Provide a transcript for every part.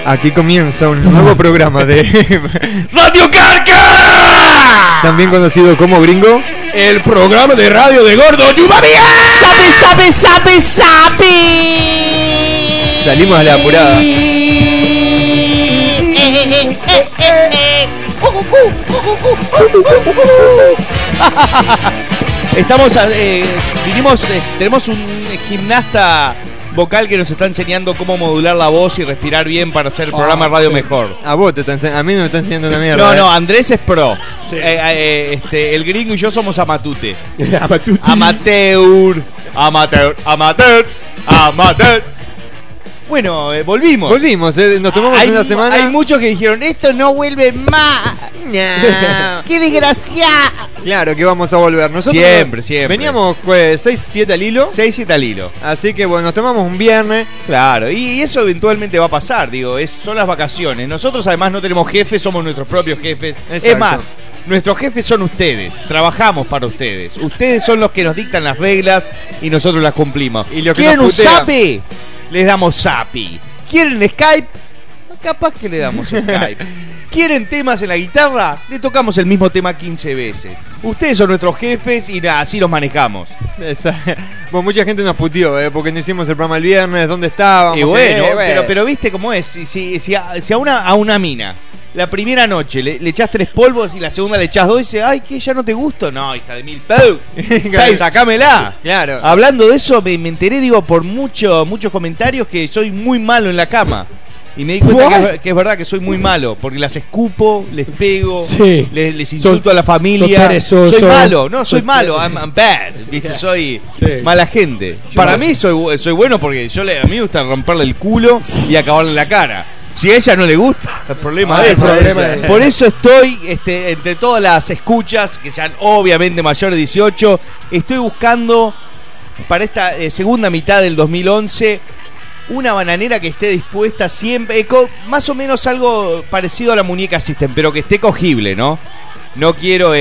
Aquí comienza un nuevo programa de Radio Carca, también conocido como Gringo, el programa de radio de Gordo Yubabía. ¡Sabe! Salimos a la apurada. Estamos, tenemos un gimnasta vocal que nos está enseñando cómo modular la voz y respirar bien para hacer el programa de radio mejor. A vos te está enseñando, a mí no me está enseñando una mierda. No, Andrés es pro. Sí. El Gringo y yo somos amatute. Amateur. Amateur. Bueno, volvimos. Nos tomamos una semana. Hay muchos que dijeron, esto no vuelve más. Nah. ¡Qué desgracia! Claro que vamos a volver. Nosotros Siempre. Veníamos 6-7 al hilo. 6-7 al hilo. Así que bueno, nos tomamos un viernes. Claro, y eso eventualmente va a pasar, son las vacaciones. Nosotros además no tenemos jefes, somos nuestros propios jefes. Exacto. Es más, nuestros jefes son ustedes, trabajamos para ustedes. Ustedes son los que nos dictan las reglas y nosotros las cumplimos. Y lo que ¿quieren nos un putea? zape? Les damos zapi. ¿Quieren Skype? Capaz que le damos Skype. ¿Quieren temas en la guitarra? Le tocamos el mismo tema 15 veces. Ustedes son nuestros jefes y así los manejamos. Bueno, mucha gente nos puteó, porque no hicimos el programa el viernes, ¿dónde estábamos? Y bueno, pero viste cómo es. Si a una mina la primera noche le echás 3 polvos y la segunda le echás 2 y dice, ay, que ya no te gusto. No, hija de mil ¡pau! Sacámela. Claro. Hablando de eso, me enteré, por muchos comentarios que soy muy malo en la cama. Y me di cuenta que es verdad que soy muy malo, porque las escupo, les pego, sí. les insulto a la familia. Soy malo, soy malo, I'm bad, ¿viste? Soy mala gente. Para mí soy bueno porque a mí me gusta romperle el culo y acabarle en la cara. Si a ella no le gusta, el problema es eso. Por eso estoy, entre todas las escuchas, que sean obviamente mayores de 18, estoy buscando para esta segunda mitad del 2011 una bananera que esté dispuesta siempre, más o menos algo parecido a la muñeca System, pero que esté cogible, ¿no? No quiero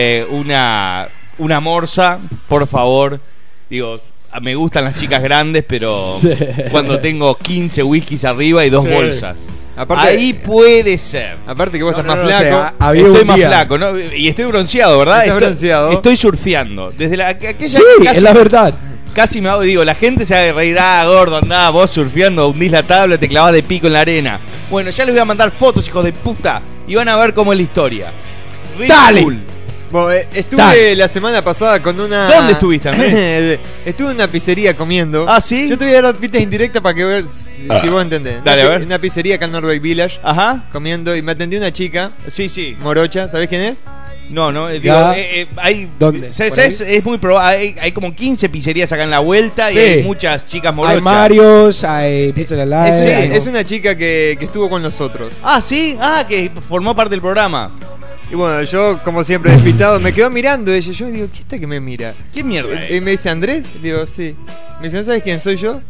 una morsa, por favor. Digo, me gustan las chicas grandes, pero cuando tengo 15 whiskies arriba y 2 bolsas. Aparte, ahí puede ser. Aparte que vos estás más flaco. Estoy más flaco, ¿no? Y estoy bronceado, ¿verdad? Bronceado. Estoy surfeando. Desde aquella es la verdad. Casi me hago, digo, la gente se va a reír, gordo, andá vos surfeando, hundís la tabla, te clavás de pico en la arena. Bueno, ya les voy a mandar fotos, hijos de puta, y van a ver cómo es la historia. ¡Dale! Cool. Bueno, estuve la semana pasada con una... ¿Dónde estuviste, Andrés? Estuve en una pizzería comiendo. ¿Ah, sí? Yo te voy a dar pistas indirectas para que ver si vos entendés. Dale, a ver. Una pizzería acá en Norway Village. Ajá. Comiendo y me atendió una chica. Sí. Morocha, ¿sabés quién es? No, digo, hay... ¿Dónde? Es muy probable, hay como 15 pizzerías acá en la vuelta y hay muchas chicas morochas. Hay Marios, hay Pizza de la Es una chica que estuvo con nosotros. Ah, ¿sí? Ah, que formó parte del programa. Y bueno, yo como siempre despistado me quedo mirando ella. Yo digo, ¿qué está que me mira? ¿Qué mierda Y me dice, ¿Andrés? Le digo, sí. Me dice, ¿no sabes quién soy yo?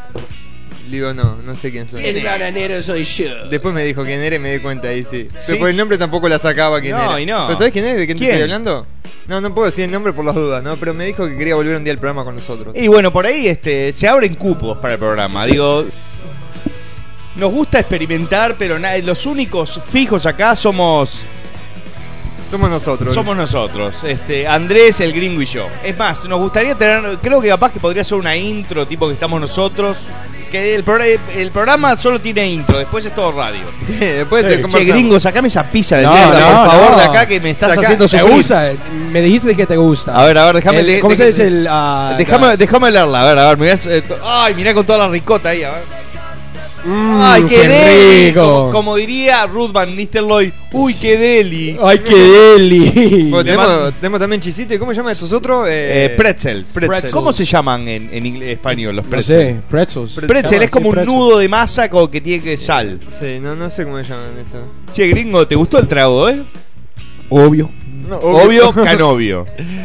Le digo, no sé quién soy. El bananero soy yo. Después me dijo quién era y me di cuenta ahí, sí. Pero por el nombre tampoco la sacaba quién era. No. ¿Pero sabés quién es? ¿De quién te estoy hablando? No puedo decir el nombre por las dudas, ¿no? Pero me dijo que quería volver un día al programa con nosotros. Y bueno, por ahí se abren cupos para el programa. Digo, nos gusta experimentar, pero los únicos fijos acá somos nosotros. Somos nosotros, Andrés, el Gringo y yo. Es más, nos gustaría tener, creo que capaz que podría ser una intro, tipo que estamos nosotros. Que el programa solo tiene intro, después es todo radio. Sí, después te Che, Gringo, sacame esa pizza de mierda, por favor, de acá que me estás haciendo sufrir. ¿Te gusta? Me dijiste que te gusta. A ver, déjame... ¿Cómo se dice el...? Déjame leerla, a ver, ay, mirá con toda la ricota ahí, a ver. ¡Ay, qué deli! rico! Como diría Ruth Van Nistelrooy, ¡uy, qué deli! ¡Ay, qué deli! Bueno, tenemos también chisite. ¿Cómo se llaman estos otros? Pretzels. ¿Cómo se llaman en inglés, español los pretzels? No sé, pretzels. Pretzel es como un nudo de masa que tiene sal. Sí, no sé cómo se llaman eso. Che, Gringo, ¿te gustó el trago, Obvio. No, obvio, canovio.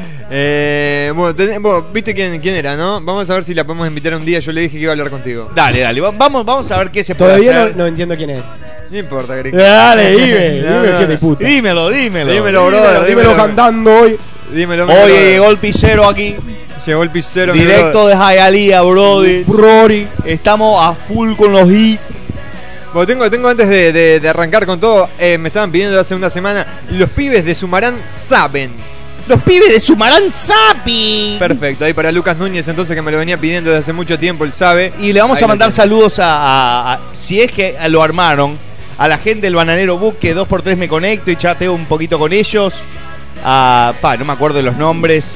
Bueno, viste quién era, ¿no? Vamos a ver si la podemos invitar un día. Yo le dije que iba a hablar contigo. Dale, vamos a ver qué se puede hacer. Todavía no entiendo quién es. No importa, Gringo. Dale, dime, puta. Dímelo, brother. Dímelo cantando hoy. Dímelo. Oye, llegó el pizzero aquí. Llegó el pizzero. Directo de Hialeah, Brody. Brody. Estamos a full con los hits. Bueno, tengo antes de arrancar con todo, me estaban pidiendo hace una semana, los pibes de Sumarán saben. Los pibes de Sumarán saben. Perfecto, ahí para Lucas Núñez, entonces, que me lo venía pidiendo desde hace mucho tiempo, él sabe. Y le vamos a mandar saludos a si es que lo armaron, a la gente del Bananero Book, que 2x3 me conecto y chateo un poquito con ellos. No me acuerdo de los nombres,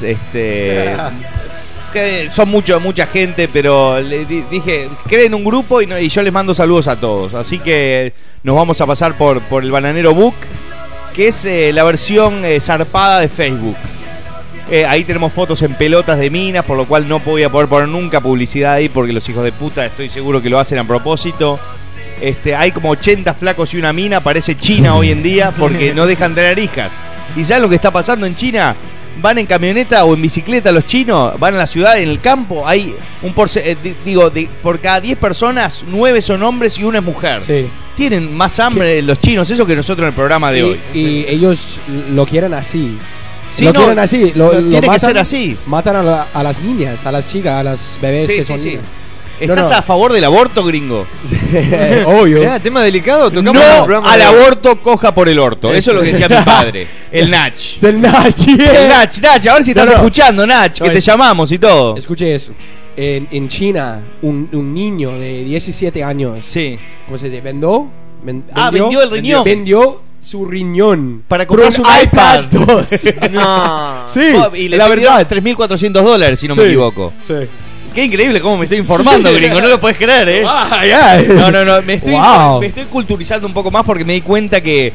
que son mucha gente, pero le dije, creen un grupo y yo les mando saludos a todos. Así que nos vamos a pasar por el Bananero Book, que es la versión zarpada de Facebook. Ahí tenemos fotos en pelotas de minas, por lo cual no voy a poder poner nunca publicidad ahí, porque los hijos de puta estoy seguro que lo hacen a propósito. Hay como 80 flacos y una mina, parece China hoy en día, porque no dejan tener hijas. ¿Y ya lo que está pasando en China? Van en camioneta o en bicicleta los chinos, van a la ciudad, en el campo, hay por cada 10 personas, 9 son hombres y 1 es mujer. Sí. Tienen más hambre los chinos, eso, que nosotros en el programa de hoy. Y ellos lo quieren así. Sí, quieren así. Tiene que ser así. Matan a las niñas, a las chicas, a las bebés que son niñas. ¿Estás a favor del aborto, gringo? Obvio. Tema delicado. No al aborto, coja por el orto. Eso es lo que decía mi padre. El Nach. El Nach. El Nach, a ver si estás escuchando, Nach, que te llamamos y todo. Escuche eso. En China, un niño de 17 años. Sí. ¿Cómo se dice? Vendió el riñón. Vendió su riñón para comprarse un iPad 2. No. Sí, y le vendió $3.400, si no me equivoco. Sí. Qué increíble cómo me estoy informando, gringo. No lo puedes creer, ¿eh? No. Me estoy culturizando un poco más, porque me di cuenta que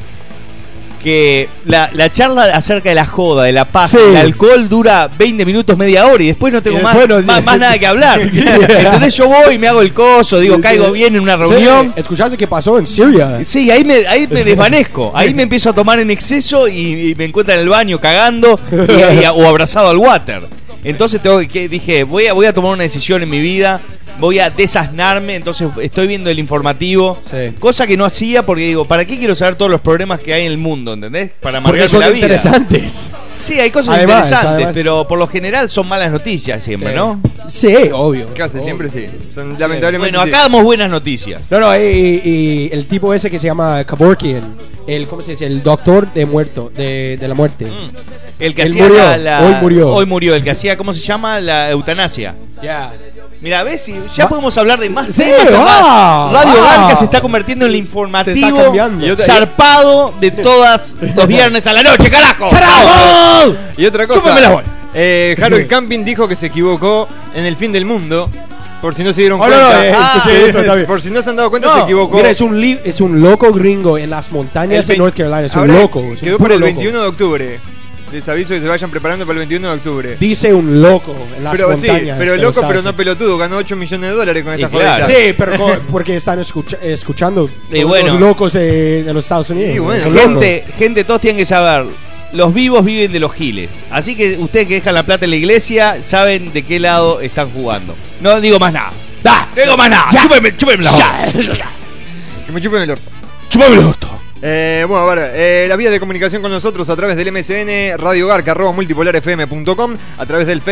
la charla acerca de la joda, de la paz, del alcohol dura 20 minutos, media hora, y después no tengo más nada que hablar. Entonces yo voy, me hago el coso, caigo bien en una reunión. ¿Escuchaste qué pasó en Siria? Sí, ahí me desvanezco. Ahí me empiezo a tomar en exceso y me encuentro en el baño cagando o abrazado al water. Entonces dije, voy a tomar una decisión en mi vida, voy a desasnarme. Entonces estoy viendo el informativo, cosa que no hacía, porque digo, ¿para qué quiero saber todos los problemas que hay en el mundo? ¿Entendés? Para amargarme la vida. Interesantes. Sí, hay cosas interesantes, pero por lo general son malas noticias siempre, ¿no? Sí, obvio. Casi siempre sí. Son, lamentablemente. Bueno, acá damos buenas noticias. Y el tipo ese que se llama Kevorkian, ¿cómo se dice? El doctor de la muerte. El que hacía hoy murió. El que hacía, ¿cómo se llama? La eutanasia. Ya. Mira, ves, ya podemos hablar de más temas. Radio Garca se está convertiendo en el informativo zarpado de todos los viernes a la noche, carajo. Y otra cosa, Harold Camping dijo que se equivocó en el fin del mundo. Por si no se dieron cuenta. Por si no se han dado cuenta, se equivocó. Mira, es un loco gringo en las montañas de North Carolina. Es un loco. Quedó para el 21 de octubre. Les aviso que se vayan preparando para el 21 de octubre. Dice un loco en las montañas. Sí, pero loco, pero no pelududo. Ganó $8 millones con esta jodita. Sí, pero porque están escuchando los locos de los Estados Unidos. Gente, todos tienen que saber. Los vivos viven de los giles. Así que ustedes que dejan la plata en la iglesia saben de qué lado están jugando. No digo más nada. No digo más nada. Chúpenme la que me chupen el orto. Chúpenme el orto. Bueno, a ver, la vía de comunicación con nosotros a través del MSN, radiogarca@multipolarfm.com, a través del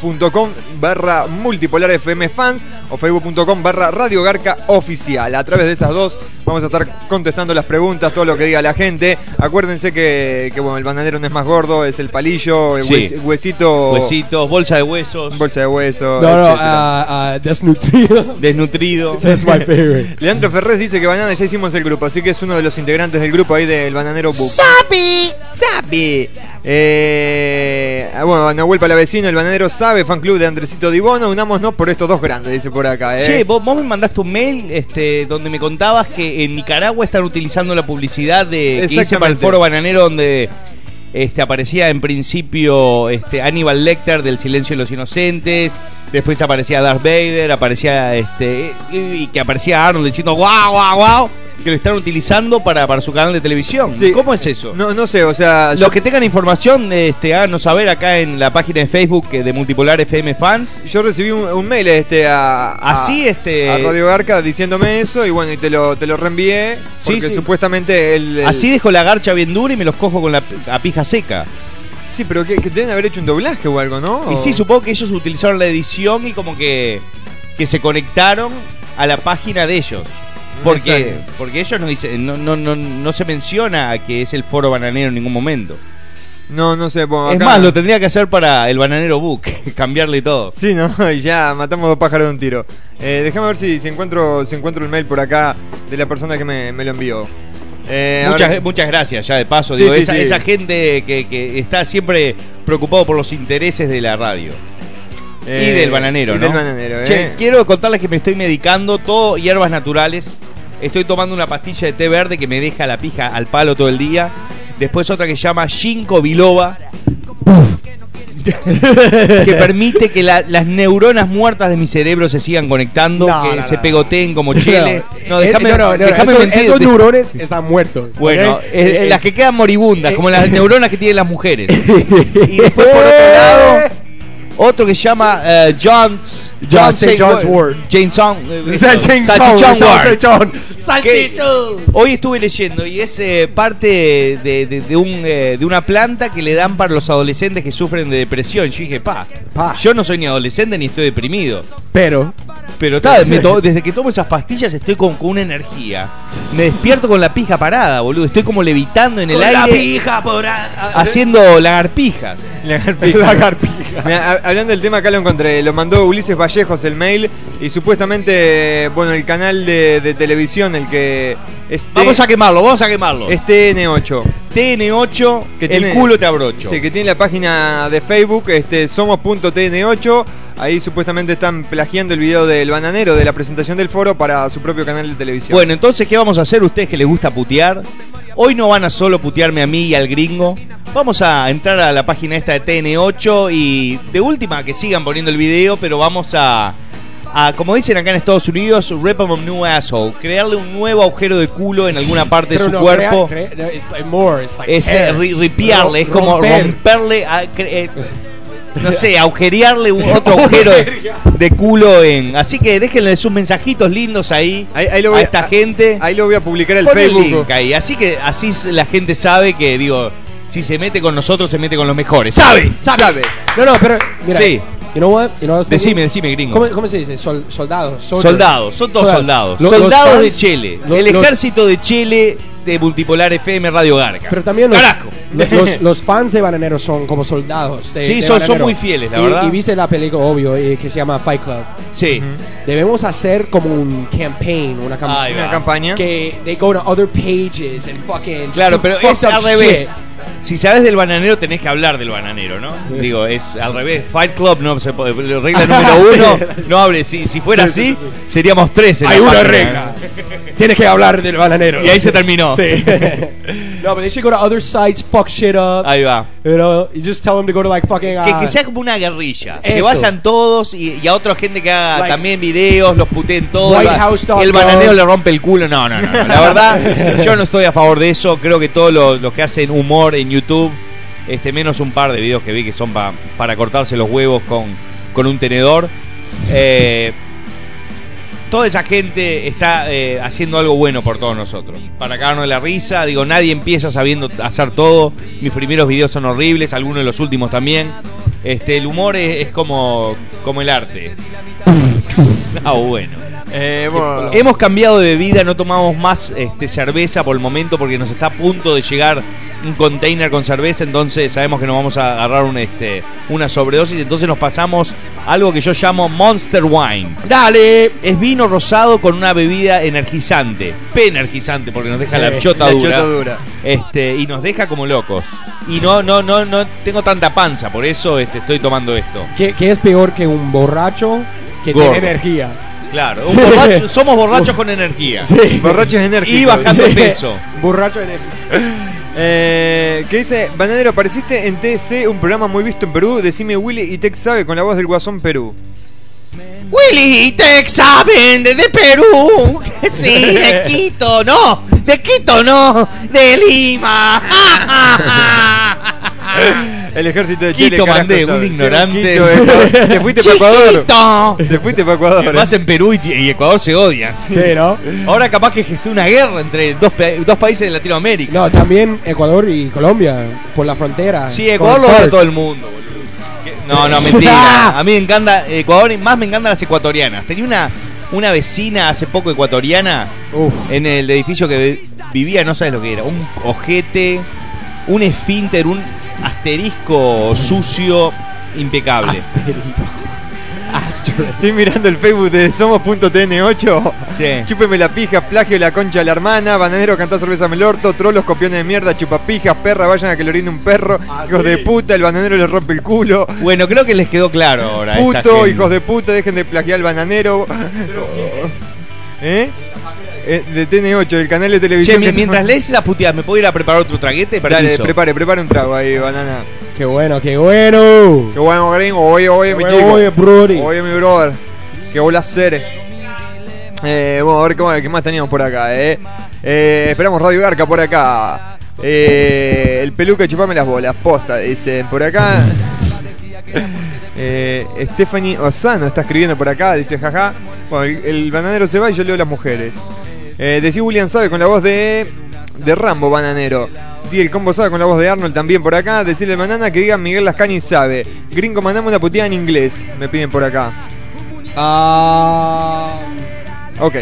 facebook.com/multipolarfmfans o facebook.com/radiogarcaoficial. A través de esas dos vamos a estar contestando las preguntas, todo lo que diga la gente. Acuérdense que bueno, el bananero no es más gordo, es el palillo, el huesitos, bolsa de huesos. Desnutrido. That's my favorite. Leandro Ferrés dice que Banana ya hicimos el grupo, así que es uno de los integrantes del grupo ahí del Bananero Book. ¡Sabe! Bueno, Nahuel Palavecino, el Bananero sabe, fan club de Andresito Dibono. Unámonos por estos dos grandes, dice por acá. Che, vos me mandaste un mail donde me contabas que en Nicaragua están utilizando la publicidad que hice para el foro bananero, donde aparecía en principio Aníbal Lecter del Silencio de los Inocentes. Después aparecía Darth Vader, aparecía y que aparecía Arnold diciendo guau, que lo están utilizando para su canal de televisión. Sí. ¿Cómo es eso? No sé, o sea... Los que tengan información, háganos saber acá en la página de Facebook de Multipolar FM Fans. Yo recibí un mail a Radio Garca diciéndome eso, y bueno, y te lo reenvié, porque supuestamente así dejo la garcha bien dura y me los cojo con la pija seca. Sí, pero que deben haber hecho un doblaje o algo, ¿no? Y sí, supongo que ellos utilizaron la edición y como que se conectaron a la página de ellos. Porque ellos no dicen, no se menciona que es el foro bananero en ningún momento. No sé. Bueno, es más, lo tendría que hacer para el Bananero Book, cambiarle todo. Sí, no, y ya matamos 2 pájaros de un tiro. Déjame ver si encuentro el mail por acá de la persona que me lo envió. Muchas gracias, ya de paso. Sí, esa gente que está siempre preocupado por los intereses de la radio. Y del bananero, ¿no? Del bananero, Che, quiero contarles que me estoy medicando, todo hierbas naturales. Estoy tomando una pastilla de té verde que me deja la pija al palo todo el día. Después otra que se llama Ginkgo biloba, que permite que las neuronas muertas de mi cerebro se sigan conectando, se pegoteen como chile. Déjame mentir. Esos neurones están muertos. Bueno, las que quedan moribundas, como las neuronas que tienen las mujeres. Y después por otro lado, otro que se llama James Ward. Hoy estuve leyendo y es parte de una planta que le dan para los adolescentes que sufren de depresión. Yo dije, yo no soy ni adolescente ni estoy deprimido. Pero desde que tomo esas pastillas estoy con una energía. Me despierto con la pija parada, boludo. Estoy como levitando en el aire. La pija haciendo lagarpijas. Mirá, hablando del tema, acá lo encontré. Lo mandó Ulises Vallejos el mail. Y supuestamente, el canal de televisión, el que... Vamos a quemarlo. Es TN8. TN8, que el culo te abrocho. Sí, que tiene la página de Facebook, somos.tn8. Ahí supuestamente están plagiando el video del bananero de la presentación del foro para su propio canal de televisión. Bueno, entonces, ¿qué vamos a hacer ustedes que les gusta putear? Hoy no van a solo putearme a mí y al gringo. Vamos a entrar a la página esta de TN8 y de última que sigan poniendo el video, pero vamos a como dicen acá en Estados Unidos, rip him a new asshole, crearle un nuevo agujero de culo en alguna parte de su cuerpo. Ripiarle, es como romperle, no sé, agujerearle otro agujero de culo así que déjenle sus mensajitos lindos ahí a esta gente. Ahí lo voy a publicar en el Facebook. Link ahí. Así que así la gente sabe que, si se mete con nosotros, se mete con los mejores. ¡Sabe! No, pero mira. Sí. You know what? Decime, gringo. ¿Cómo se dice? Soldados. Son todos soldados. Soldados de Chile. El ejército de Chile de Multipolar FM Radio Garca. Pero también los fans de Bananero son como soldados. Son muy fieles, la verdad. Y viste la película, obvio, que se llama Fight Club. Sí. Debemos hacer como un campaign, una campaña. Que they go to other pages and fucking. Claro, pero es al revés. Si sabes del bananero, tenés que hablar del bananero, ¿no? Digo, es al revés. Fight Club no se puede. Regla número 1, no hable. Si fuera así, seríamos 3 en Hay una regla. Tienes que hablar del bananero. Y ahí se terminó. Sí. No, but they should go to other sites, fuck shit up. Ahí va. You just tell them to go to like fucking. Que sea como una guerrilla. Que vayan todos y a otra gente que haga también videos, los puteen todos. El bananero le rompe el culo. No. La verdad, yo no estoy a favor de eso. Creo que todos los que hacen humor en YouTube, menos un par de videos que vi que son para cortarse los huevos con un tenedor. Toda esa gente está haciendo algo bueno por todos nosotros. Para cagarnos de la risa, nadie empieza sabiendo hacer todo. Mis primeros videos son horribles, algunos de los últimos también. El humor es como el arte. Bueno. Hemos cambiado de bebida, no tomamos más cerveza por el momento porque nos está a punto de llegar un container con cerveza, entonces sabemos que nos vamos a agarrar una sobredosis, entonces nos pasamos algo que yo llamo Monster Wine. ¡Dale! Es vino rosado con una bebida energizante, energizante porque nos deja la chota dura. Y nos deja como locos. Y no tengo tanta panza, por eso estoy tomando esto. ¿Qué es peor que un borracho que gordo tiene energía? Claro, somos borrachos con energía. Sí. Borrachos enérgicos. Y bajando peso. Borracho enérgico. ¿Qué dice? Bananero, apareciste en TC, un programa muy visto en Perú. Decime Willy y Tex sabe con la voz del Guasón Perú. Willy y Tex saben desde Perú. Sí, de Quito, no. De Quito, no. De Lima. El ejército de Chile. Quito mandé, un ignorante. Te fuiste para Ecuador. Te fuiste para Ecuador. Además en Perú y Ecuador se odian. Sí, ¿no? Ahora capaz que gestó una guerra entre dos países de Latinoamérica. No, también Ecuador y Colombia, por la frontera. Sí, Ecuador lo odia todo el mundo, boludo. No, mentira. A mí me encanta Ecuador y más me encantan las ecuatorianas. Tenía una vecina hace poco ecuatoriana en el edificio que vivía, no sabes lo que era, un ojete, un esfínter, un asterisco sucio, impecable. Estoy mirando el Facebook de Somos.tn8. Sí. Chúpeme la pija, plagio la concha de la hermana, bananero cantá cerveza el orto, trolos, copiones de mierda, chupapijas, perra, vayan a que le orine un perro, hijos de puta, el bananero le rompe el culo. Bueno, creo que les quedó claro ahora. Puto, hijos de puta, dejen de plagiar al bananero. De TN8, el canal de televisión. Che, mientras lees esas puteadas, ¿me puedo ir a preparar otro traguete? Dale, prepare un trago ahí, banana. Qué bueno, qué bueno. Qué bueno, gringo. Oye, mi chico. Oye, mi brother. Qué bola hacer. Bueno, a ver qué más teníamos por acá, esperamos Radio Garca por acá. El peluca, chupame las bolas. Posta, dicen por acá. Stephanie Osano está escribiendo por acá, dice jaja. Bueno, el bananero se va y yo leo las mujeres. Decí William sabe con la voz de Rambo, bananero. Di el combo sabe con la voz de Arnold también por acá. Decirle al banana que diga Miguel Lascani sabe. Gringo, mandame una puteada en inglés. Me piden por acá. Ok.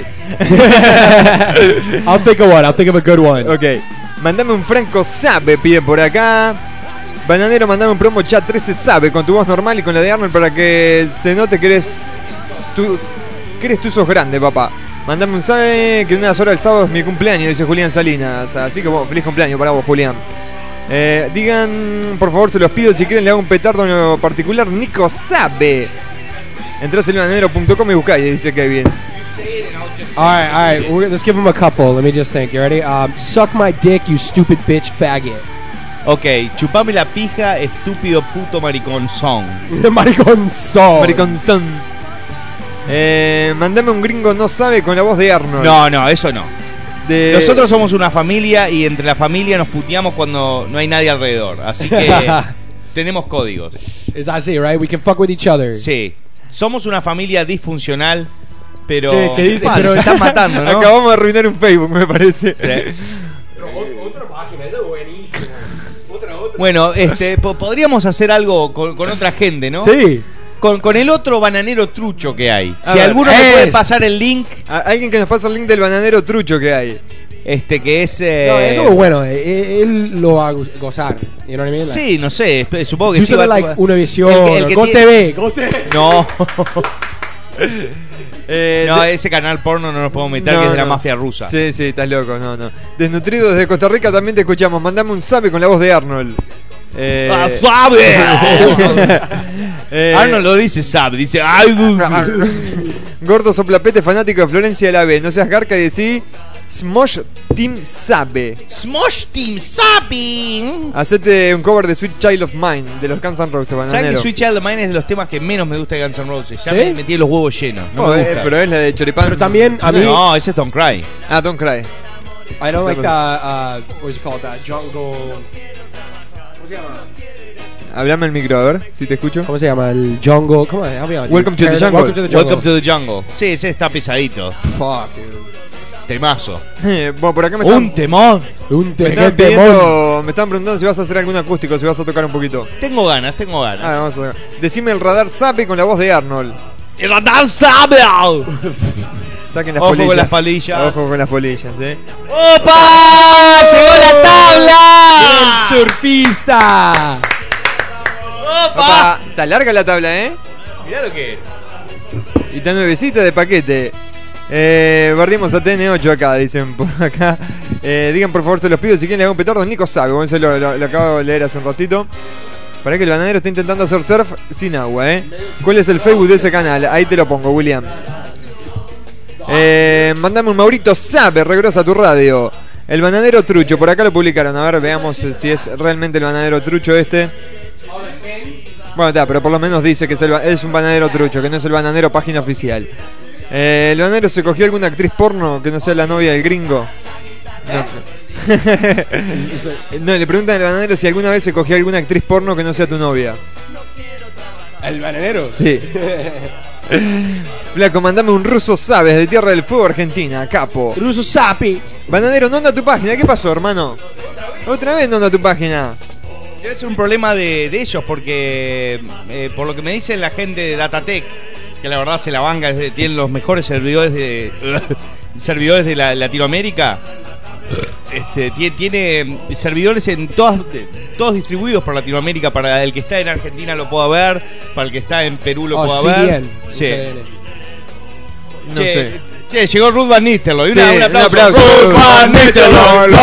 I'll think of one. I'll think of a good one. Ok. Mandame un Franco sabe, piden por acá. Bananero, mandame un promo chat 13 sabe con tu voz normal y con la de Arnold para que se note que eres tú sos grande, papá. Mandame un sabe que en unas horas del sábado es mi cumpleaños, dice Julián Salinas. Así que bueno, feliz cumpleaños para vos, Julián. Digan, por favor, se los pido, si quieren le hago un petardo en lo particular. Nico sabe. Entrás en bananero.com y buscáis, dice Kevin. All right. Let's give him a couple. Let me just think. You ready? Suck my dick, you stupid bitch faggot. Ok, chupame la pija, estúpido puto mariconzón. Mariconzón. Mandame un gringo no sabe con la voz de Arnold. No, eso no. Nosotros somos una familia y entre la familia nos puteamos cuando no hay nadie alrededor. Así que tenemos códigos. It's así, right? We can fuck with each other. Sí. Somos una familia disfuncional, pero ¿Qué dice? Pero se están matando, ¿no? Acabamos de arruinar un Facebook, me parece. Sí. Otra página, eso es buenísimo. Bueno, podríamos hacer algo con otra gente, ¿no? Sí. Con el otro bananero trucho que hay. Si alguno me puede pasar el link. Alguien que nos pase el link del bananero trucho que hay. Que es. No, eso es bueno. Él lo va a gozar. You know what I mean? Sí, no sé. Supongo que sí. Like una visión. Ghost TV. No. No, ese canal porno no nos podemos meter, que es de la mafia rusa. Sí, estás loco, no. Desnutrido desde Costa Rica también te escuchamos. Mandame un sabe con la voz de Arnold. ¡Sabe! Arnold lo dice sabe, dice Gordo soplapete fanático de Florencia de la B. No seas garca y decí Smosh Team Sabe. Smosh Team Sabe. Hacete un cover de Sweet Child of Mine de los Guns N' Roses, bananero. ¿Sabes que Sweet Child of Mine es de los temas que menos me gusta de Guns N' Roses? Ya me metí los huevos llenos. No me gusta. Pero es la de Choripán. Pero también a mí. No, ese es Don't Cry. Don't Cry. I don't like that. What's it called? That jungle. ¿Cómo se llama? Hablame el micro, a ver si te escucho. ¿Cómo se llama? El jungle. ¿Cómo se llama? Welcome to the Jungle. Welcome to the Jungle. Sí, ese está pesadito. Fuck, dude. Temazo. Bueno, por acá me Un temón. Me están preguntando si vas a hacer algún acústico, si vas a tocar un poquito. Tengo ganas. Vamos a ver. Decime el radar sabe con la voz de Arnold. ¡El radar sabe! Saquen las Ojo polillas. con las palillas. Ojo con las polillas, ¡Opa! ¡Llegó la tabla! ¡El surfista! ¡Opa! Está larga la tabla, Mirá lo que es. Y está nuevecita de paquete. Bardimos a TN8 acá, dicen por acá. Digan por favor, se los pido, si quieren le hago un petardo. Nico sabe, bueno, lo acabo de leer hace un ratito. Para que el bananero está intentando hacer surf sin agua, ¿Cuál es el Facebook de ese canal? Ahí te lo pongo, William. Mandame un Maurito sabe, regrosa tu radio. El bananero trucho, por acá lo publicaron. A ver, veamos si es realmente el bananero trucho este. Bueno, está, pero por lo menos dice que es un bananero trucho, que no es el bananero página oficial. ¿El bananero se cogió alguna actriz porno que no sea la novia del gringo? No, le preguntan al bananero si alguna vez se cogió alguna actriz porno que no sea tu novia. ¿El bananero? Sí. Flaco, mandame un ruso sabes de Tierra del Fuego, Argentina, capo. Ruso sapi. Bananero, no anda tu página, ¿qué pasó, hermano? Otra vez no anda tu página. Debe ser un problema de ellos, porque por lo que me dicen la gente de Datatec, que la verdad se la banca, tienen los mejores servidores de Latinoamérica. Tiene servidores en todos distribuidos por Latinoamérica. Para el que está en Argentina lo pueda ver, para el que está en Perú lo pueda ver. Sí. No sé. Che, llegó Ruth Van Nistelrooy. Sí, un aplauso. Ruth Van Nistelrooy.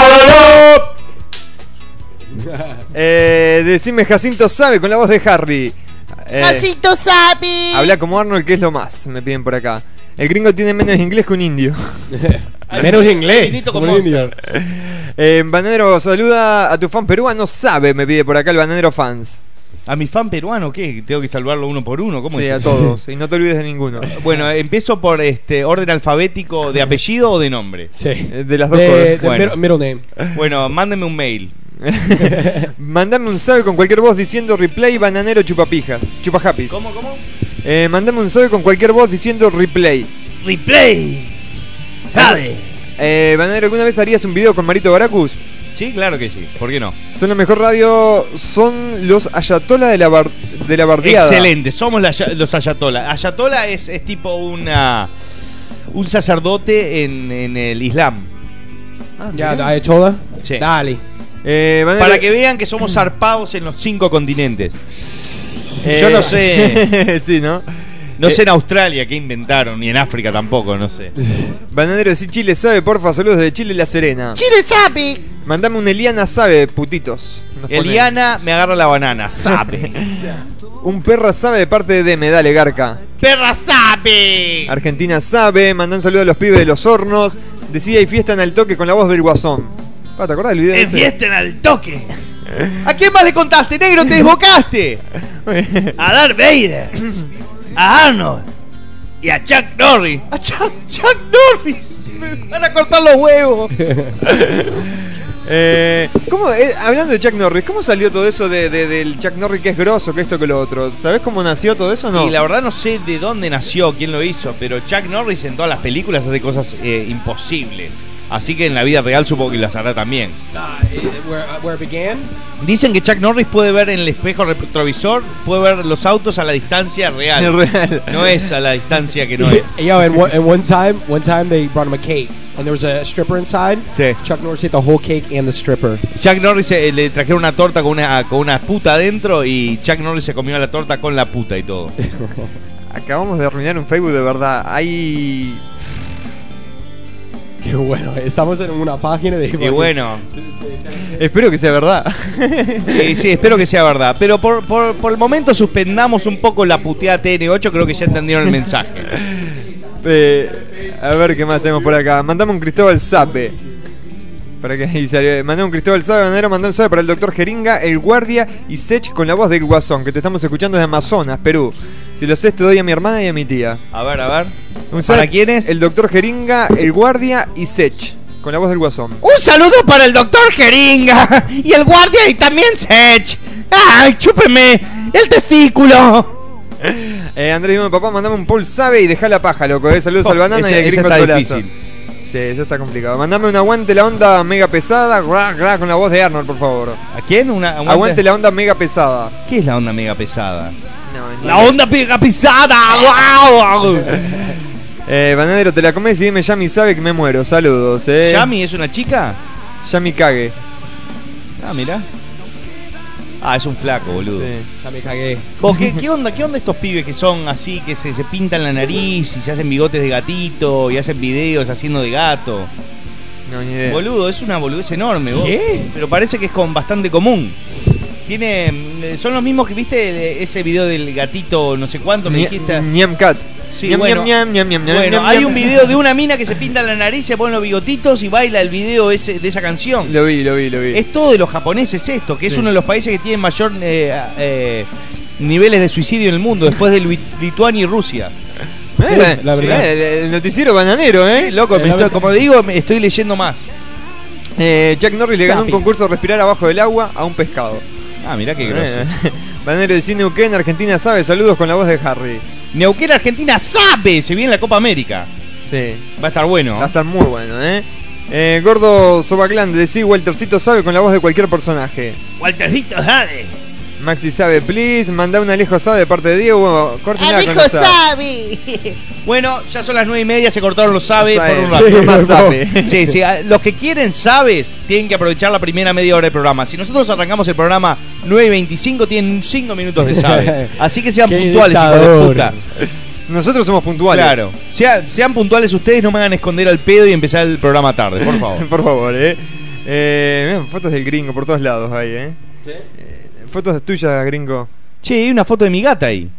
Decime Jacinto Sabe con la voz de Harry. Jacinto Sabe. Habla como Arnold, que es lo más, me piden por acá. El gringo tiene menos inglés que un indio. Menos inglés. Como un indio. Bananero, saluda a tu fan peruano. Sabe, me pide por acá el Bananero Fans. ¿A mi fan peruano qué? ¿Tengo que salvarlo uno por uno? ¿Cómo sí, es? A todos. Y no te olvides de ninguno. Bueno, empiezo por orden alfabético de apellido o de nombre. Sí. De las dos cosas. Bueno. Middle name. Bueno, mándeme un mail. Mandame un sabe con cualquier voz diciendo replay bananero chupapijas. Chupajapis. ¿Cómo? Mandame un sabe con cualquier voz diciendo replay. Replay. ¿Sabe? Bananero, ¿alguna vez harías un video con Marito Baracus? Sí, claro que sí. ¿Por qué no? Son la mejor radio, son los ayatola de la bardeada. Excelente, somos los ayatola. Ayatola es tipo un sacerdote en el Islam. Ya, ayatola. Sí. Dale. Para que vean que somos zarpados en los 5 continentes. Yo no sé. Sí, ¿no? No sé en Australia qué inventaron, ni en África tampoco, no sé. Bananero, si Chile sabe, porfa, saludos de Chile, La Serena. Chile Sabe. Mandame un Eliana sabe, putitos. Eliana me agarra la banana, sabe. Un perra sabe de parte de Deme, dale, Garca. Perra sabe. Argentina sabe, mandá un saludo a los pibes de Los Hornos. Decía, hay fiesta en el toque con la voz del Guasón. ¿Te acordás del video ese? Fiesta al toque. ¿A quién más le contaste, negro? Te desbocaste. A Darth Vader, a Arnold y a Chuck Norris. A Chuck Norris. Me van a cortar los huevos. ¿Cómo, hablando de Chuck Norris, ¿cómo salió todo eso del Chuck Norris que es grosso, que esto, que lo otro? ¿Sabés cómo nació todo eso o no? Y la verdad no sé de dónde nació, quién lo hizo, pero Chuck Norris en todas las películas hace cosas imposibles. Así que en la vida real supongo que las hará también. Where it began? Dicen que Chuck Norris puede ver en el espejo retrovisor, puede ver los autos a la distancia real. No es a la distancia que no es. Yo, and one time they brought him a cake and there was a stripper inside. Sí. Chuck Norris ate the whole cake and the stripper. Chuck Norris le trajeron una torta con una puta adentro y Chuck Norris se comió la torta con la puta y todo. Acabamos de arruinar un Facebook de verdad. Hay... Qué bueno, estamos en una página de... Y bueno, espero que sea verdad. Sí, espero que sea verdad. Pero por el momento suspendamos un poco la puteada TN8. Creo que ya entendieron el mensaje. A ver qué más tenemos por acá. Mandame un Cristóbal Sape. Para que ahí salió. Mandame un Cristóbal Sape, Bananero. Mandame un Sape para el doctor Jeringa, el guardia y Sech con la voz del Guasón, que te estamos escuchando desde Amazonas, Perú. Si lo haces te doy a mi hermana y a mi tía. A ver. ¿Para quiénes? El doctor Jeringa, el guardia y Sech, con la voz del Guasón. Un saludo para el doctor Jeringa y el guardia y también Sech. ¡Ay, chúpeme el testículo! Andrés, dime, papá, mandame un Paul Sabe y dejá la paja, loco. Saludos al banana y al gringo está Tolazo. difícil. Sí, eso está complicado. Mandame un aguante la onda mega pesada, con la voz de Arnold, por favor. ¿A quién? Aguante la onda mega pesada. ¿Qué es la onda mega pesada? No, ¡La onda mega pesada! ¡Wow! Bananero, te la comes y dime Yami sabe que me muero. Saludos, ¿Yami es una chica? Yami cague. Ah, mira. Ah, es un flaco, boludo. Sí. Ya me cagué. ¿Qué onda estos pibes que son así, que se pintan la nariz y se hacen bigotes de gatito y hacen videos haciendo de gato? No, ni idea. Boludo, es una boludez enorme, vos. ¿Qué? Pero parece que es bastante común. Son los mismos que viste ese video del gatito no sé cuánto, me dijiste. Niam Cat. Sí, bueno, hay un video de una mina que se pinta la nariz, se pone los bigotitos y baila el video de esa canción. Lo vi. Es todo de los japoneses esto, que es uno de los países que tienen mayor niveles de suicidio en el mundo, después de Lituania y Rusia. La verdad. El noticiero bananero, Sí, loco, como digo, me estoy leyendo más. Chuck Norris le ganó un concurso de respirar abajo del agua a un pescado. Ah, mirá qué grosso. Bananero de Cine Neuquén, Argentina sabe, saludos con la voz de Harry. Neuquén, Argentina sabe, se viene la Copa América. Sí. Va a estar bueno. Va a estar muy bueno, Gordo Sobaclán, decí Waltercito sabe con la voz de cualquier personaje. Waltercito sabe. Maxi sabe, please. Manda un Alejo sabe de parte de Diego. Bueno, cortina Alejo con los sabe. Bueno, ya son las 9:30, se cortaron los sabe por un rato. Sí, más sabe. Sí, los que quieren sabes tienen que aprovechar la primera media hora del programa. Si nosotros arrancamos el programa 9:25, tienen 5 minutos de sabe. Así que sean puntuales, hijos de puta. Nosotros somos puntuales. Claro. Sean puntuales ustedes, no me hagan esconder al pedo y empezar el programa tarde, por favor. Por favor, mirá, fotos del gringo por todos lados ahí, ¿Sí? Fotos tuyas, gringo. Che, hay una foto de mi gata ahí.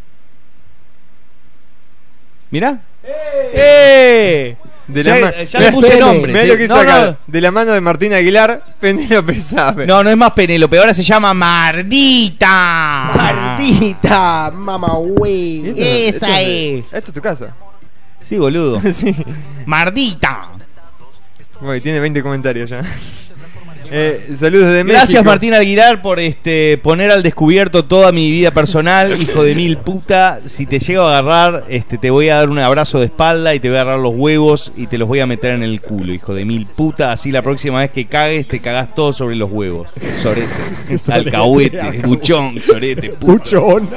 Mirá. ¡Eh! Ya le puse nombre. Mirá lo que saca. De la mano de Martín Aguilar, Penélope sabe. No es más Penélope, ahora se llama Mardita. Mardita, mamá güey. Esa es. ¿Esto es tu casa? Sí, boludo. Sí. Mardita. Bueno, tiene 20 comentarios ya. Saludos de México. Gracias, Martín Aguilar, por poner al descubierto toda mi vida personal, hijo de mil puta. Si te llego a agarrar, te voy a dar un abrazo de espalda y te voy a agarrar los huevos y te los voy a meter en el culo, hijo de mil puta. Así la próxima vez que cagues, te cagás todo sobre los huevos. Sorete, alcahuete, buchón, sorete, puta. Buchón.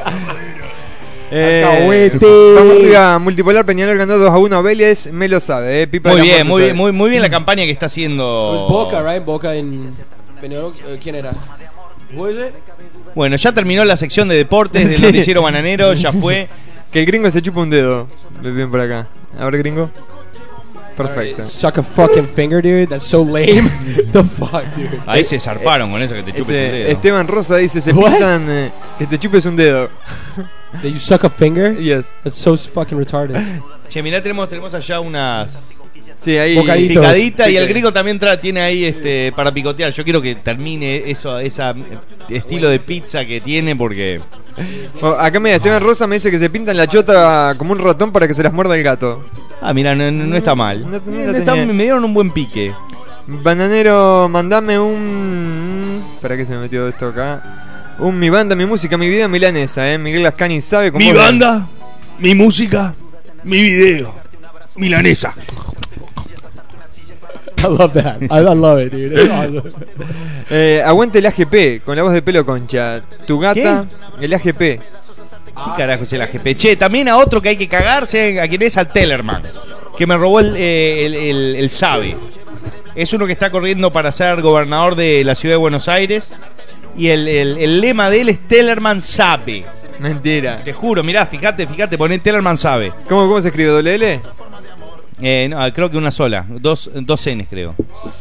Vamos arriba, Multipolar, Peñarol ganó 2-1 a Vélez, me lo sabe, Pipa. Muy bien la campaña que está haciendo. Boca, right? Boca en Peñarol, ¿quién era? Bueno, ya terminó la sección de deportes del noticiero bananero, ya fue. Que el gringo se chupa un dedo. Ven por acá. A ver, gringo. Perfecto. Suck a fucking finger, dude. That's so lame. The fuck, dude. Ahí se zarparon con eso que te chupes un dedo. Esteban Rosa dice, se pintan que te chupes un dedo. That you suck a finger? Yes. That's so fucking retarded. Che, mirá, tenemos allá unas... Sí, ahí picadita y el gringo también tiene ahí para picotear. Yo quiero que termine ese estilo de pizza que tiene porque... Bueno, acá Esteban Rosa me dice que se pintan la chota como un ratón para que se las muerda el gato. Ah, mira, no está mal. Me dieron un buen pique. Bananero, mandame un... ¿Para qué se me metió esto acá? Mi banda, mi música, mi video milanesa, Miguel Ascani sabe cómo... Mi banda, mi música, mi video milanesa. I love that. I love it, dude. Aguante el AGP con la voz de Pelo Concha. Tu gata, ¿qué? El AGP. ¿Qué carajo es el AGP? Che, también a otro que hay que cagarse, a quien es al Tellerman, que me robó el SABE. Es uno que está corriendo para ser gobernador de la ciudad de Buenos Aires. Y el lema de él es Tellerman sabe. Mentira. Te juro, mirá, fíjate, poné Tellerman sabe. ¿Cómo se escribe? ¿Doble L? No, creo que una sola. Dos N's, creo.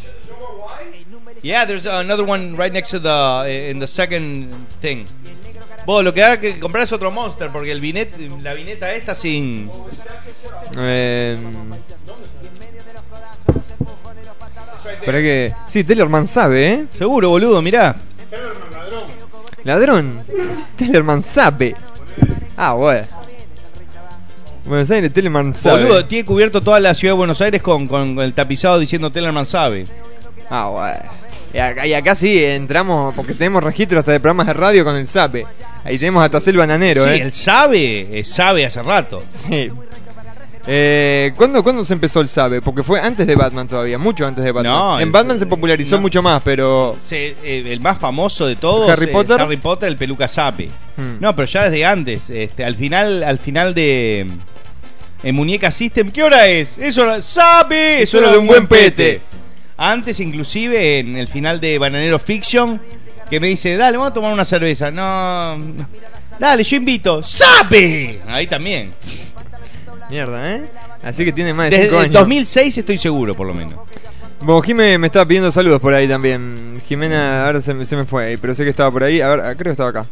Yeah, there's another one right next to in the second thing. Vos, lo que hay que comprar es otro Monster, porque la vineta esta sin... Espera que... Sí, Tellerman sabe, Seguro, boludo, mirá. Ladrón. Tellerman sabe. Ah, bueno. Buenos Aires, Tellerman sabe. Boludo, tiene cubierto toda la ciudad de Buenos Aires con el tapizado diciendo Tellerman sabe. Ah, bueno. Y acá sí entramos, porque tenemos registro hasta de programas de radio con el sabe. Ahí tenemos hasta el bananero, Sí, el sabe hace rato. Sí. ¿Cuándo se empezó el sabe? Porque fue antes de Batman todavía, mucho antes de Batman. No, en Batman se popularizó mucho más, pero... el más famoso de todos, Harry Potter, el peluca sabe. No, pero ya desde antes, al final de en Muñeca System, ¿qué hora es? Eso sabe, eso era de un buen pete. Antes, inclusive, en el final de Bananero Fiction, que me dice, dale, vamos a tomar una cerveza. No. Dale, yo invito. ¡Sabe! Ahí también. Mierda, Así que tiene más de 5 Desde años. 2006 estoy seguro, por lo menos. Bueno, Jimé me estaba pidiendo saludos por ahí también. Jimena, ahora se me fue, pero sé que estaba por ahí. A ver, creo que estaba acá.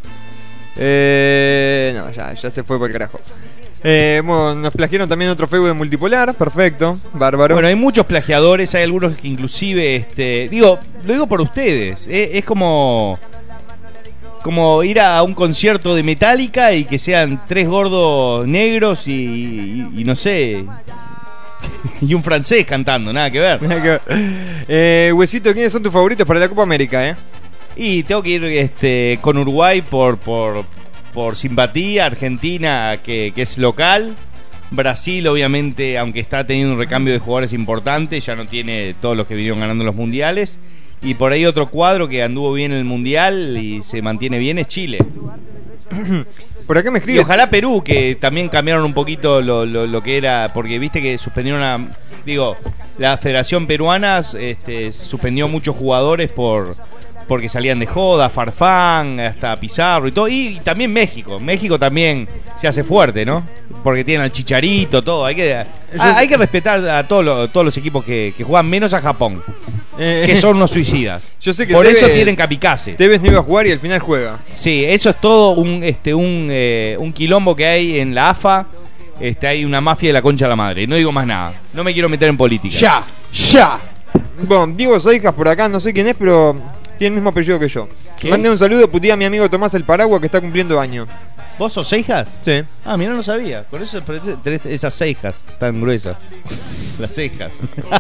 No, ya se fue por el carajo. Bueno, nos plagiaron también otro Facebook de Multipolar. Perfecto, bárbaro. Bueno, hay muchos plagiadores, hay algunos que inclusive, lo digo por ustedes, es como ir a un concierto de Metallica y que sean 3 gordos negros y no sé, y un francés cantando, nada que ver. Huesito, ¿quiénes son tus favoritos para la Copa América, Y tengo que ir con Uruguay por simpatía, Argentina que es local, Brasil obviamente, aunque está teniendo un recambio de jugadores importante, ya no tiene todos los que vinieron ganando los mundiales, Y por ahí otro cuadro que anduvo bien en el Mundial y se mantiene bien es Chile. Por acá me escribe. Y ojalá Perú, que también cambiaron un poquito lo que era, porque viste que suspendieron la Federación Peruana suspendió muchos jugadores porque salían de joda, Farfán, hasta Pizarro y todo. Y también México también se hace fuerte, ¿no? Porque tienen al Chicharito, todo. Hay que respetar a todos los equipos que juegan, menos a Japón, que son unos suicidas. Yo sé que por eso tienen kamikaze. Tevez no iba a jugar y al final juega. Sí, eso es todo un quilombo que hay en la AFA. Hay una mafia de la concha de la madre. No digo más nada. No me quiero meter en política. Ya. Bueno, Diego Soijas por acá, no sé quién es, pero tiene el mismo apellido que yo. ¿Qué? Mande un saludo, putía a mi amigo Tomás el Paraguas, que está cumpliendo años. ¿Vos sos cejas? Sí. Ah, mira, no sabía. Por eso tenés esas cejas tan gruesas. Las cejas.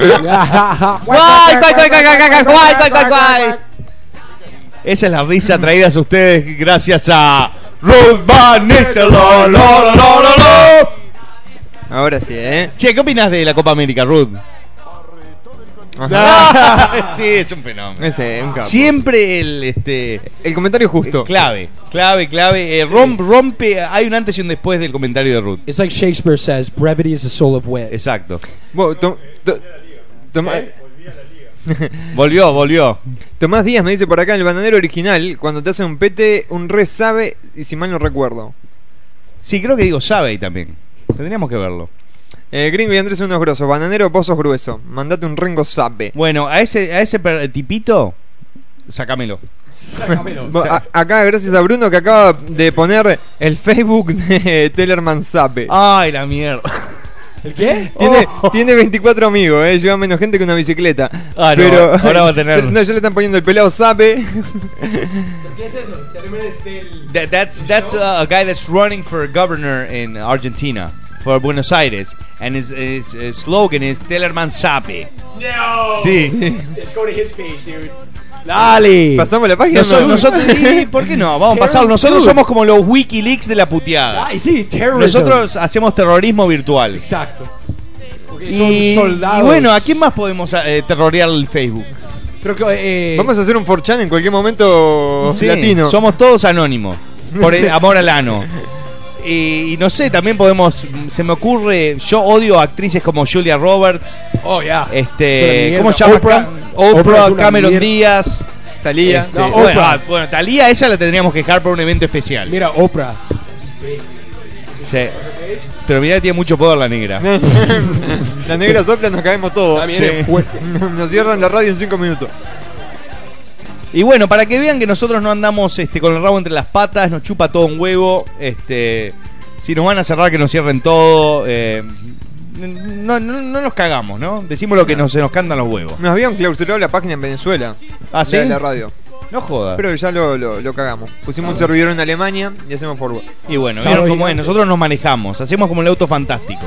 Esa es la risa traída a ustedes gracias a Ruth Van Nistelrooy. Ahora sí, Che, ¿qué opinas de la Copa América, Ruth? Sí, es un fenómeno. Ese, un capo. Siempre el comentario justo. Clave. Sí. Rompe, hay un antes y un después del comentario de Ruth. It's like Shakespeare says, brevity is the soul of wit. Exacto. Volvió. Tomás Díaz me dice por acá, en el bananero original, cuando te hacen un pete, un re sabe, y si mal no recuerdo. Sí, creo que digo sabe ahí también. Tendríamos que verlo. Gringo y Andrés son unos grosos. Bananero, vos sos grueso. Mandate un rengo sabe. Bueno, a ese tipito, sacámelo. Acá, gracias a Bruno, que acaba de poner el Facebook de Tellerman Sabe. Ay, la mierda. ¿El qué? Tiene 24 amigos, lleva menos gente que una bicicleta. Ah, no, pero ahora va a tener. Ya le están poniendo el pelado Sabe. ¿Qué es eso? That's a guy that's running for governor in Argentina, for Buenos Aires, and his slogan is Tellerman Sabe. No. Sí. Let's go to his page, dude. Dale. Pasamos la página. Nosotros, ¿por qué no? Vamos a pasarlo. Nosotros somos como los WikiLeaks de la puteada. Ay, sí, terrorism. Nosotros hacemos terrorismo virtual. Exacto. Porque Y son soldados. y bueno, ¿a quién más podemos terrorear el Facebook? Creo que, Vamos a hacer un 4chan en cualquier momento latino. Somos todos anónimos. Por el amor al ano. Y no sé, también podemos. Se me ocurre. Yo odio a actrices como Julia Roberts. Oh, ya. ¿Cómo se llama? Oprah, Cameron mierda. Díaz. Talía. No, Oprah. Bueno, Talía, esa la tendríamos que dejar por un evento especial. Mira, Oprah. Sí. Pero mira, tiene mucho poder la negra. La negra sopla, nos caemos todos. También es fuerte. Nos cierran la radio en 5 minutos. Y bueno, para que vean que nosotros no andamos con el rabo entre las patas, nos chupa todo un huevo. Si nos van a cerrar, que nos cierren todo. No nos cagamos, ¿no? Decimos lo que se nos cantan los huevos. Nos habían clausurado la página en Venezuela. ¿Ah, sí? De la radio. No jodas. Pero ya lo cagamos. Pusimos un servidor en Alemania y hacemos forward. Y bueno, vieron cómo es. Nosotros nos manejamos. Hacemos como el auto fantástico.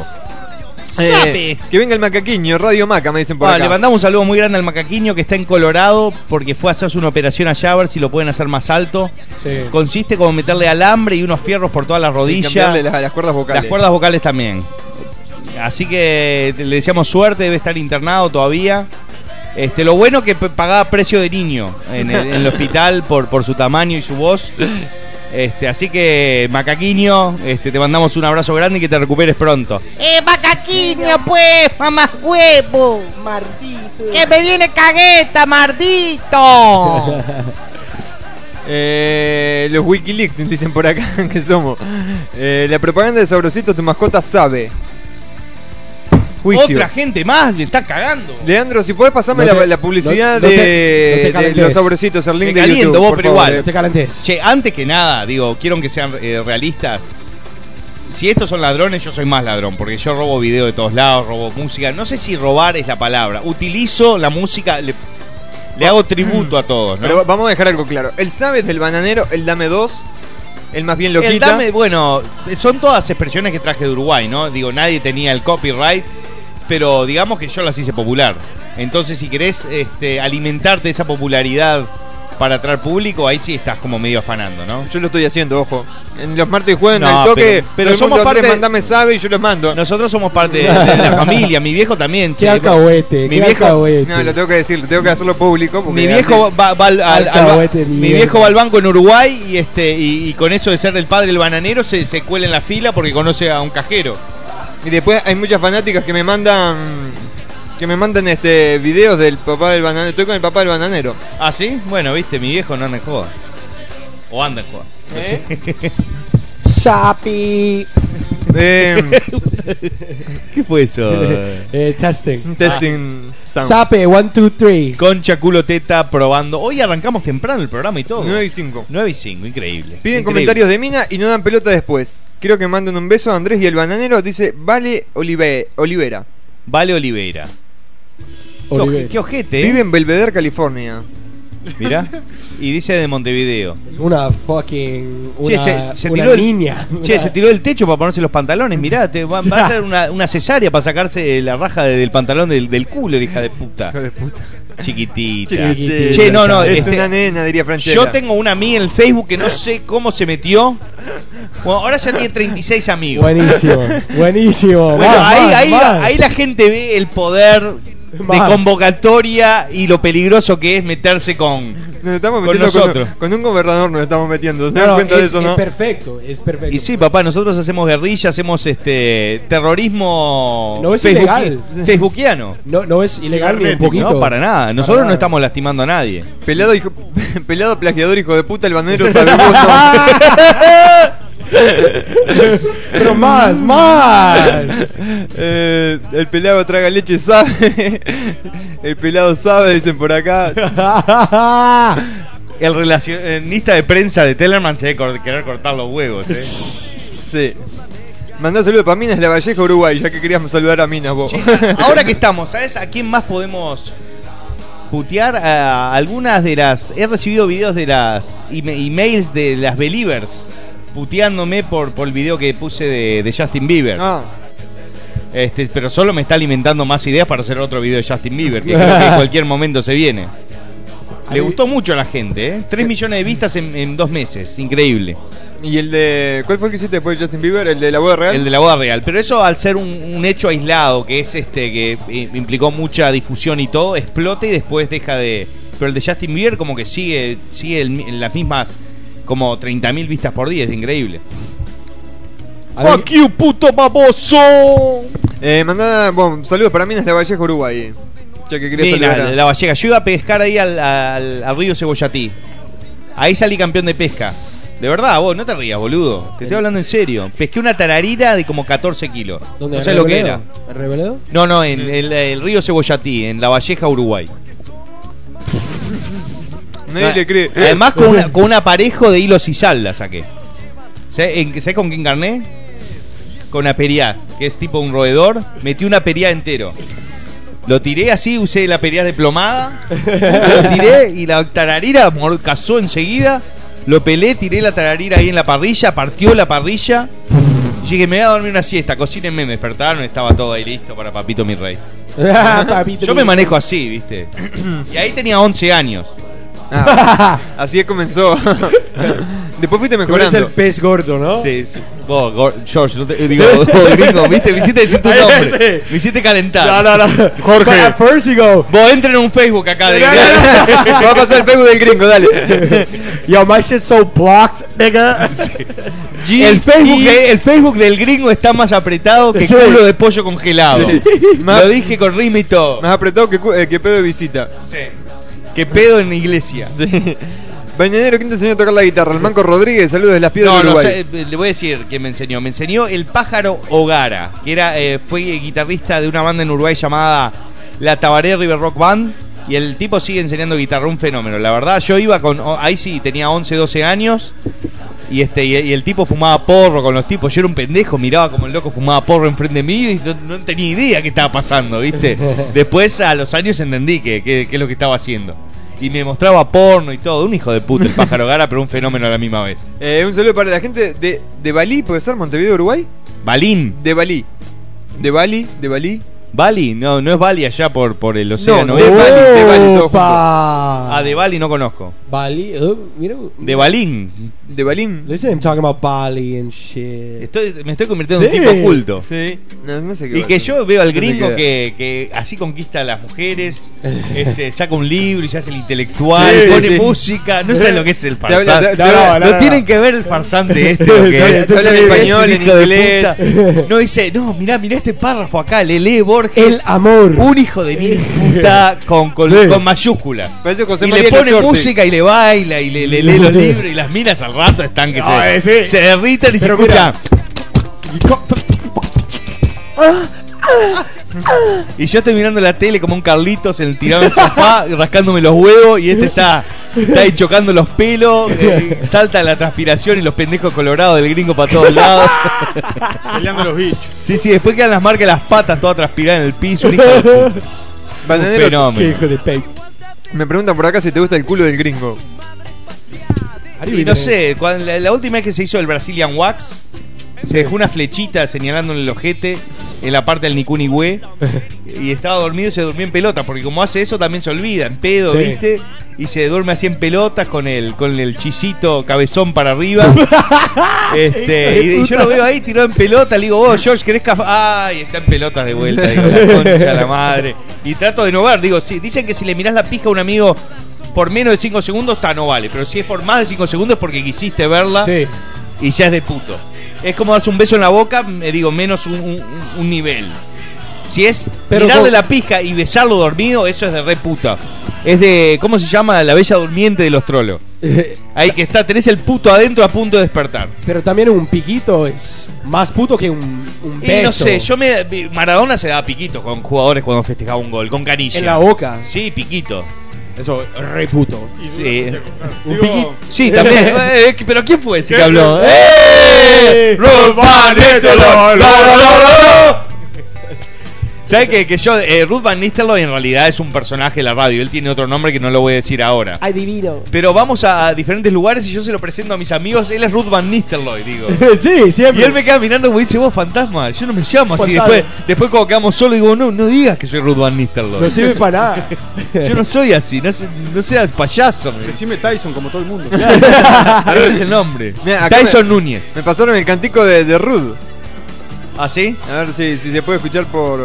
Que venga el macaquiño, Radio Maca, me dicen por acá. Le mandamos un saludo muy grande al macaquiño que está en Colorado porque fue a hacerse una operación allá a ver si lo pueden hacer más alto. Sí. Consiste como meterle alambre y unos fierros por todas las rodillas. Y cambiarle las cuerdas vocales. Las cuerdas vocales también. Así que le deseamos suerte, debe estar internado todavía. Lo bueno que pagaba precio de niño en el hospital por su tamaño y su voz. Así que, Macaquiño, te mandamos un abrazo grande y que te recuperes pronto. Macaquiño, pues, mamá huevo. Mardito. Que me viene cagueta, mardito. Los Wikileaks dicen por acá que somos. La propaganda de Sabrosito, tu mascota sabe. Juicio. Otra gente más le está cagando. Leandro, si podés pasarme la publicidad no de te los Sabrositos, el link Te de caliento, YouTube, vos, por pero favor. igual. No te calentes. Che, antes que nada, quiero que sean realistas. Si estos son ladrones, yo soy más ladrón, porque yo robo video de todos lados, robo música. No sé si robar es la palabra. Utilizo la música, le hago tributo a todos, ¿no? Pero vamos a dejar algo claro. El sabes del bananero, el dame 2, el más bien lo El quita. dame, bueno, son todas expresiones que traje de Uruguay, ¿no? Digo, nadie tenía el copyright, pero digamos que yo las hice popular. Entonces, si querés alimentarte de esa popularidad para atraer público, ahí sí estás como medio afanando, ¿no? Yo lo estoy haciendo, ojo. En los martes y jueves en No, el toque, pero somos parte mandame sabe y yo los mando. Nosotros somos parte de la familia, mi viejo también. Qué alcahuete, mi qué viejo, alcahuete. No, lo tengo que decir, tengo que hacerlo público. Mi viejo Alcahuete, mi viejo va al banco en Uruguay y con eso de ser el padre del bananero se cuela en la fila porque conoce a un cajero. Y después hay muchas fanáticas que me mandan videos del papá del bananero. Estoy con el papá del bananero. ¿Ah, sí? Bueno, viste, mi viejo no anda en joda. O anda en joda. No sé. Sapi. ¿Qué fue eso? Testing. Testing sound. Sape, 1, 2, 3. Concha, culo, teta, probando. Hoy arrancamos temprano el programa y todo. 9 y 5. 9 y 5, increíble. Piden Increíble. comentarios de mina y no dan pelota después. Quiero que manden un beso a Andrés y el bananero. Dice Vale Olivera. Vale Oliveira. Qué ojete, ¿eh? Vive en Belvedere, California. Mirá. Y dice de Montevideo. Una fucking. Che, Una, se una tiró niña. Che, se tiró del techo para ponerse los pantalones. Mirá, va a hacer una cesárea para sacarse la raja del pantalón del culo, hija de puta. Hijo de puta. Chiquitita. Chiquitita. Che, no, Es una nena, diría Francesca. yo tengo una amiga en el Facebook que no sé cómo se metió. Bueno, ahora ya tiene 36 amigos. Buenísimo, buenísimo. Bueno, Más, más. ahí la gente ve el poder de Más. convocatoria y lo peligroso que es meterse con Nos estamos con metiendo nosotros. con un gobernador, nos estamos metiendo. ¿Se dan No, cuenta de eso, no? Es perfecto, es perfecto. Y sí, papá, nosotros hacemos guerrilla, hacemos terrorismo No es ilegal. facebookiano. No es ilegal ni un poquito. No, para nada. Nosotros no estamos lastimando a nadie. Pelado plagiador, hijo de puta, el bananero sabe vos. Pero más. El pelado traga leche, sabe. El pelado sabe, dicen por acá. El relacionista de prensa de Tellerman se debe querer cortar los huevos. Sí. Mandá saludos para Minas La Valleja, Uruguay, ya que queríamos saludar a Minas vos. Che, ahora que estamos, ¿sabes a quién más podemos putear? A algunas de las... He recibido videos de las emails de las Believers puteándome por el video que puse de Justin Bieber. Ah. Pero solo me está alimentando más ideas para hacer otro video de Justin Bieber, que creo que en cualquier momento se viene. Le gustó mucho a la gente, ¿eh? 3 millones de vistas en 2 meses, increíble. ¿Y el de... ¿Cuál fue el que hiciste después de Justin Bieber? ¿El de la boda real? El de la boda real, pero eso al ser un hecho aislado, que es que implicó mucha difusión y todo, explota y después deja de... Pero el de Justin Bieber como que sigue en las mismas, como 30.000 vistas por día, es increíble. ¡Fuck you, puto baboso! Bueno, saludos para Minas La Valleja, Uruguay. Ya que quería saludar a... La Valleja. Yo iba a pescar ahí al río Cebollatí. Ahí salí campeón de pesca. De verdad, vos, no te rías, boludo. Te estoy hablando en serio. Pesqué una tararira de como 14 kilos. ¿Dónde? No sé lo que era. ¿En Reveledo? No, en el río Cebollatí, en La Valleja, Uruguay. Nadie le cree. Además con un aparejo de hilos y sal la saqué. ¿Sabés con quién carné? Con aperiá, que es tipo un roedor. Metí un aperiá entero. Lo tiré así, usé la aperiá de plomada. Lo tiré y la tararira cazó enseguida. Lo pelé, tiré la tararira ahí en la parrilla. Partió la parrilla. Y dije, me voy a dormir una siesta. Cocínenme, me despertaron. Estaba todo ahí listo para Papito mi rey. Yo me manejo así, ¿viste? Y ahí tenía 11 años. Así comenzó. Después fuiste Tú eres mejorando. el pez gordo, ¿no? Sí. Vos, George, no te, digo, gringo, ¿viste? Me hiciste decir tu nombre. Me hiciste calentar. No. Jorge. But at first you go, Vos entren en un Facebook acá de... Va a pasar el Facebook del gringo, dale. yo, my shit's so blocked, nigga. El Facebook del gringo está más apretado que Sí. culo de pollo congelado. Sí. Lo dije con rima y todo. Más apretado que pedo de visita. Sí. Que pedo en la iglesia. Sí. Bañanero, ¿quién te enseñó a tocar la guitarra? El Manco Rodríguez, saludos de las Piedras de No Uruguay. sé, le voy a decir quién me enseñó. Me enseñó el Pájaro Ogara, que fue guitarrista de una banda en Uruguay llamada La Tabaré River Rock Band. Y el tipo sigue enseñando guitarra, un fenómeno. La verdad, yo iba ahí sí, tenía 11, 12 años. Y el tipo fumaba porro con los tipos. Yo era un pendejo, miraba como el loco fumaba porro enfrente de mí y no tenía idea qué estaba pasando, ¿viste? Después, a los años, entendí qué es lo que estaba haciendo. Y me mostraba porno y todo. Un hijo de puta el Pájaro Gara, pero un fenómeno a la misma vez. Un saludo para la gente de Balí, ¿puede ser? ¿Montevideo, Uruguay? Balín. De Balí. De Balí. ¿Bali? No es Bali allá por el océano. No, de Bali todo junto. Ah, de Bali no conozco. Bali, mira. De Balín. De Balín. Listen, I'm talking about Bali and shit. Me estoy convirtiendo en un tipo culto. Sí. No sé qué. Y que yo veo al gringo que así conquista a las mujeres, saca un libro y se hace el intelectual, pone música. No sé lo que es el farsante. No tienen que ver el farsante este. Se habla en español, en inglés. No dice, no, mirá este párrafo acá, le lee Borges. El amor. Un hijo de mil puta con mayúsculas. José Y María le pone Lechorte. música y le baila y le lee los libros y las minas al rato están que se derritan y se escuchan. Y yo estoy mirando la tele como un Carlitos en el tirado del sofá, rascándome los huevos, y está ahí chocando los pelos, salta la transpiración y los pendejos colorados del gringo para todos lados. Peleando los bichos. Sí, después quedan las marcas de las patas todas transpiradas en el piso. Un hijo de puta. Bananero, fenómeno. Qué hijo de peito. me preguntan por acá si te gusta el culo del gringo. Y no sé, la última vez que se hizo el Brazilian Wax, se dejó una flechita señalándole el ojete en la parte del Nicunigüe y estaba dormido y se durmió en pelota, porque como hace eso también se olvida, en pedo, ¿viste? Y se duerme así en pelotas con el chisito cabezón para arriba. Y yo lo veo ahí tirado en pelota, le digo, vos George, ¿querés café? Ay, está en pelotas de vuelta, digo, la concha de la madre. Y trato de no ver, digo, sí, dicen que si le mirás la pija a un amigo por menos de 5 segundos, no vale, pero si es por más de 5 segundos es porque quisiste verla y ya es de puto. Es como darse un beso en la boca, digo, menos un nivel. Si es mirarle la pija y besarlo dormido, eso es de re puta. Es de, ¿cómo se llama? La bella durmiente de los trolos. Ahí que está, tenés el puto adentro a punto de despertar. Pero también un piquito es más puto que un beso. Y no sé, Maradona se daba piquito con jugadores cuando festejaba un gol, con canilla. En la boca. Sí, piquito. Eso, re puto. Sí. Un piquito. Sí, también. Pero ¿quién fue ese que habló? Ruth Van Nistelrooy. ¿Sabes que yo, Ruth Van Nistelrooy en realidad es un personaje de la radio? Él tiene otro nombre que no lo voy a decir ahora. Ay, divino. Pero vamos a diferentes lugares y yo se lo presento a mis amigos. Él es Ruth Van Nistelrooy, digo. Sí, siempre. Y él me queda mirando como dice, vos fantasma, yo no me llamo así. Después cuando quedamos solos digo, no digo que soy Ruth Van Nistelrooy. No sirve para nada. Yo no soy así, no seas payaso. Decime Tyson como todo el mundo. Ese es el nombre. Mirá, Tyson Núñez. Me pasaron el cantico de Ruth. ¿Ah, sí? A ver si se puede escuchar por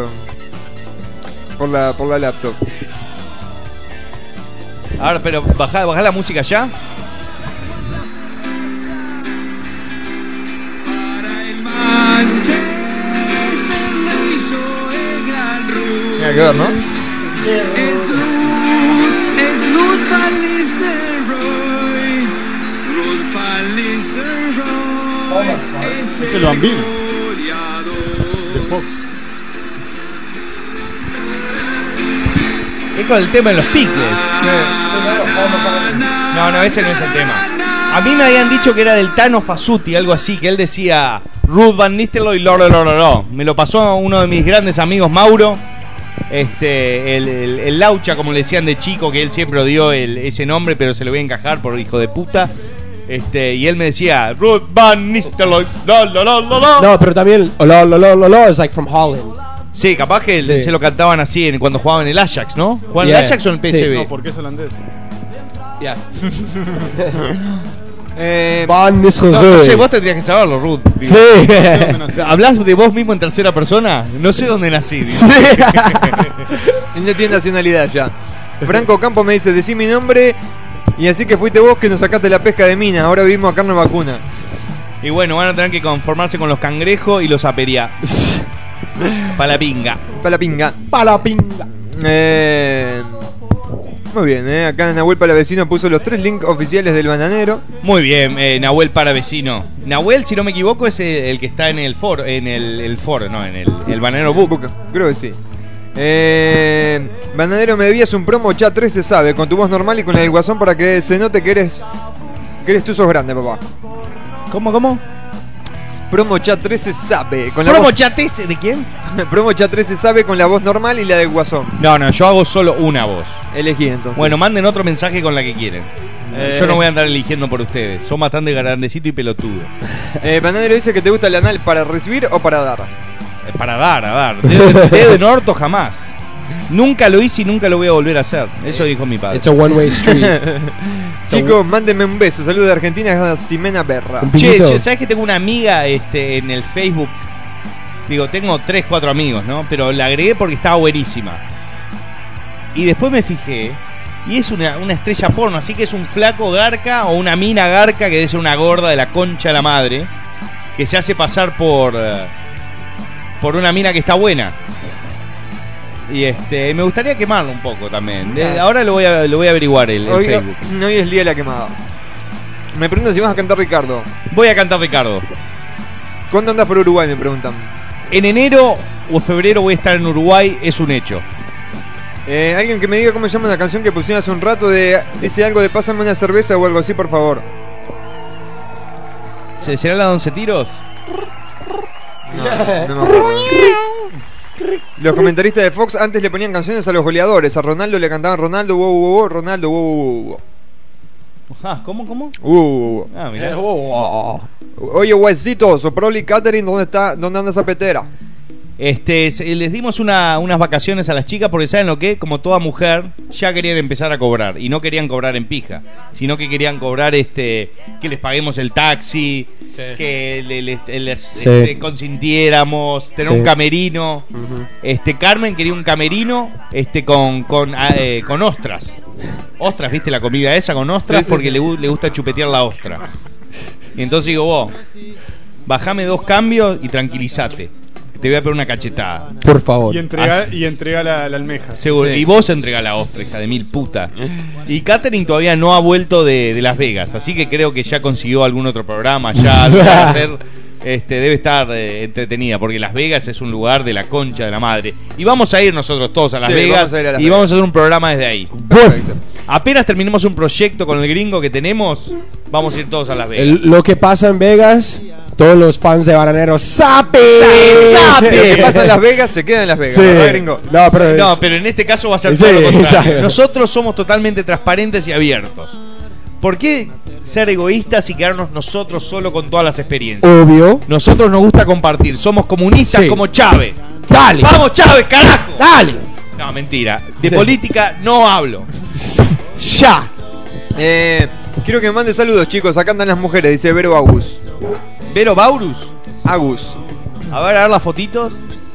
la laptop. A ver, pero bajá la música ya. Mira que ver, ¿no? Es Ruth Van Nistelrooy. Ruth Van Nistelrooy. Es el bambino de Fox. Es con el tema de los picles. No, ese no es el tema. A mí me habían dicho que era del Tano Fasuti, algo así, que él decía Ruth Van Nistelrooy, lo. Me lo pasó uno de mis grandes amigos, Mauro. El Laucha, como le decían de chico, que él siempre odió ese nombre, pero se lo voy a encajar por hijo de puta. Y él me decía Ruth Van Nistelrooy, lo. No, pero también lo es like from Holland. Sí, capaz que se lo cantaban así cuando jugaban en el Ajax, ¿no? ¿Jugaban en el Ajax o en el PSV? No, porque es holandés. Ya. Van Nistelrooy. No sé, vos tendrías que saberlo, Ruth. Sí. ¿Hablás de vos mismo en tercera persona? No sé dónde nací. Sí. Él no tiene nacionalidad ya. Franco Campo me dice, decí mi nombre. Y así que fuiste vos que nos sacaste la pesca de mina. Ahora vivimos acá en Nueva Vacuna. Y bueno, van a tener que conformarse con los cangrejos y los aperia. Palapinga. Muy bien, acá Nahuel Palavecino puso los 3 links oficiales del bananero. Muy bien, Nahuel Palavecino. Nahuel, si no me equivoco, es el que está en el foro, el Bananero Book. Creo que sí. Bananero, me debías un promo chat 3 se sabe, con tu voz normal y con el guasón para que se note que tú sos grande, papá. ¿Cómo? Promo chat 3 se sabe. ¿Promo chat ese? ¿De quién? Promo chat 3 se sabe con la voz normal y la del guasón. No, yo hago solo una voz. Elegí entonces. Bueno, manden otro mensaje con la que quieren. Yo no voy a andar eligiendo por ustedes. Son bastante grandecito y pelotudo. Bananero dice que te gusta el anal para recibir o para dar. Para dar. Dedo en orto jamás. Nunca lo hice y nunca lo voy a volver a hacer. Eso dijo mi padre. It's a one-way street. Chicos, mándenme un beso. Saludos de Argentina, Ximena Berra. Che, ¿sabes que tengo una amiga en el Facebook? Digo, tengo 3, 4 amigos, ¿no? Pero la agregué porque estaba buenísima. Y después me fijé, y es una estrella porno, así que es un flaco garca o una mina garca que debe ser una gorda de la concha de la madre, que se hace pasar por una mina que está buena. Y me gustaría quemarlo un poco también. Ahora lo voy a averiguar el Facebook. Hoy es el día de la quemada. Me preguntan si vas a cantar Ricardo. Voy a cantar Ricardo. ¿Cuándo andas por Uruguay? Me preguntan. En enero o febrero voy a estar en Uruguay, es un hecho. Alguien que me diga cómo se llama la canción que pusieron hace un rato. Dice algo de pásame una cerveza o algo así, por favor. ¿Será la de 11 tiros? No me acuerdo. Los comentaristas de Fox antes le ponían canciones a los goleadores. A Ronaldo le cantaban Ronaldo, Ronaldo, ¿Cómo? Ah, mirá. Oye, huesitos, Soproli Catherine, ¿dónde anda esa petera? Les dimos unas vacaciones a las chicas porque ¿saben lo que? Como toda mujer ya querían empezar a cobrar y no querían cobrar en pija, sino que querían cobrar que les paguemos el taxi, que les consintiéramos, tener un camerino. Carmen quería un camerino con ostras. Ostras, ¿viste la comida esa con ostras? Porque le gusta chupetear la ostra. Y entonces digo, vos, bajame 2 cambios y tranquilízate. Te voy a pegar una cachetada. Por favor. Y entrega la almeja. Seguro. Sí. Y vos entrega la ostra, hija de mil puta. Y Catherine todavía no ha vuelto de Las Vegas, así que creo que ya consiguió algún otro programa, ya lo va a hacer. Debe estar entretenida, porque Las Vegas es un lugar de la concha de la madre. Y vamos a ir nosotros todos a Las Vegas y vamos a hacer un programa desde ahí. Perfecto. Apenas terminemos un proyecto con el gringo que tenemos, vamos a ir todos a Las Vegas. Lo que pasa en Vegas, todos los fans de Bananero ¡Sape! Lo que pasa en Las Vegas se queda en Las Vegas, sí. ¿verdad, gringo? No, pero en este caso va a ser todo lo contrario. Nosotros somos totalmente transparentes y abiertos. ¿Por qué ser egoístas y quedarnos nosotros solo con todas las experiencias? Obvio. Nosotros nos gusta compartir. Somos comunistas como Chávez. Dale. ¡Vamos, Chávez, carajo! Dale. No, mentira. De política no hablo. Ya. Quiero que me mande saludos, chicos. Acá andan las mujeres, dice Vero Agus. ¿Vero Baurus? Agus. A ver las fotitos.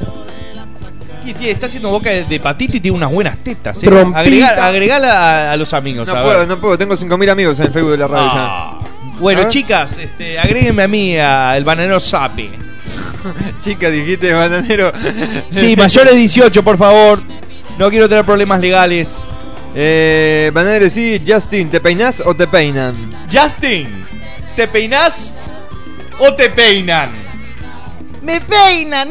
Está haciendo boca de patito y tiene unas buenas tetas. Agregala a los amigos. No puedo. Tengo 5.000 amigos en el Facebook de la radio. Bueno, chicas, agréguenme a mí, al bananero Sape. Chicas, dijiste bananero. Sí, mayores de 18, por favor. No quiero tener problemas legales. Bananero, sí. Justin, ¿te peinás o te peinan? Justin, ¿te peinás o te peinan? ¡Me peinan!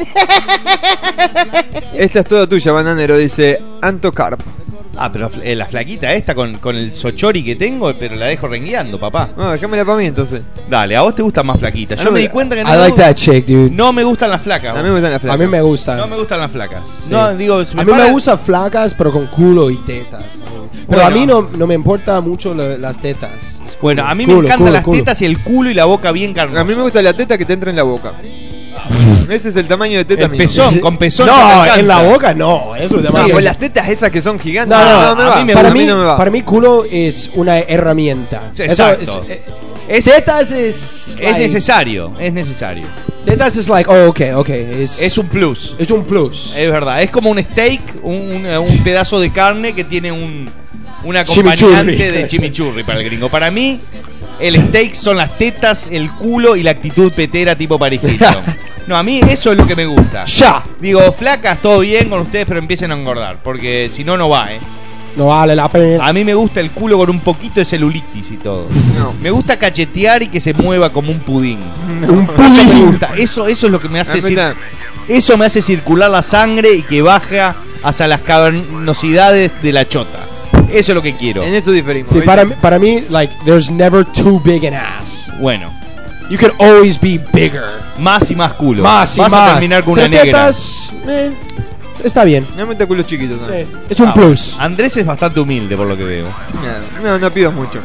Esta es toda tuya, bananero, dice Anto Carp. Pero la flaquita esta con el sochori que tengo, pero la dejo rengueando, papá. No, déjamela para mí entonces. Dale, a vos te gustan más flaquitas. Yo me di cuenta que I like that chick, dude. No me gustan las flacas. A mí me gustan las flacas. A mí me gustan. No me gustan las flacas. Sí. No, digo, a mí me gustan flacas, pero con culo y tetas. Pero bueno, a mí no me importa mucho las tetas. Bueno, a mí me encantan las tetas y el culo y la boca bien carnosa. A mí me gusta la teta que te entra en la boca. Ese es el tamaño de teta el mío. Pezón, con pezón. No, en la boca no. Eso es demasiado. Pues las tetas esas que son gigantes. No, me va. Para mí no me va. Para mí culo es una herramienta. Exacto. Tetas es necesario. Tetas es like, okay. Es un plus. Es un plus. Es verdad. Es como un steak, un pedazo de carne que tiene un acompañante de chimichurri para el gringo. Para mí, el steak son las tetas, el culo y la actitud petera tipo Paris Hilton. No, a mí eso es lo que me gusta. Ya. Digo, flacas, todo bien con ustedes, pero empiecen a engordar. Porque si no, no va, No vale la pena. A mí me gusta el culo con un poquito de celulitis y todo. No. Me gusta cachetear y que se mueva como un pudín. Un Eso me pudín. gusta. Eso es lo que me hace eso me hace circular la sangre y que baja hacia las cavernosidades de la chota. Eso es lo que quiero. En eso diferimos. Sí, para mí, like, there's never too big an ass. Bueno. You can always be bigger. Más y más culo. Vas a terminar con una negra. Tetas, está bien. No me culos chiquitos. ¿No? Sí. Es un plus. Andrés es bastante humilde por lo que veo. No pido mucho.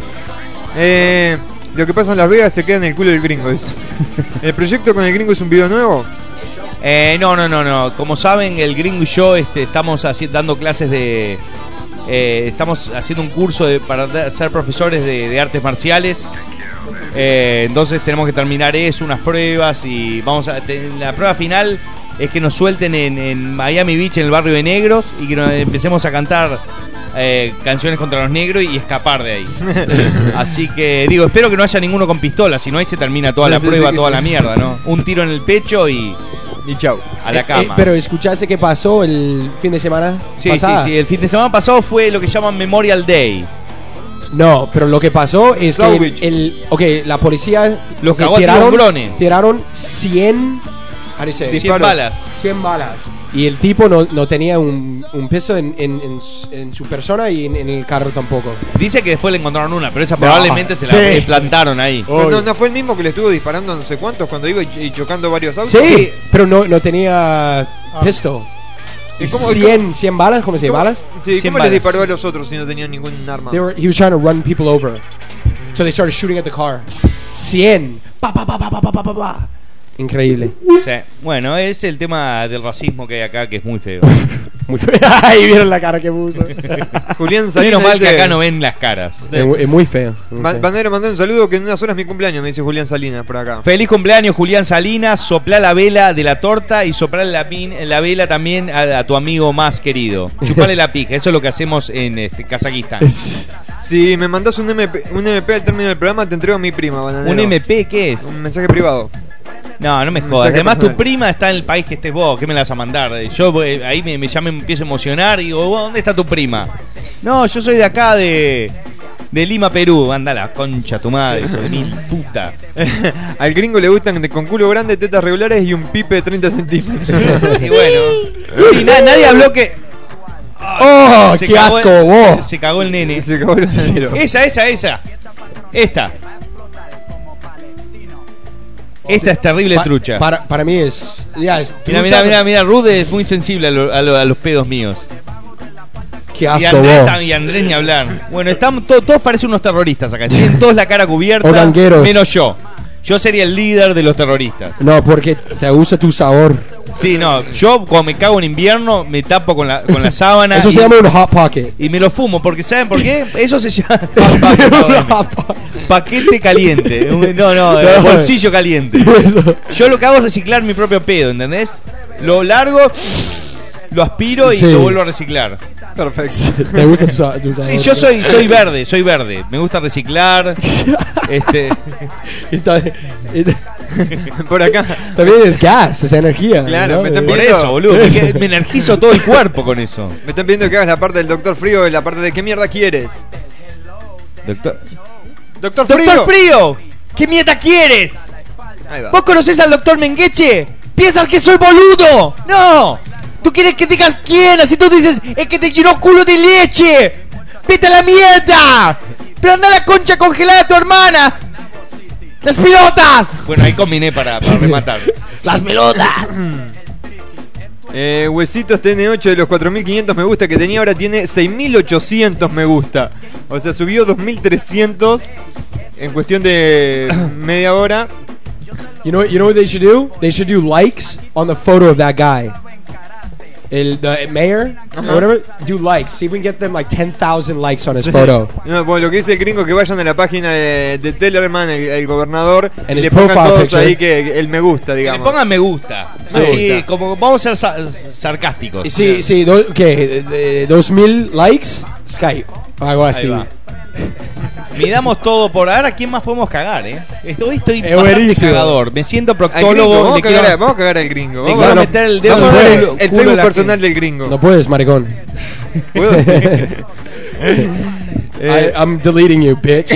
Lo que pasa en Las Vegas se queda en el culo del gringo. El proyecto con el gringo es un video nuevo. No. Como saben, el Gringo y yo estamos dando clases de... estamos haciendo un curso para ser profesores de artes marciales. Entonces tenemos que terminar unas pruebas y la prueba final es que nos suelten en Miami Beach, en el barrio de negros, y que empecemos a cantar canciones contra los negros y escapar de ahí. Así que espero que no haya ninguno con pistola, si no ahí se termina toda la prueba, toda la mierda, ¿no? Un tiro en el pecho y chau, a la cama. Pero ¿escuchaste qué pasó el fin de semana pasado? Sí, el fin de semana pasado fue lo que llaman Memorial Day. No, pero lo que pasó es que la policía tiraron 100 balas. 100 balas. Y el tipo no tenía un peso en su persona y en el carro tampoco. Dice que después le encontraron una, pero esa probablemente se la plantaron ahí. No fue el mismo que le estuvo disparando no sé cuántos cuando iba y chocando varios autos. Sí, pero no tenía pistol. 100 balas, ¿cómo se dice? ¿Balas? Sí, ¿cómo les disparó a los otros si no tenían ningún arma? He was trying to run people over. So they started shooting at the car. 100. Pa. Increíble. Sí. Bueno, es el tema del racismo que hay acá, que es muy feo. Muy feo. Ahí vieron la cara que puso. Julián Salinas. Menos mal que acá no ven las caras. Es muy feo. Bandero, mandé un saludo que en unas horas es mi cumpleaños, me dice Julián Salinas por acá. Feliz cumpleaños, Julián Salinas. Soplá la vela de la torta y soplá la vela también a tu amigo más querido. Chupale la pija, eso es lo que hacemos en Kazajistán. Si me mandás un MP al término del programa, te entrego a mi prima, Bananero. ¿Un MP qué es? Un mensaje privado. No me jodas. Además, tu prima está en el país que estés vos. ¿Qué me la vas a mandar? Yo ahí me empiezo a emocionar y digo, ¿dónde está tu prima? No, yo soy de acá, de Lima, Perú. Anda la concha tu madre, hijo de mil puta. Al gringo le gustan con culo grande, tetas regulares y un pipe de 30 centímetros. Y bueno. Sí, nadie habló que... ¡Oh, qué asco, vos! Se cagó el nene. Se cagó el bananero. Esa. Esta es terrible trucha. Para mí es Mira, Rude es muy sensible a los pedos míos. Qué asco, vos. Y Andrés ni hablar. Bueno, todos parecen unos terroristas acá. Tienen todos la cara cubierta, menos yo. Yo sería el líder de los terroristas. No, porque te gusta tu sabor. Sí, no, yo cuando me cago en invierno me tapo con la sábana. Eso se llama un hot pocket. Y me lo fumo, porque ¿saben por qué? Eso se llama paquete caliente. Bolsillo caliente. Yo lo que hago es reciclar mi propio pedo, ¿entendés? Lo largo, lo aspiro y lo vuelvo a reciclar. Perfecto. ¿Te gusta tu sabor? Sí, yo soy verde. Me gusta reciclar. Por acá. También es gas, es energía. Claro, ¿no? me están Por eso, boludo. Me energizo todo el cuerpo con eso. Me están pidiendo que hagas la parte del Doctor Frío y la parte de ¿qué mierda quieres? Doctor Frío, ¿qué mierda quieres? ¿Vos conocés al Doctor Mengeche? ¿Piensas que soy boludo? ¡No! ¿Tú quieres que digas quién? Así tú dices, es que te llenó culo de leche. ¡Vete a la mierda! ¡Pero anda la concha congelada de tu hermana! ¡Las pelotas! Bueno, ahí combiné para rematar. ¡Las pelotas! Huesitos TN8 de los 4.500 me gusta que tenía, ahora tiene 6.800 me gusta. O sea, subió 2.300 en cuestión de media hora. You know what they should do? They should do likes on the photo of that guy. The mayor, or whatever, do likes. See if we can get them like 10,000 likes on his photo. No, bueno, lo que dice el gringo, que vayan a la página de Tellerman, el gobernador, y le pongan todos picture. ahí que el me gusta, digamos. Que le pongan me gusta. Así, como vamos a ser sarcásticos. Sí, 2.000 likes, Skype, algo así. Midamos todo por ahora. ¿Quién más podemos cagar, Estoy bastante cagador. Me siento proctólogo. Vamos a cagar al gringo. Vamos a meter el dedo. Vamos a dar el Facebook personal del gringo. No puedes, maricón. ¿Puedo? I'm deleting you, bitch.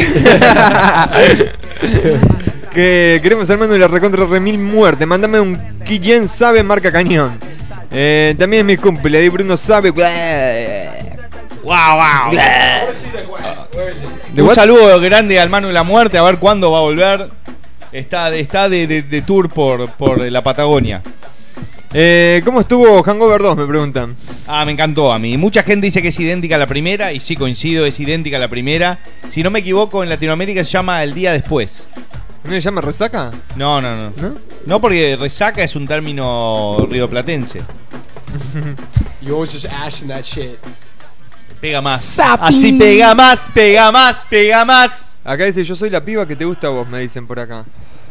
Que queremos armando la recontra remil muerte. Mándame un Quillén sabe marca cañón. También es mi cumple. Ahí Bruno sabe. Wow. Un saludo grande al Manu de la Muerte. A ver cuándo va a volver. Está de tour por la Patagonia. ¿Cómo estuvo Hangover 2? Me preguntan. Me encantó a mí. Mucha gente dice que es idéntica a la primera. Y sí, coincido, es idéntica a la primera. Si no me equivoco, en Latinoamérica se llama El Día Después. ¿No se llama Resaca? No. No, porque resaca es un término rioplatense. You always just ashing that shit. Pega más. Sapi. Así pega más, pega más, pega más. Acá dice, yo soy la piba que te gusta a vos, me dicen por acá.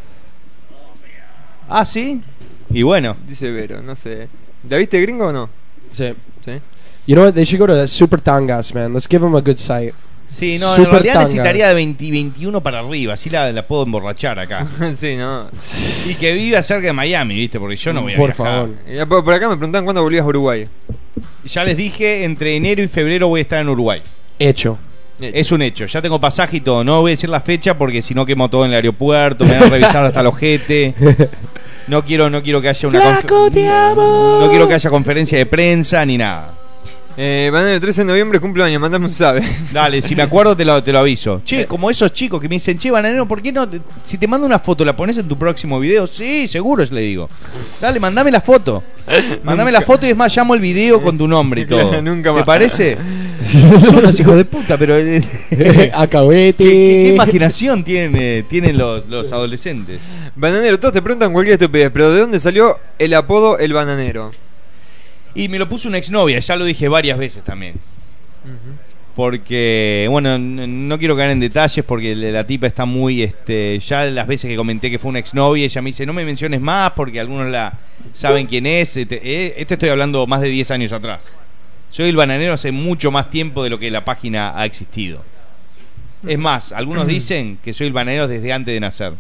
Ah, ¿sí? Y bueno. Dice Vero, no sé. ¿La viste gringo o no? Sí. Sí. You know what? They should go to that Super Tangas, man. Let's give them a good site. Sí, no, Super en realidad tangas. necesitaría de 21 para arriba, así la puedo emborrachar acá. Sí, no. Y que viva cerca de Miami, ¿viste? Porque yo no voy a Por viajar. favor. Y por acá me preguntan cuándo volvías a Uruguay. Ya les dije, entre enero y febrero voy a estar en Uruguay. Hecho. Es un hecho, ya tengo pasaje y todo. No voy a decir la fecha porque si no quemo todo en el aeropuerto, me van a revisar hasta el ojete. No quiero que haya una no quiero que haya conferencia de prensa ni nada. Van el 13 de noviembre, cumpleaños, mandame un sabe. Dale, si me acuerdo te lo aviso. Che, como esos chicos que me dicen, che, Bananero, ¿por qué no? Si te mando una foto, ¿la pones en tu próximo video? Sí, seguro, le digo. Dale, mandame la foto. Mandame la foto y es más, llamo el video con tu nombre y todo. Claro, nunca más. ¿Te parece? Son unos hijos de puta, pero Acabete. ¿Qué imaginación tienen los adolescentes? Bananero, todos te preguntan cualquier estupidez, pero ¿de dónde salió el apodo El Bananero? Y me lo puso una exnovia, ya lo dije varias veces también. Porque, bueno, no quiero caer en detalles porque la tipa está muy, ya las veces que comenté que fue una exnovia, ella me dice, no me menciones más porque algunos la saben quién es. Estoy hablando más de 10 años atrás. Soy el Bananero hace mucho más tiempo de lo que la página ha existido. Es más, algunos dicen que soy el Bananero desde antes de nacer.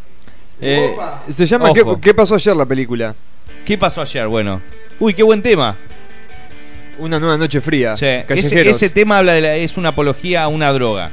Se llama ¿Qué pasó ayer la película? ¿Qué pasó ayer? Bueno. Uy, qué buen tema. Una nueva noche fría. Sí. Callejeros. Ese tema habla es una apología a una droga.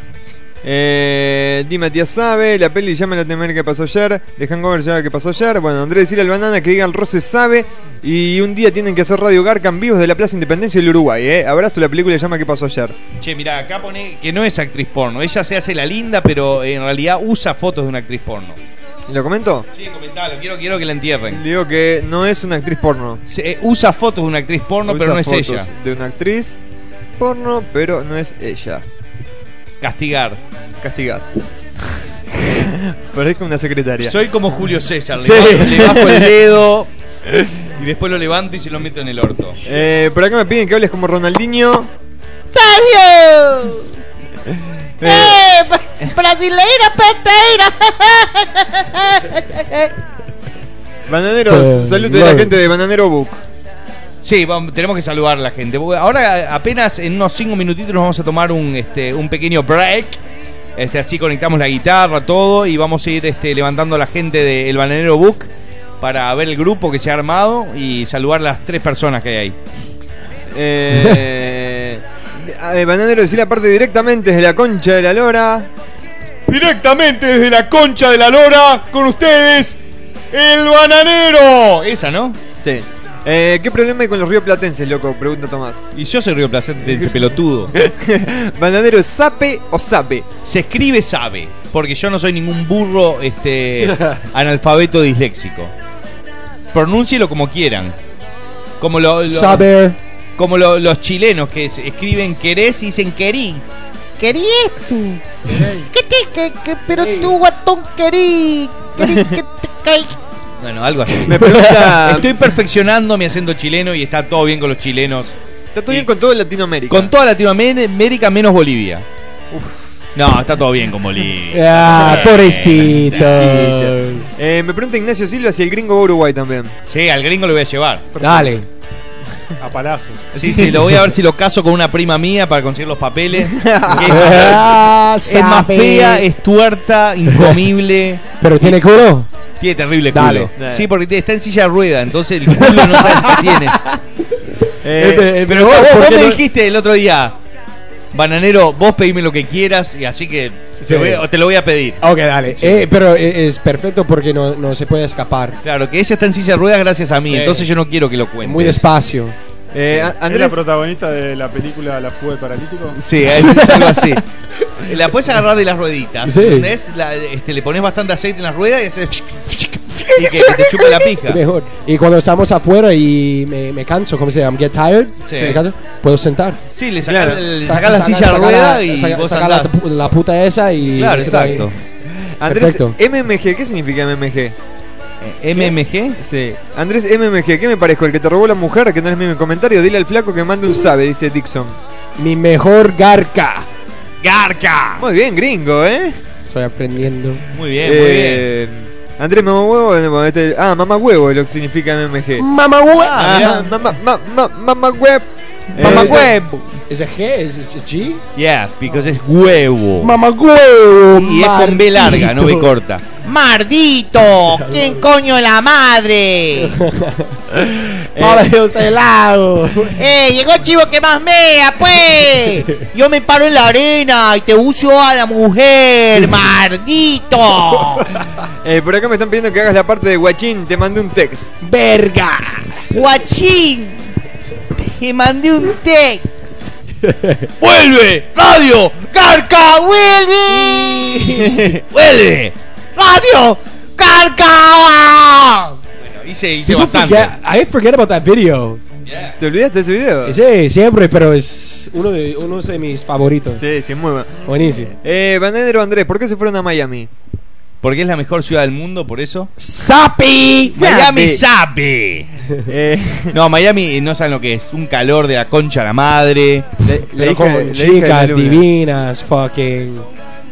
Di Matías sabe, la peli llama Latinoamérica que pasó ayer, de Hangover llama que pasó ayer. Bueno, Andrés decirle al Banana que diga el Rose sabe. Y un día tienen que hacer Radio Garcan vivos de la Plaza Independencia del Uruguay, Abrazo, la película llama que pasó ayer. Che, mirá, acá pone que no es actriz porno. Ella se hace la linda, pero en realidad usa fotos de una actriz porno. ¿Lo comento? Sí, comentalo, quiero que la entierren. Digo que no es una actriz porno. Usa fotos de una actriz porno, pero no es ella. De una actriz porno, pero no es ella. Castigar. Parezco una secretaria. Soy como Julio César, Sí. le bajo el dedo y después lo levanto y se lo meto en el orto. Por acá me piden que hables como Ronaldinho. ¡Sergio! ¡Brasileira peteira! Bananeros, saludos de la gente de Bananero Book. Sí, tenemos que saludar a la gente. Ahora apenas en unos 5 minutitos nos vamos a tomar un pequeño break. Así conectamos la guitarra, todo, y vamos a ir levantando a la gente del Bananero Book para ver el grupo que se ha armado y saludar a las 3 personas que hay ahí. Bananero, decir la parte directamente desde la Concha de la Lora. Directamente desde la Concha de la Lora, con ustedes, el Bananero. Esa, ¿no? Sí. ¿Qué problema hay con los rioplatenses, loco? Pregunta Tomás. Y yo soy rioplatense, pelotudo. ¿Bananero es sape o sabe? Se escribe sabe, porque yo no soy ningún burro analfabeto disléxico. Pronúncielo como quieran. Como Saber. Como los chilenos que escriben querés y dicen querí. ¿Querí esto? Pero tú, guatón, querí que te caes. Bueno, algo así. Me pregunta... Estoy perfeccionando mi acento chileno y está todo bien con los chilenos. Está todo bien con todo Latinoamérica. Con toda Latinoamérica menos Bolivia. No, está todo bien con Bolivia. Pobrecito. Me pregunta Ignacio Silva si el gringo va a Uruguay también. Sí, al gringo lo voy a llevar. Dale. A palazos. Sí, lo voy a ver si lo caso con una prima mía para conseguir los papeles. Es más fea, es tuerta, incomible. ¿Pero tiene culo? Tiene terrible Dale. culo. Sí, porque está en silla de rueda, entonces el culo no sabes qué tiene. Pero vos me dijiste el otro día, Bananero, vos pedime lo que quieras y así que te lo voy a pedir. Ok, dale. Pero es perfecto porque no se puede escapar. Claro, que ella está en silla de ruedas gracias a mí, entonces yo no quiero que lo cuente. Muy despacio. ¿Andrés es la protagonista de la película La fuga del paralítico? Sí, es algo así. La puedes agarrar de las rueditas, sí. ¿Entendés? Le pones bastante aceite en las ruedas y haces y que te chupe la pija. Mejor. Y cuando estamos afuera y me canso, ¿cómo se llama? Get tired. Sí. Me canso, puedo sentar. Sí, le sacás la silla de rueda y vos andás. La puta esa y... Claro, exacto. Andrés, MMG, ¿qué significa MMG? ¿MMG? Sí. Andrés MMG, ¿qué me parezco? El que te robó la mujer, que no es mi comentario. Dile al flaco que mande un sabe, dice Dixon. Mi mejor garca. ¡Garca! Muy bien, gringo, ¿eh? Estoy aprendiendo. Muy bien, muy bien. Andrés Mamá Huevo, Mamá Huevo es lo que significa MMG. Mamá huevo. Mamá Huevo. Mamá huevo. ¿Es a G? ¿Es G? Yeah, because es huevo. Mamá huevo. Y es con B larga, no B corta. ¡Mardito! ¿Quién coño es la madre? Ahora yo soy helado. Llegó el chivo que más mea, pues. Yo me paro en la arena y te uso a la mujer, mardito. Por acá me están pidiendo que hagas la parte de guachín. Te mandé un text. Verga. Guachín, te mandé un text. ¡Vuelve! ¡Radio! ¡Carca, vuelve! ¡Vuelve! ¡Radio! ¡Carca! Bueno, hice bastante. I forget about that video. Yeah. ¿Te olvidaste de ese video? Sí, siempre, pero es uno de mis favoritos. Sí, sí, muy bueno. Buenísimo. Bananero Andrés, ¿por qué se fueron a Miami? Porque es la mejor ciudad del mundo, por eso. ¡Sapi! Miami sabe. No, Miami no saben lo que es. Un calor de la concha a la madre. Chicas divinas, fucking.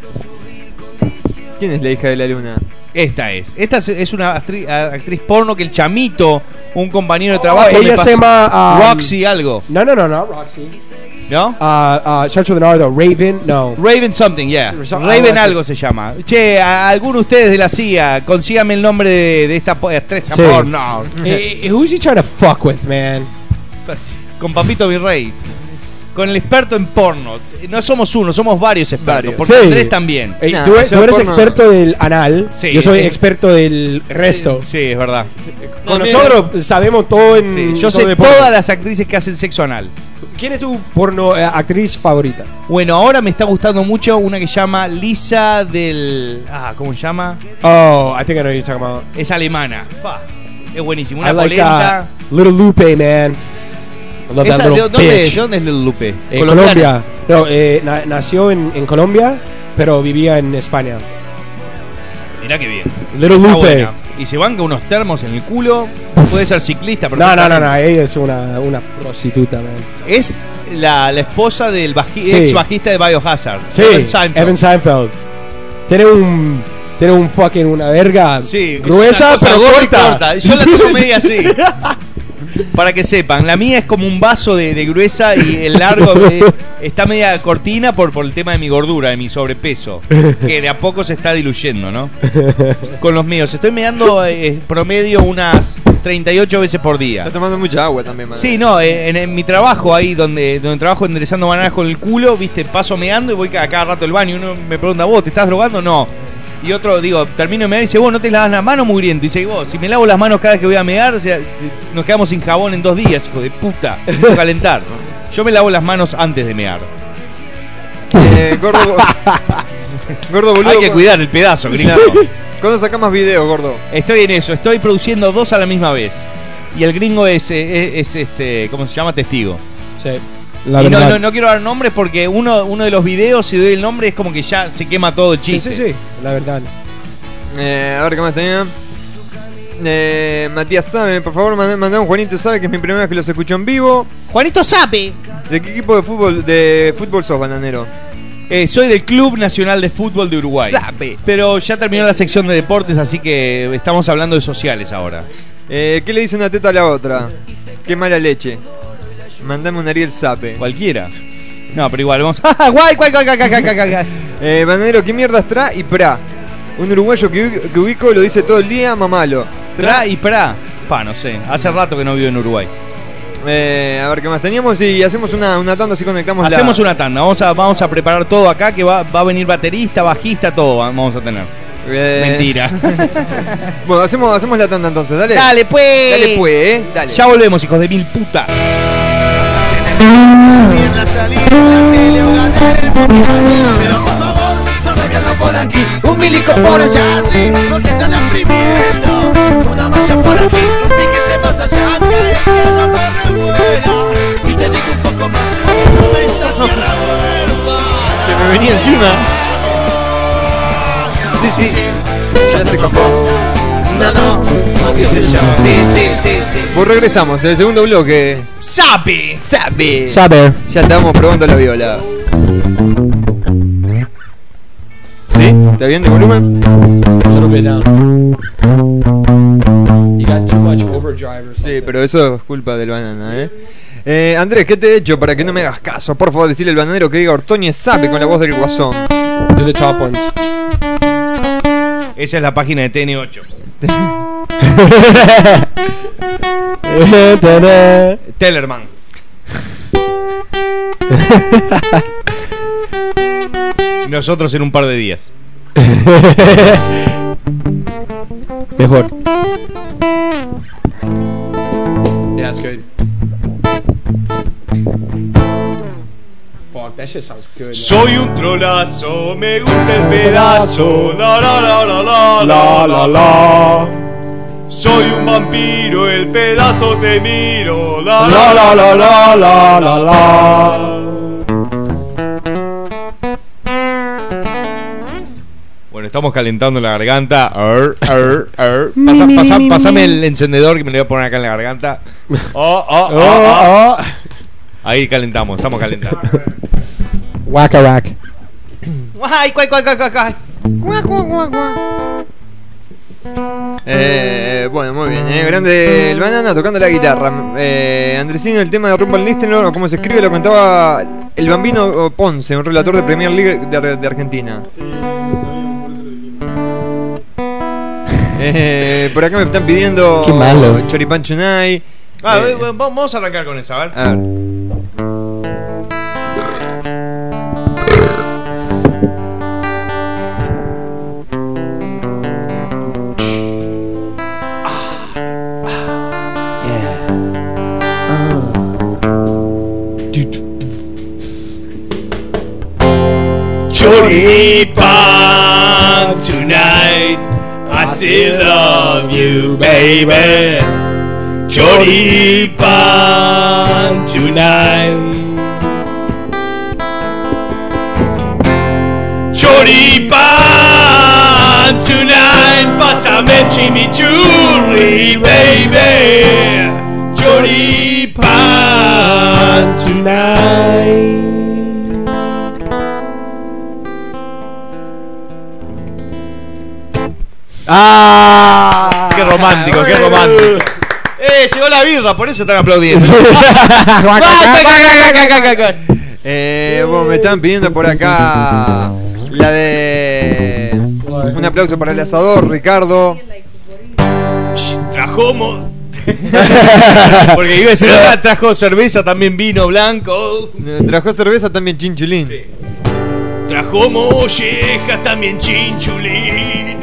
¿Quién es la hija de la luna? Esta es una actriz porno que el chamito, un compañero de trabajo, le ella pasó. se llama Roxy algo. No, Roxy. ¿No? Starts with an R though. Raven, no. Raven something, yeah. Raven algo se llama. Che, a alguno de ustedes de la CIA, consígame el nombre de esta estrella porno. Who's he trying to fuck with, man? Con Papito Virrey. Con el experto en porno. No somos uno, somos varios expertos. Porque Sí. Andrés también. Tú eres porno. experto del anal. Sí. Yo soy experto del resto. Sí, es verdad. Con nosotros sabemos todo en. Sí, yo todo sé de porno. todas las actrices que hacen sexo anal. ¿Quién es tu porno actriz favorita? Bueno, ahora me está gustando mucho una que se llama Lisa del... ¿cómo se llama? Oh, I think I know what you're talking about. Es alemana. Es buenísimo. Una I like polenta. Little Lupe, man. I love Esa, that little ¿de bitch. dónde es Little Lupe? Colombia. No, nació en Colombia, pero vivía en España. Mirá qué bien. Little Está Lupe. buena. Y se banca unos termos en el culo. Puede ser ciclista, pero No, ella es una prostituta, man. es la esposa del Sí. ex bajista de Biohazard. Sí, Evan Seinfeld. Tiene un fucking una verga Sí, gruesa, es una cosa pero gorda y corta. Yo la tengo media así. Para que sepan, la mía es como un vaso de gruesa y el largo está media cortina por el tema de mi gordura, de mi sobrepeso, que de a poco se está diluyendo, ¿no? Con los míos. Estoy meando promedio unas 38 veces por día. Estás tomando mucha agua también, madre. Sí, no, en mi trabajo ahí, donde trabajo enderezando bananas con el culo, viste, paso meando y voy a cada rato al baño. Uno me pregunta, ¿vos te estás drogando? No. Y otro, digo, termino de mear y dice, vos no te lavas las manos, mugriento. Y dice, vos, si me lavo las manos cada vez que voy a mear, o sea, nos quedamos sin jabón en 2 días, hijo de puta. Tengo que calentar. Yo me lavo las manos antes de mear. Gordo boludo. Hay que cuidar el pedazo, gringo. ¿Cuándo sacás más videos, gordo? Estoy en eso, estoy produciendo 2 a la misma vez. Y el gringo es ¿cómo se llama? Testigo. Sí. Y no quiero dar nombres porque uno de los videos, si doy el nombre, es como que ya se quema todo el chiste. Sí, la verdad. A ver qué más tenía. Matías Sabe, por favor, mandame un Juanito Sabe, que es mi primera vez que los escucho en vivo. Juanito Sabe. ¿De qué equipo de fútbol sos, bananero? Soy del Club Nacional de Fútbol de Uruguay. Sabe. Pero ya terminó la sección de deportes, así que estamos hablando de sociales ahora. ¿Qué le dice una teta a la otra? Qué mala leche. Mandame un Ariel Sape. Cualquiera. No, pero igual, vamos. Bananero, ¿qué mierda es tra y pra? Un uruguayo que ubico lo dice todo el día, mamalo. Tra y pra. No sé. Hace rato que no vivo en Uruguay. A ver qué más teníamos y hacemos una tanda así conectamos. Hacemos una tanda. Vamos a preparar todo acá, que va a venir baterista, bajista, todo vamos a tener. Mentira. Bueno, hacemos la tanda entonces, dale. Dale pues. Dale. Ya volvemos, hijos de mil puta. La salida en la tele o ganar el mundial. Pero por favor, no me quedo por aquí. Un milico por allá, sí, nos están exprimiendo. Una marcha por aquí, un piquete más allá, que no me revuelo. Y te digo un poco más, esta tierra huérfana. Se me venía encima. Sí, ya se copó. no, qué sé yo. Sí. Pues regresamos, el segundo bloque. ¡Sabe! Saber. Ya estamos probando la viola. ¿Sí? ¿Está bien de volumen? A little bit down. You got too much overdrive or something. Sí, pero eso es culpa del banana, Andrés, ¿qué te he hecho para que no me hagas caso? Por favor, decirle al bananero que diga Ortoñez sabe con la voz del guasón. Do the top ones. Esa es la página de TN8. Tellerman. Nosotros en un par de días. Mejor. Yeah, that's good. Fuck, that shit sounds good. Soy un trolazo, me gusta el pedazo. La la la la la la la la. Soy un vampiro, el pedazo te miro. La la la la la la la la. Bueno, estamos calentando la garganta. Pásame el encendedor que me lo voy a poner acá en la garganta. Ahí calentamos, estamos calentando. Wacka rack. Guay, guay, guay, guay, guay. Bueno, muy bien, grande el banana tocando la guitarra. Andresino, el tema de Rumble Listeners, como se escribe, lo cantaba el Bambino Ponce, un relator de Premier League de Argentina. Por acá me están pidiendo Qué malo. Choripán Chunay. Vamos a arrancar con esa, a ver. A ver. Choripan tonight, I still love you, baby. Choripan tonight. Choripan tonight, pásame chimichurri, baby. Choripan tonight. ¡Ah! Qué romántico, qué romántico. Llegó la birra, por eso están aplaudiendo. Bueno, me están pidiendo por acá la de un aplauso para el asador, Ricardo. Trajo porque iba a decir, trajo cerveza, también vino blanco. Trajo cerveza, también chinchulín. Sí. Trajo mollejas, también chinchulín.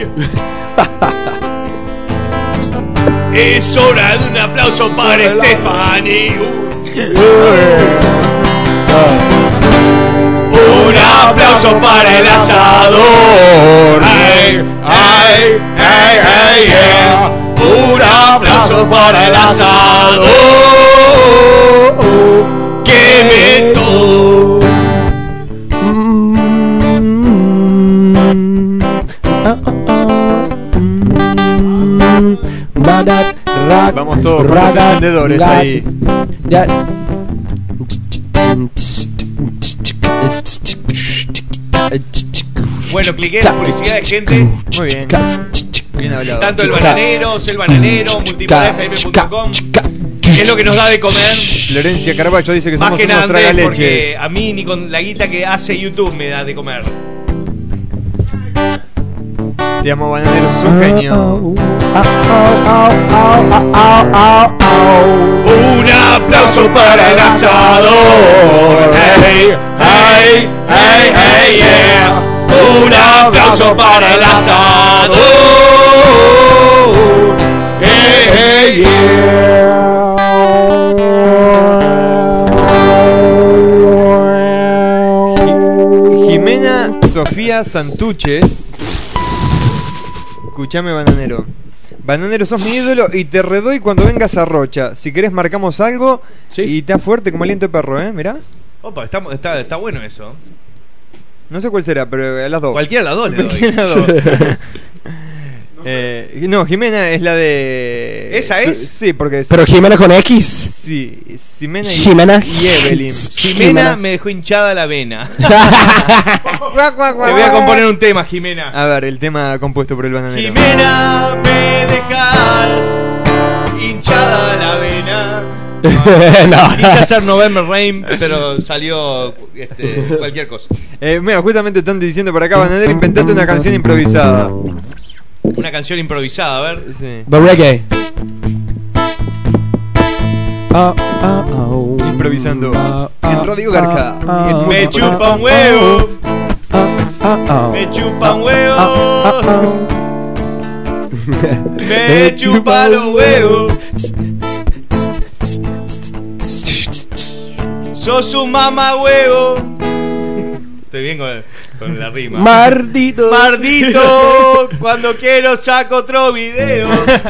Es hora de un aplauso para Stephanie. Un aplauso para el asador. Ay, ay, ay, ay, yeah. Un aplauso para el asador. Que me tocó. Vamos todos con los encendedores ahí. Bueno, cliqué en la publicidad de gente. Muy bien. Bien hablado. Tanto el bananero, multipodfm.com. Es lo que nos da de comer. Florencia Carballo dice que Más somos que unos nada, tragaleches. porque a mí ni con la guita que hace YouTube me da de comer. Te amo, bananero, sos un genio. Un aplauso para el asador. Hey, hey, hey, hey, yeah. Un aplauso para el asador. Hey, hey, yeah. Jimena Sofía Santuches. Escuchame, bananero. Bananero, sos mi ídolo y te redoy cuando vengas a Rocha. Si querés marcamos algo. Sí. Y está fuerte como aliento de perro, mirá. Opa, está bueno eso. No sé cuál será, pero a las dos. Cualquiera de las dos le doy. Cualquiera de las dos. No, Jimena es la de... ¿Esa es? Sí, porque... Pero Jimena con X. Sí, Jimena y Evelyn. Jimena me dejó hinchada la vena. Te voy a componer un tema, Jimena. A ver, el tema compuesto por el bananero. Jimena, me dejas hinchada la vena. No. Quise hacer November Rain, pero salió cualquier cosa. Mira, justamente están diciendo por acá, bananero, inventate una canción improvisada. Una canción improvisada, a ver. Sí. The reggae. Improvisando en Radio Garca. Me chupa un huevo. Me chupa un huevo. Me chupa los huevos. Sos un mamá huevo. Estoy bien con la rima. Mardito. Mardito, cuando quiero saco otro video.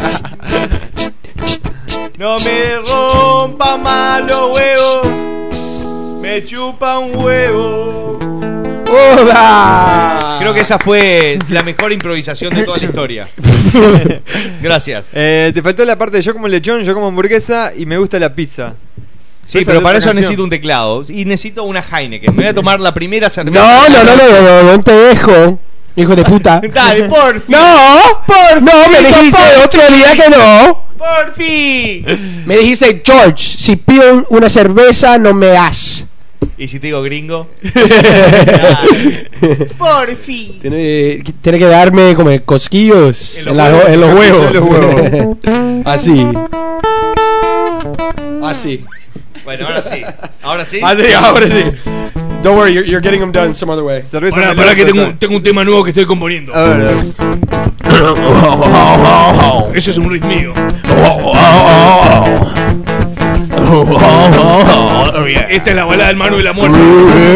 No me rompa más los huevos. Me chupa un huevo. ¡Hola! Creo que esa fue la mejor improvisación de toda la historia. Gracias. Te faltó la parte de yo como lechón, yo como hamburguesa y me gusta la pizza. Sí, pero para eso necesito un teclado y necesito una Heineken. Me voy a tomar la primera cerveza. No te dejo. Hijo de puta. Dale, porfi. No, me dijiste otro día que no. Porfi. Me dijiste, George, si pido una cerveza no me das. ¿Y si te digo gringo? Porfi. Tiene que darme como cosquillos en los huevos. Así. Bueno, ahora sí. ¿Ahora sí? Ahora sí. Don't worry, you're getting them done some other way. Para que tengo un tema nuevo que estoy componiendo. A ver. Eso es un ritmo mío. Esta es la balada del Manu y la muerte.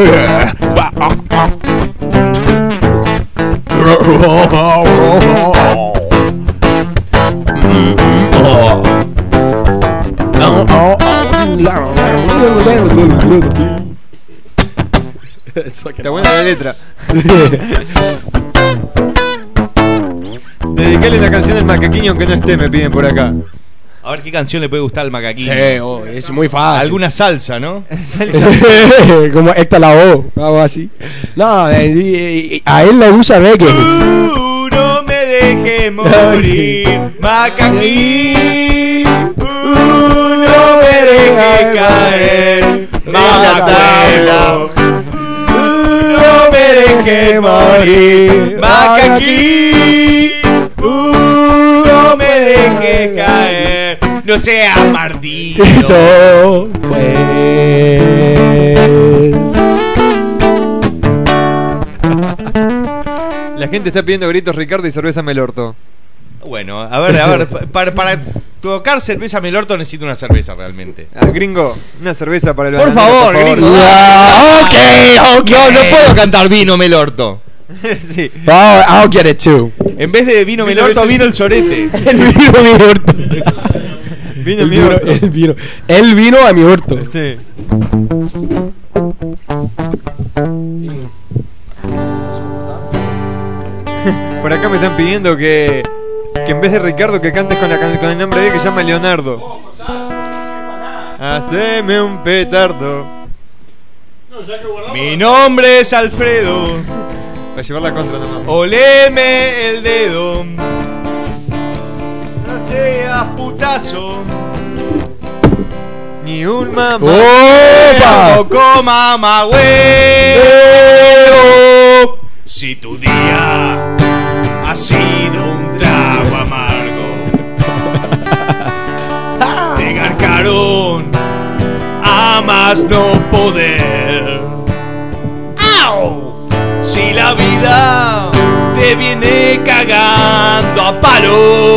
Está buena la letra. Dedicale una canción al macaquiño aunque no esté, me piden por acá. A ver qué canción le puede gustar al macaquín. Es muy fácil. Alguna salsa, ¿no? Como esta la O, algo así. No, a él le gusta reggae. No me dejes morir, macaquín. No me dejes caer, matalo. No me dejes morir, macaquín. No me dejes caer, no seas mardito. Pues. La gente está pidiendo gritos Ricardo y cerveza Melorto. Bueno, a ver, para tocar cerveza Melorto necesito una cerveza realmente. Gringo, una cerveza para el Por bananero, favor, gringo. Ok. No puedo cantar vino Melorto. Sí. Oh, I'll get it too. En vez de vino Melorto, vino el sorete. Vino mi orto. Él vino a mi orto. Sí. Por acá me están pidiendo que en vez de Ricardo que cantes con el nombre de él que se llama Leonardo. Haceme un petardo. Mi nombre es Alfredo. Para llevar la contra nomás. Oleme el dedo. No seas putazo. Ni un mamá. Tampoco mamá huevo. Si tu día ha sido un trago amargo, te garcaron a más no poder. ¡Au! Si la vida te viene cagando a palos,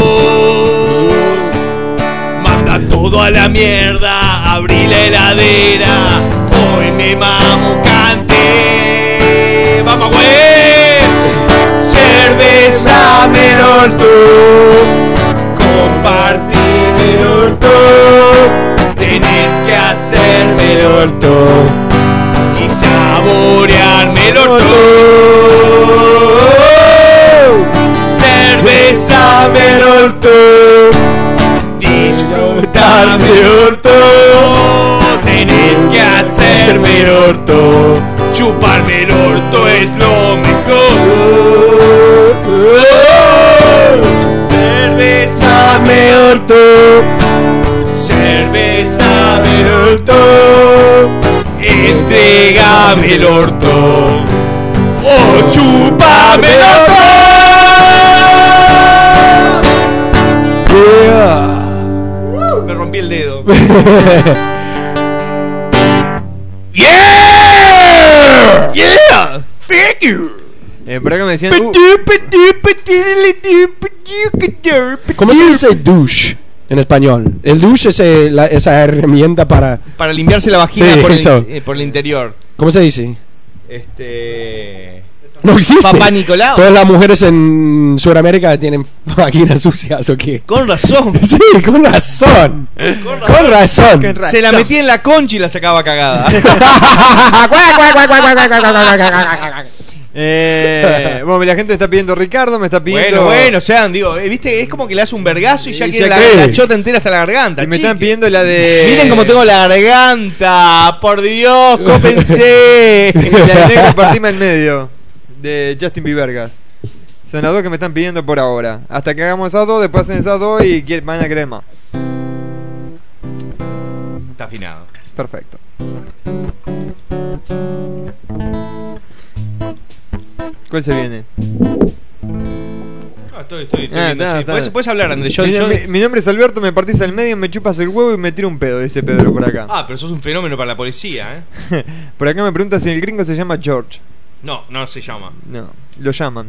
manda todo a la mierda, abrí la heladera, hoy me mamo, cante, vamos güey, cerveza menor tú, compartí menor tú, tenés que hacer menor tú y saborear menor tú, cerveza chuparme el orto es lo mejor. Cerveza me orto. Cerveza me orto. Entrégame el orto. ¡Oh, chúpame el orto! Yeah. Me rompí el dedo. ¡Yeah! ¡Yeah! ¡Thank you! Por acá me decían. ¿Cómo se dice douche en español? El douche es esa herramienta para limpiarse la vagina Sí, por el interior. ¿Cómo se dice? No existe. Papá Nicolau. Todas las mujeres en Sudamérica tienen vaginas sucias, ¿o qué? Con razón. Sí, con razón. Con razón. Se la metía en la concha y la sacaba cagada. Bueno, la gente está pidiendo Ricardo, me está pidiendo. Bueno, o sea, digo, viste, es como que le hace un vergazo y ya quiere ya la chota entera hasta la garganta. Y me están pidiendo la de. Miren cómo tengo la garganta, por Dios, cópense. La de compartirme en medio de Justin Biebergas. Son las dos que me están pidiendo por ahora. Hasta que hagamos esas dos, después hacen esas dos y van a querer más. Está afinado. Perfecto. ¿Cuál se viene? Estoy viendo, sí. Puedes hablar, Andrés. Mi nombre es Alberto, me partís al medio, me chupas el huevo y me tiro un pedo, dice Pedro por acá. Ah, pero sos un fenómeno para la policía, Por acá me pregunta si el gringo se llama George. No se llama. No, lo llaman.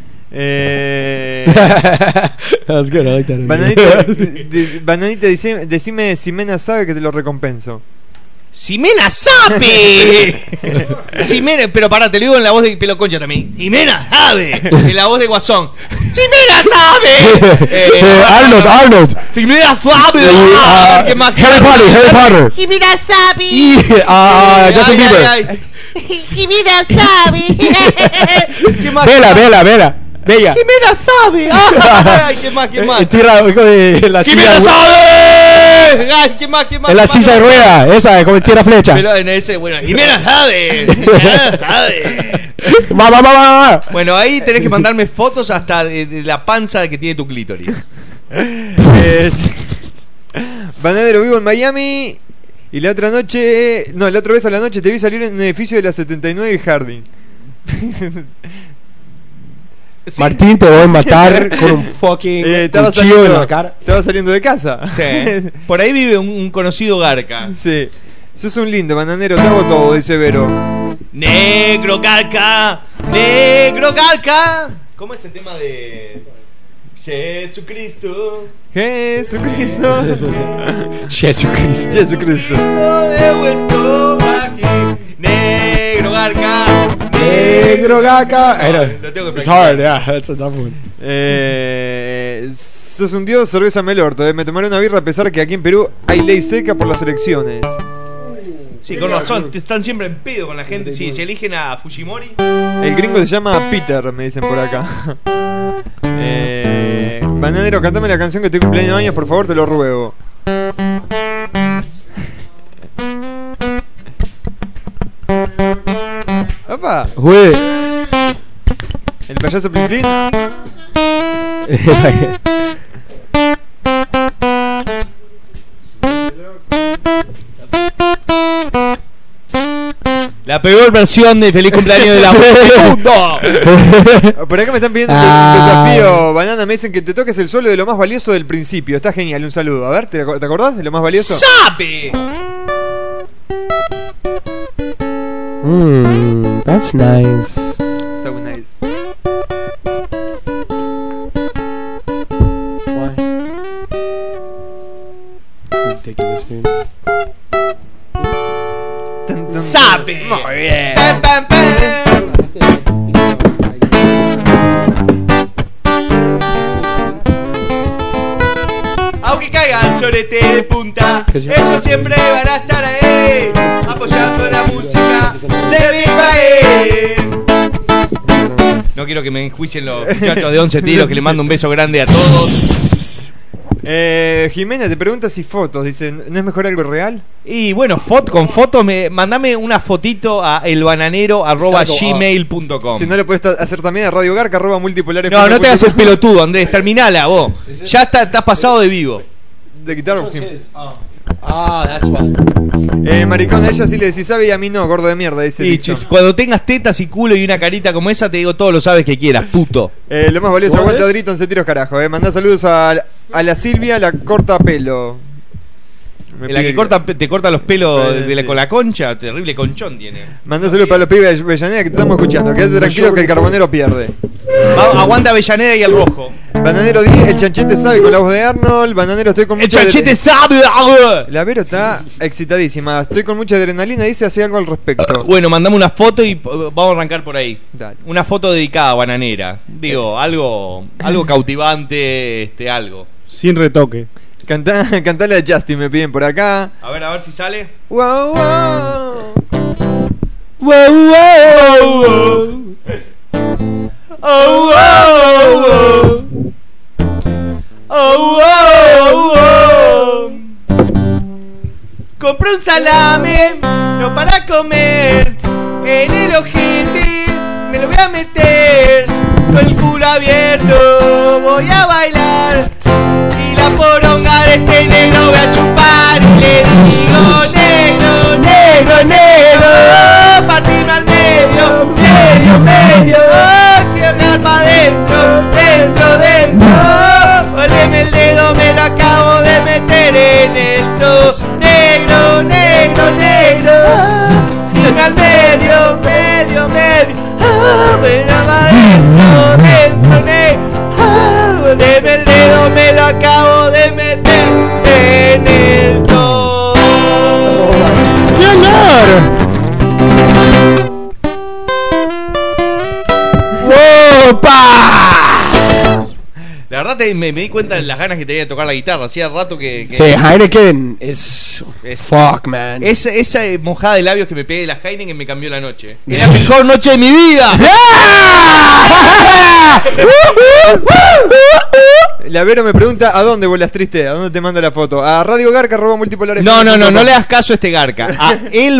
That's good, I like that. Bananita, decime si Mena sabe que te lo recompenso. ¡Ximena sabe! Ximena, pero pará, te lo digo en la voz de Pelo Concha también. ¡Ximena sabe! En la voz de Guasón. ¡Ximena sabe! Arnold. ¡Ximena sabe! ¿Qué más? Harry Potter. Ximena sabe. Y Justin Bieber. Ximena sabe. ¿Qué más? Vela. Bella. ¡Ximena sabe! ¡Ay, qué más! Tira la ¡Ximena silla. sabe! ¡Ay, qué más! En la silla de rueda, esa, como tira flecha. Pero en ese, bueno, ¡Ximena sabe! ¡Ximena sabe! Va. Bueno, ahí tenés que mandarme fotos hasta de la panza que tiene tu clítoris. Bananero, vivo en Miami. Y la otra vez a la noche te vi salir en un edificio de la 79 y Harding. Sí. Martín, te voy a matar con un fucking cuchillo en la cara. Estaba saliendo de casa. Sí. Por ahí vive un conocido garca. Sí. Sos un lindo, bananero, te hago todo, dice Vero. Negro garca. ¿Cómo es el tema de Jesucristo? Jesucristo. Negro garca. Lo tengo que It's hard, yeah, that's a tough one. Sos un dios, cerveza melorto. Me tomaré una birra a pesar que aquí en Perú hay ley seca por las elecciones. Sí, con razón, están siempre en pedo con la gente. Si eligen a Fujimori. El gringo se llama Peter, me dicen por acá. Bananero, cantame la canción que te cumpleaños años, por favor, te lo ruego. ¡Opa! Güey. El payaso Plin Plin. La peor versión de Feliz Cumpleaños de la mundo. Por acá me están pidiendo un desafío, Banana. Me dicen que te toques el solo de lo más valioso del principio. Está genial, un saludo. A ver, ¿te acordás de lo más valioso? ¡Sabe! That's nice. So nice. Why? Ridiculous, dude. ¡Sabe! Muy bien. ¡Pam, pam, pam! Aunque caigan sorete de punta, ellos siempre van a estar ahí, apoyando la música de mi país. No quiero que me enjuicien los muchachos de 11 tiros, que le mando un beso grande a todos. Jimena te pregunta si fotos. Dice, ¿no es mejor algo real? Y bueno, con foto, mandame una fotito a elbananero@gmail.com. Si no lo puedes hacer también a radiogarca@multipolares. No te hagas el pelotudo, Andrés. Terminala vos. Ya estás pasado de vivo. De quitar that's why. Maricón, a ella sí le decís sabe y a mí no, gordo de mierda, dice. Y cuando tengas tetas y culo y una carita como esa, te digo todo lo sabes que quieras, puto. Lo más valioso, aguanta Drito, se tiros carajo. Mandá saludos a la Silvia, la corta pelo. La que te corta los pelos con la concha, terrible conchón tiene. Mandá saludos para los pibes de Avellaneda que te estamos escuchando. Quédate tranquilo que el carbonero pierde. Aguanta Avellaneda y el rojo. Bananero 10, el chanchete sabe con la voz de Arnold. Bananero, estoy con mucha. ¡El chanchete sabe! La Vero está excitadísima. Estoy con mucha adrenalina. Dice, hace algo al respecto. Bueno, mandame una foto y vamos a arrancar por ahí. Dale. Una foto dedicada a Bananera. Digo, algo cautivante, algo. Sin retoque. Cantala de Justin, me piden por acá. A ver si sale. Wow, wow. Wow, wow. Oh, oh, oh. Oh, oh, oh. Compré un salame, no para comer. En el ojete me lo voy a meter. Con el culo abierto voy a bailar. Y la poronga de este negro voy a chupar. Y le digo, negro, negro, negro, partirme al medio, medio, medio. Quiero quedar pa' dentro, dentro, dentro. Volveme el dedo, me lo acabo de meter en el dos. Negro, negro, negro. Quiero al medio, medio, medio. Volveme pa' dentro, dentro, negro. Volveme el dedo, me lo acabo de meter en el dos. La verdad me di cuenta de las ganas que tenía de tocar la guitarra. Hacía rato que... Sí, Heineken es fuck, man. Esa mojada de labios que me pegué de la Heineken me cambió la noche. ¡Es la mejor noche de mi vida! La Vero me pregunta, ¿a dónde volas triste? ¿A dónde te manda la foto? A radiogarca@multipolares. No le das caso a este garca. A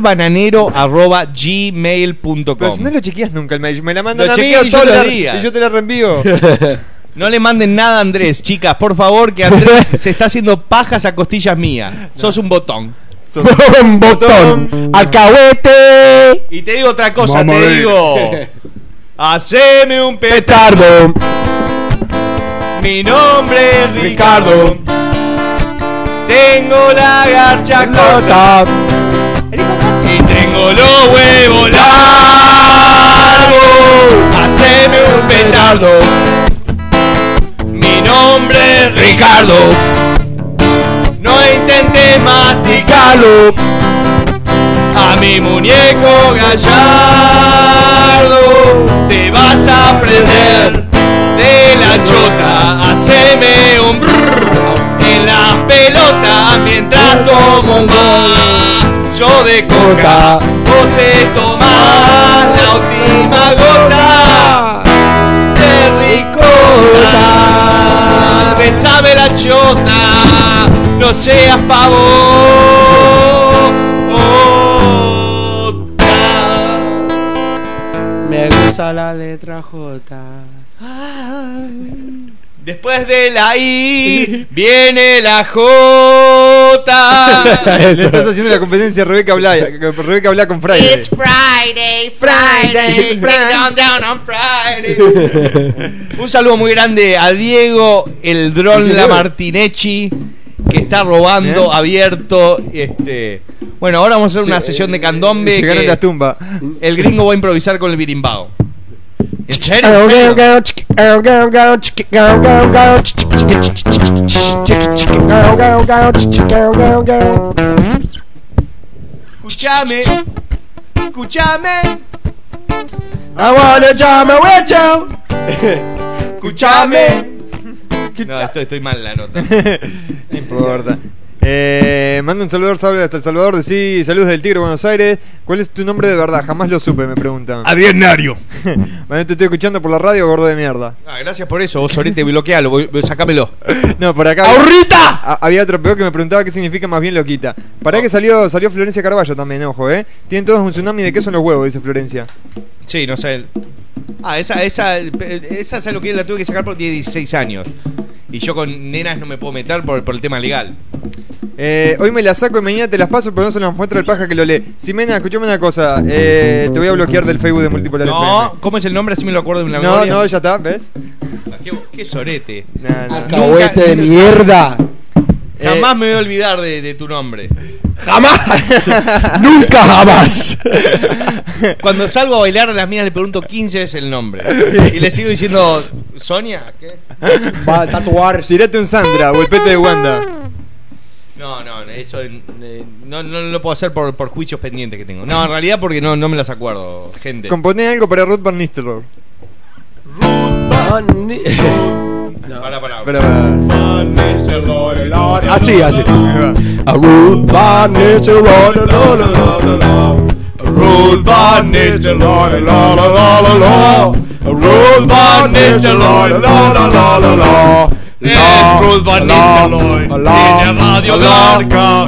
elbananero@gmail.com. Pero si no lo chequeas nunca el mail, me la mandan lo a mí chequeo todos los días. Y yo te la reenvío. No le manden nada a Andrés, chicas, por favor, que Andrés se está haciendo pajas a costillas mías. Sos un botón. Un botón. Alcahuete. Y te digo otra cosa, te digo. Haceme un petardo. Mi nombre es Ricardo. Tengo la garcha corta. Y tengo los huevos largos. Haceme un petardo. Mi nombre es Ricardo. No intentes masticarlo. A mi muñeco gallardo te vas a prender de la chota. Haceme un brrr en las pelotas mientras tomo un vaso de coca. Vos te tomás la última gota de ricota. Besame la chota, no seas pavota. Me gusta la letra J. Después de la I viene la J. Le estás haciendo la competencia a Rebeca Blá con Friday. It's Friday, Friday, Friday, down on Friday. Un saludo muy grande a Diego, el dron Lamartinecci, que está robando abierto. Bueno, ahora vamos a hacer una sesión de candombe. Llegaron a la tumba. El gringo va a improvisar con el birimbao. ¿En serio? Escúchame. I wanna jam with you. Escúchame. No, estoy mal en la nota. No importa. Manda un saludador Sabe hasta El Salvador. Decí saludos del Tigre, Buenos Aires. ¿Cuál es tu nombre de verdad? Jamás lo supe, me preguntan. Adrián Nario. Bueno, te estoy escuchando por la radio, gordo de mierda. Gracias por eso, vos ahorita bloquealo, sacámelo. No, por acá. ¡Ahorita! Había otro peor que me preguntaba qué significa más bien loquita. Para que salió Florencia Carballo también, ojo, Tienen todos un tsunami de queso en los huevos, dice Florencia. Sí, no sé. Esa es lo que la tuve que sacar porque tiene 16 años. Y yo con nenas no me puedo meter por el tema legal. Hoy me la saco y mañana te las paso, pero no se las muestra el paja que lo lee. Simena, escuchame una cosa. Te voy a bloquear del Facebook de Multipolar FM. ¿Cómo es el nombre? Así me lo acuerdo de una memoria. No, ya está, ¿ves? Qué sorete. Alcahuete de mierda. Jamás me voy a olvidar de tu nombre. ¡Jamás! ¡Nunca jamás! Cuando salgo a bailar a las minas le pregunto 15 veces el nombre. Y le sigo diciendo, ¿Sonia? ¿Qué? Va a tatuar. Tirate un Sandra o el pete de Wanda. No, eso no lo puedo hacer por juicios pendientes que tengo. No, en realidad porque no me las acuerdo, gente. Componé algo para Ruth Van Nistelrooy. Para. Así. Ruth Van Nistelrooy, Ruth Van Nistelrooy, Ruth Van Nistelrooy, Es Ruth Van Nistelrooy. Viene a Radio Garca.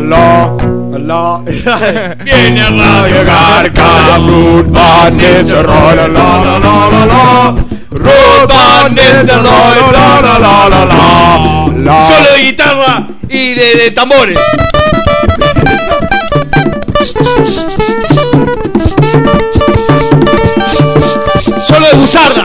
Viene a Radio Garca. Ruth Van Nistelrooy, Ruth Van Nistelrooy, Solo de guitarra y de tambores. Solo de buzarda.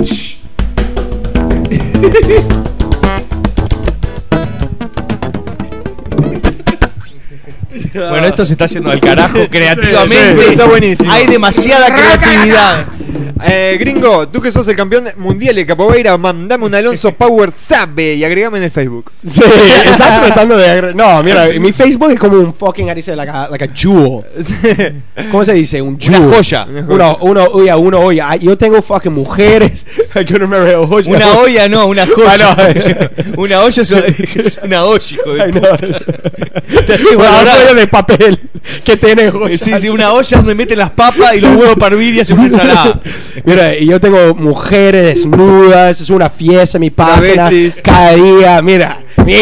Bueno, esto se está yendo al carajo creativamente. Sí, está buenísimo. Hay demasiada creatividad. Gringo, tú que sos el campeón mundial de capoeira, mandame un Alonso Power Sabe y agregame en el Facebook. Sí, estás tratando de No, mira, mi Facebook es como un fucking, like a jewel. ¿Cómo se dice? Un jewel. Una joya. Una olla. Yo tengo fucking mujeres. I can't remember a olla. Una olla, no, una joya. Una olla es una olla, hijo de puta. Una olla de papel que tiene joyas. Sí, una olla donde meten las papas y los huevos para hervir y hacen una ensalada. Mira, y yo tengo mujeres desnudas, es una fiesta en mi página, cada día, mira.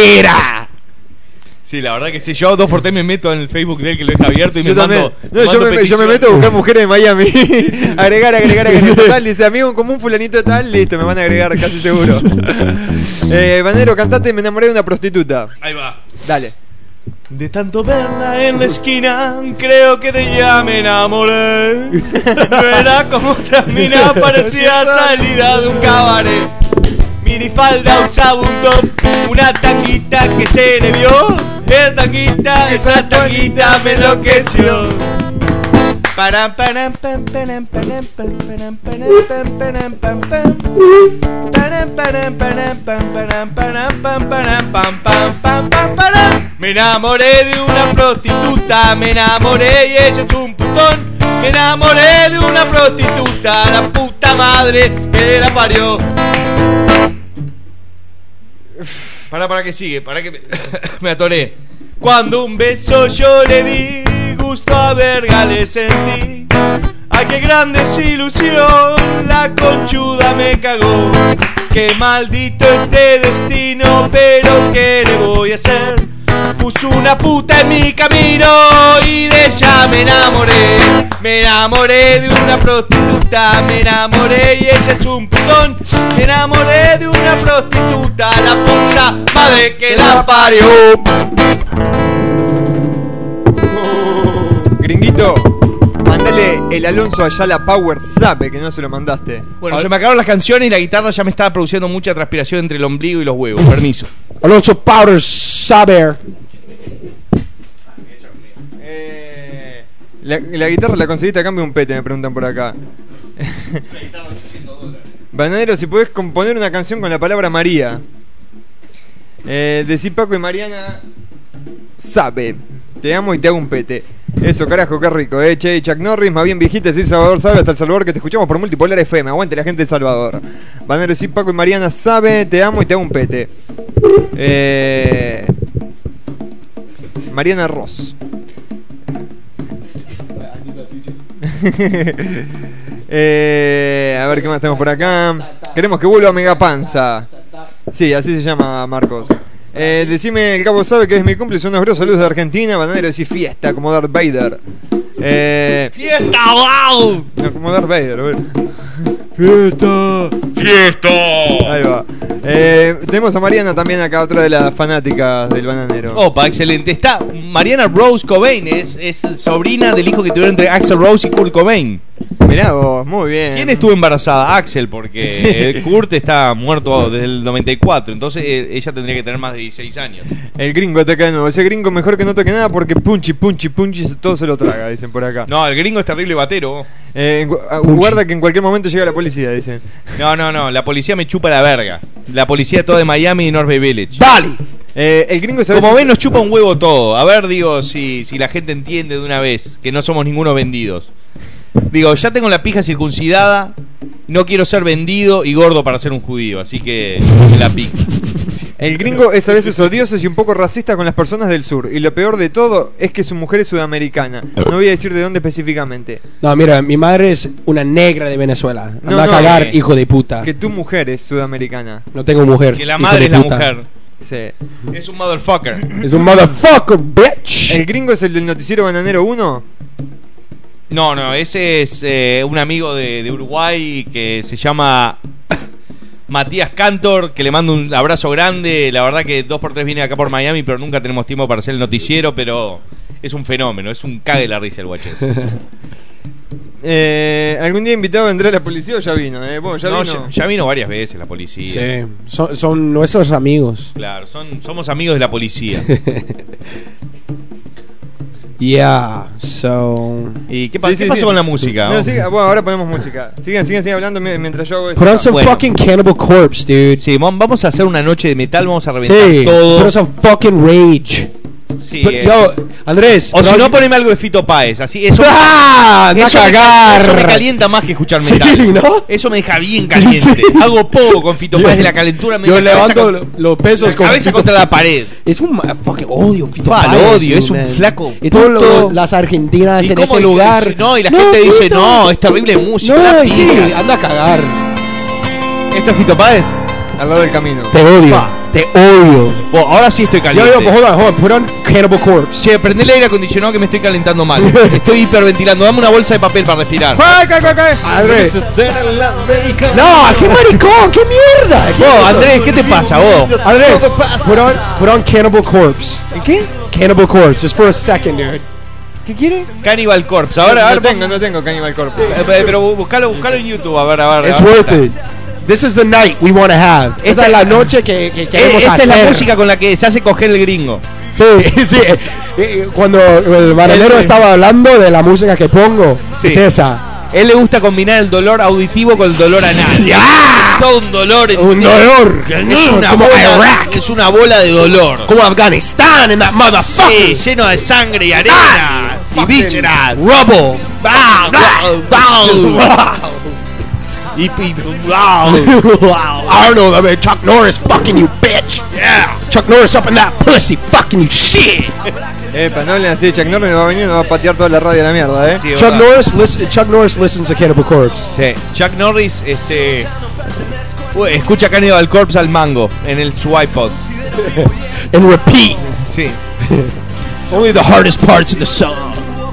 Sí, la verdad que sí, yo 2x3 me meto en el Facebook de él que lo deja abierto y yo yo me meto a buscar mujeres de Miami. agregar. Total, dice amigo en común fulanito de tal, listo, me van a agregar casi seguro. Banero, cantate, me enamoré de una prostituta. Ahí va. Dale. De tanto verla en la esquina, creo que de ella me enamoré. No era como otra mina, parecía salida de un cabaret. Minifalda, usaba un top, una tanguita que se le vio. Esa tanguita me enloqueció. Param param pam param param pam param param param pam pam param param param pam param param pam param pam pam pam pam param. Me enamoré de una prostituta, me enamoré y ella es un putón. Me enamoré de una prostituta, la puta madre que la parió. Para que sigue, para que me atoré. Cuando un beso yo le di, gusto a verga le sentí. Ay, qué gran desilusión, la conchuda me cagó. Qué maldito este destino, pero ¿qué le voy a hacer? Puso una puta en mi camino y de ella me enamoré. Me enamoré de una prostituta, me enamoré y ella es un putón. Me enamoré de una prostituta, la puta madre que la parió. Gringuito, mandale el Alonso Ayala Power Sabe, que no se lo mandaste. Bueno, se me acabaron las canciones y la guitarra ya me estaba produciendo mucha transpiración entre el ombligo y los huevos. Permiso. Alonso Power Sabe. La guitarra la conseguiste a cambio de un pete, me preguntan por acá. Bananero, si podés componer una canción con la palabra María. Decí Paco y Mariana Sabe. Te amo y te hago un pete. Eso, carajo, qué rico, che, Chuck Norris, más bien viejita, sí, Salvador Sabe, hasta El Salvador, que te escuchamos por Multipolar FM. Aguante la gente de Salvador. Bananero, decí Paco y Mariana Sabe, te amo y te hago un pete. Mariana Ross. A ver qué más tenemos por acá. Queremos que vuelva Mega Panza. Sí, así se llama Marcos. Decime, el cabo sabe que es mi cumple. Son unos grosos saludos de Argentina. Bananero, decís fiesta como Darth Vader. ¡Fiesta! ¡Wow! No, como Darth Vader, a ver. ¡Fiesta! ¡Fiesta! Ahí va. Tenemos a Mariana también acá, otra de las fanáticas del bananero. Opa, excelente. Está Mariana Rose Cobain, es sobrina del hijo que tuvieron entre Axl Rose y Kurt Cobain. Mirá vos, muy bien. ¿Quién estuvo embarazada? Axel, porque Kurt está muerto desde el 94, entonces ella tendría que tener más de 16 años. El gringo ataca de nuevo. Ese gringo mejor que no toque nada porque punchi, todo se lo traga, dicen por acá. No, el gringo es terrible batero. Guarda que en cualquier momento llega la policía, dicen. No, la policía me chupa la verga. La policía toda de Miami y North Bay Village. ¡Dale! El gringo como ven nos chupa un huevo todo. A ver, digo, si la gente entiende de una vez que no somos ninguno vendidos. Digo, ya tengo la pija circuncidada, no quiero ser vendido y gordo para ser un judío, así que la pica. El gringo es a veces odioso y un poco racista con las personas del sur. Y lo peor de todo es que su mujer es sudamericana. No voy a decir de dónde específicamente. No, mira, mi madre es una negra de Venezuela. Anda a cagar, hijo de puta. Que tu mujer es sudamericana. No tengo mujer. Que la madre es la mujer. Sí. Es un motherfucker. Es un motherfucker, bitch. ¿El gringo es el del noticiero Bananero 1? No, ese es un amigo de Uruguay que se llama Matías Cantor, que le mando un abrazo grande. La verdad que 2x3 viene acá por Miami, pero nunca tenemos tiempo para hacer el noticiero, pero es un fenómeno, es un cague la risa el guaches. ¿Algún día invitado vendrá la policía o ya vino? Bueno, ya vino varias veces la policía. Sí, son nuestros amigos. Claro, somos amigos de la policía. Yeah, so... ¿Y qué pasó con la música? No, bueno, ahora ponemos música. Sigan hablando mientras yo hago esto. Put on some fucking Cannibal Corpse, dude. Sí, vamos a hacer una noche de metal, vamos a reventar todo. Put on some fucking Rage. Sí, yo, Andrés. O si no, poneme algo de Fito Páez. Así, eso, eso me calienta más que escuchar metal. Sí, ¿no? Eso me deja bien caliente. Sí. Hago poco con Fito Páez de la calentura. Yo levanto los pesos con cabeza contra la pared. Es un fucking odio Fito Páez. Lo odio, es un flaco. Y todas las argentinas en ese lugar. Y la gente dice, no, es terrible música. No, sí, anda a cagar. ¿Esto es Fito Páez? Al lado del camino. Te odio. Te odio. Bueno, ahora sí estoy caliente. Hold on, put on Cannibal Corpse. Che, prende el aire acondicionado que me estoy calentando mal. Estoy hiperventilando. Dame una bolsa de papel para respirar. Andrés. No, qué maricón, qué mierda. Vos, Andrés, ¿qué te pasa vos? Andrés, put on Cannibal Corpse. ¿El qué? Cannibal Corpse, just for a second, dude. ¿Qué quiere? Cannibal Corpse. Ahora, no tengo Cannibal Corpse. Pero buscalo en YouTube, a ver. It's worth it. This is the night we want to have. Esta es la noche que queremos hacer. Esta es la música con la que se hace coger el gringo. Sí. Cuando el bananero estaba hablando de la música que pongo, es esa. Él le gusta combinar el dolor auditivo con el dolor anal. ¡Ah! Todo un dolor. Un dolor. Es una bola de dolor. Como Afganistán en that motherfucker. Sí, lleno de sangre y arena. Y vísceras. Rubble. Arnold, I mean, Chuck Norris fucking you, bitch. Yeah. Chuck Norris up in that pussy fucking you shit. No hablen así de Chuck Norris, va a venir y nos va a patear toda la radio a la mierda, Sí, Chuck Norris listens to Cannibal Corpse. Sí. Chuck Norris, escucha Cannibal Corpse al mango en su iPod. And repeat. Sí. Only the hardest parts of the song.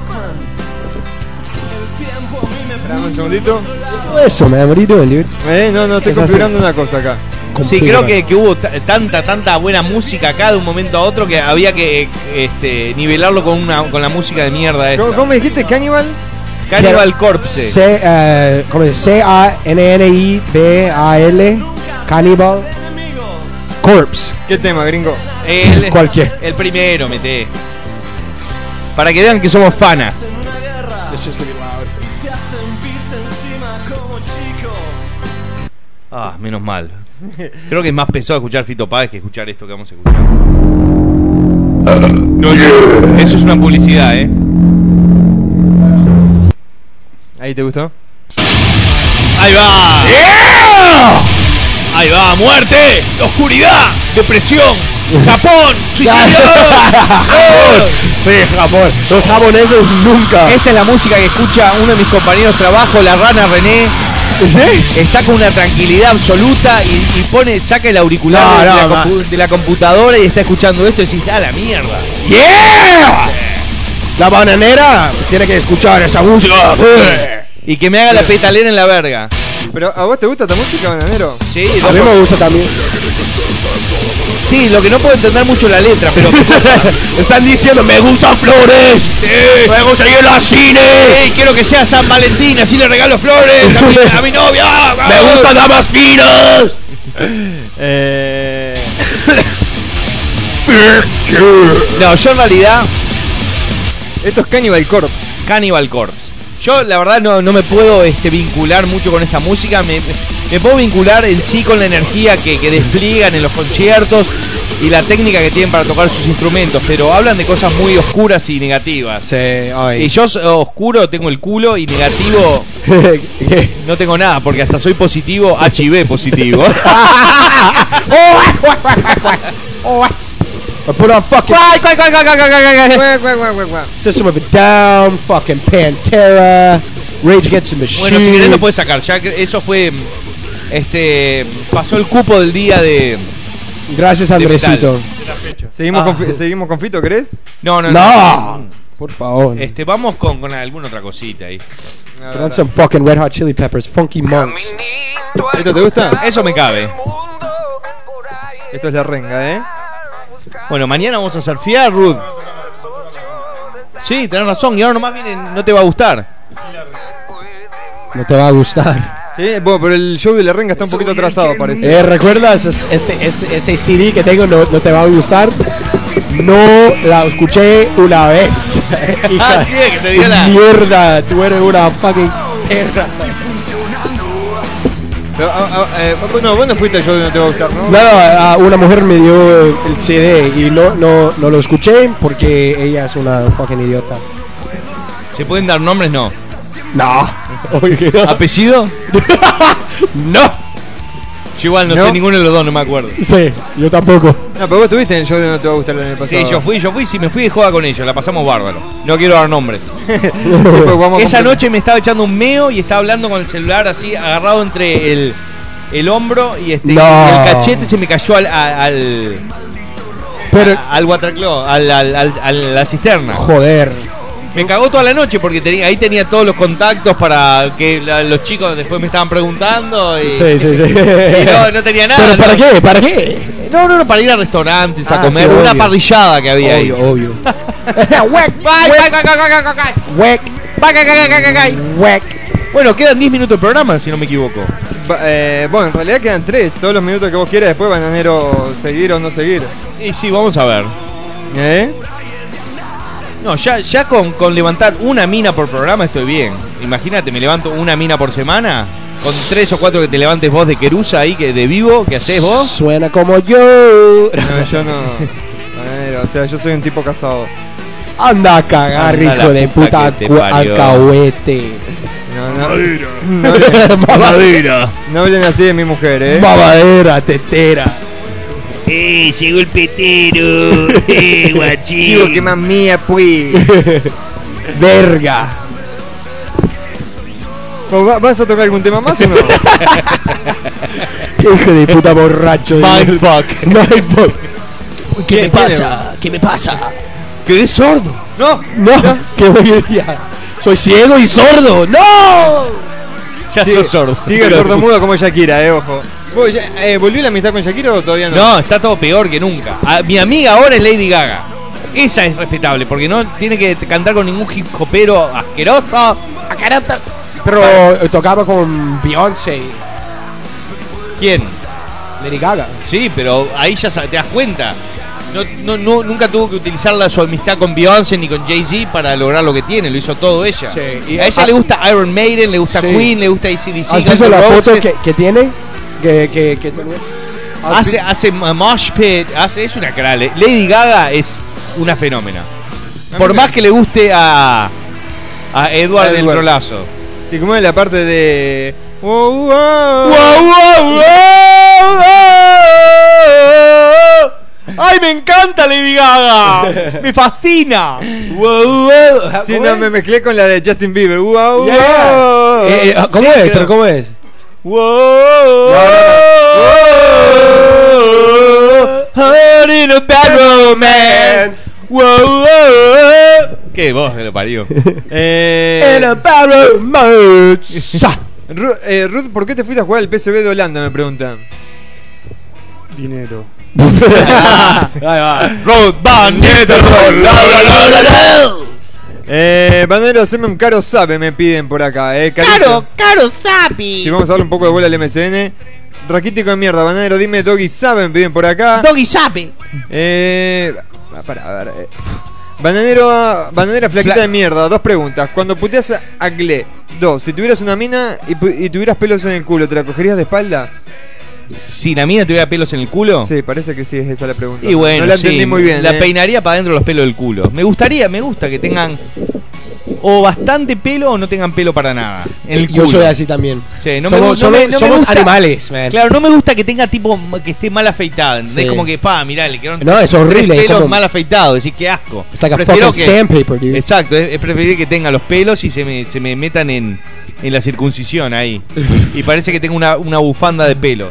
Dame un segundito. Eso, man, what are you doing, dude? No, estoy configurando una cosa acá. Sí, creo que hubo tanta buena música acá de un momento a otro que había que nivelarlo con la música de mierda esta. ¿Cómo me dijiste? ¿Cannibal? Cannibal Corpse. ¿Cómo es? C-A-N-N-I-B-A-L. Cannibal Corpse. ¿Qué tema, gringo? Cualquier. El primero, mete. Para que vean que somos fanas. Ah, menos mal. Creo que es más pesado escuchar Fito Páez que escuchar esto que vamos a escuchar. No, eso es una publicidad, ¿Ahí te gustó? ¡Ahí va! ¡Yeah! ¡Ahí va! ¡Muerte! ¡Oscuridad! ¡Depresión! ¡Japón! ¡Suicidio! Sí, Japón. Los japoneses nunca. Esta es la música que escucha uno de mis compañeros de trabajo, la rana René. ¿Sí? Está con una tranquilidad absoluta y saca el auricular de la computadora y está escuchando esto y decís, ¡ah, la mierda! ¡Yeah! La bananera tiene que escuchar esa música. Y que me haga la petalera en la verga. ¿Pero a vos te gusta esta música, bananero? Sí, A mí me gusta también. Sí, lo que no puedo entender mucho la letra, pero Están diciendo, me gustan flores. sí. Me gusta ir al cine. Ey, quiero que sea San Valentín, así le regalo flores a mi novia. Me gustan damas finas. No, yo en realidad, Esto es Cannibal Corpse. Cannibal Corpse. Yo la verdad no me puedo vincular mucho con esta música. Me puedo vincular en sí con la energía que despliegan en los conciertos y la técnica que tienen para tocar sus instrumentos, pero hablan de cosas muy oscuras y negativas. Sí, ay. Y yo oscuro tengo el culo y negativo no tengo nada, porque hasta soy positivo, HIV positivo. I put on fucking System of a Down, fucking Pantera, Rage Against the Machine. Bueno, si querés lo puedes sacar, ya que eso fue pasó el cupo del día de... Gracias, Andresito. ¿Seguimos con Fito, querés? No. Por favor. Vamos con alguna otra cosita ahí. Put on some fucking Red Hot Chili Peppers, Funky Monks. ¿Esto te gusta? Eso me cabe. Esto es la renga, ¿eh? Bueno, mañana vamos a surfear, Ruth. Sí, tenés razón. Y ahora nomás viene, no te va a gustar. No te va a gustar. Sí, bueno, pero el show de la renga está un poquito atrasado, parece. ¿Recuerdas ese CD que tengo? No te va a gustar. No la escuché una vez. Ah, sí, que te diga la... Mierda, tú eres una fucking perra. Pero, bueno, vos no fuiste al show de No te va a gustar, ¿no? No, una mujer me dio el CD y no lo escuché porque ella es una fucking idiota. ¿Se pueden dar nombres? No. No. ¿Apellido? No. Yo igual no sé ninguno de los dos, no me acuerdo. Sí, yo tampoco. No, pero vos estuviste en el show de No te va a gustar el año pasado. Sí, yo fui, sí, me fui de joda con ellos, la pasamos bárbaro. No quiero dar nombres. Sí, pues vamos a Esa comprar- noche me estaba echando un meo y estaba hablando con el celular así, agarrado entre el hombro y No. y el cachete se me cayó al watercloak, a la cisterna. Joder. Me cagó toda la noche porque ahí tenía todos los contactos para que los chicos después me estaban preguntando y, Sí. y no tenía nada. ¿Pero para ¿no? qué? ¿Para qué? No, para ir a restaurantes a comer, sí, una obvio. parrillada que había ahí. Obvio. Bueno, quedan 10 minutos de programa, si no me equivoco. Bueno, en realidad quedan 3. Todos los minutos que vos quieras, después bananero seguir o no seguir. Y sí, vamos a ver. ¿Eh? No, ya con levantar una mina por programa estoy bien. Imagínate, me levanto una mina por semana. Con 3 o 4 que te levantes vos de querusa ahí, que de vivo, ¿qué haces vos? Suena como yo. No, yo no. Bananero, o sea, yo soy un tipo casado. Anda a cagar, Anda hijo la de puta puta que te parió. alcahuete. Mamadera. No hablen así de mi mujer, Mamadera, tetera. Llegó el petero. Guachín. Digo que más mía, pues. Verga. ¿Vas a tocar algún tema más o no? Qué hijo de puta borracho. Mindfuck. Mindfuck. ¿Qué me pasa? ¿Qué me pasa? Quedé sordo. No. ¿Qué voy a decir? Soy ciego y sordo. ¡No! Ya sos sordo. Sigue sordo mudo como Shakira, ojo. ¿Volvió la amistad con Shakira o todavía no? No, está todo peor que nunca. Mi amiga ahora es Lady Gaga. Esa es respetable, porque no tiene que cantar con ningún hip hopero asqueroso. Pero tocaba con Beyoncé. ¿Quién? Lady Gaga. Sí, pero ahí ya te das cuenta. Nunca tuvo que utilizar su amistad con Beyoncé ni con Jay-Z para lograr lo que tiene. Lo hizo todo ella. Sí. Y a ella le gusta Iron Maiden, le gusta Sí. Queen, le gusta AC/DC. ¿Has visto la foto que tiene? Que tenía? Hace mosh pit, es una crack. Lady Gaga es una fenómena. Por más que le guste a Edward del Trolazo. Sí, como es la parte de... ¡Ay, encanta Lady Gaga. Me fascina. Sí, no, me mezclé con la de Justin Bieber. Wow, yeah. ¿Cómo es? ¿Pero cómo es? Heard in a bad romance. Qué voz que lo parió. In a bad romance. Ruth, ¿por qué te fuiste a jugar al PSV de Holanda? Me preguntan. Dinero. Ruth Van Nistelrooy. Banero, haceme un caro sabe, me piden por acá. Caro sapi. Si vamos a darle un poco de bola al MSN. Raquítico de mierda, Banero, dime Doggy sabe, me piden por acá. Doggy sabe. Para, a ver. Bananera flaquita de mierda, 2 preguntas. Cuando puteas a Gle, 2, si tuvieras una mina y tuvieras pelos en el culo, ¿te la cogerías de espalda? Si la mina tuviera pelos en el culo. Sí, parece que sí, es esa la pregunta. Y bueno, no la entendí muy bien. La peinaría para adentro los pelos del culo. Me gusta que tengan o bastante pelo o no tengan pelo para nada. En el Yo culo. soy así también. Sí, somos gusta, animales, man. Claro, no me gusta que tenga tipo que esté mal afeitada. ¿Entendés? Sí. Como que, mirá, le quedaron No, es horrible, 3 es pelos como- mal afeitados. Decís, qué asco. It's like a Prefiero fucking sandpaper, dude. Exacto, es preferible que tenga los pelos y se me metan en la circuncisión ahí. Y parece que tengo una bufanda de pelo.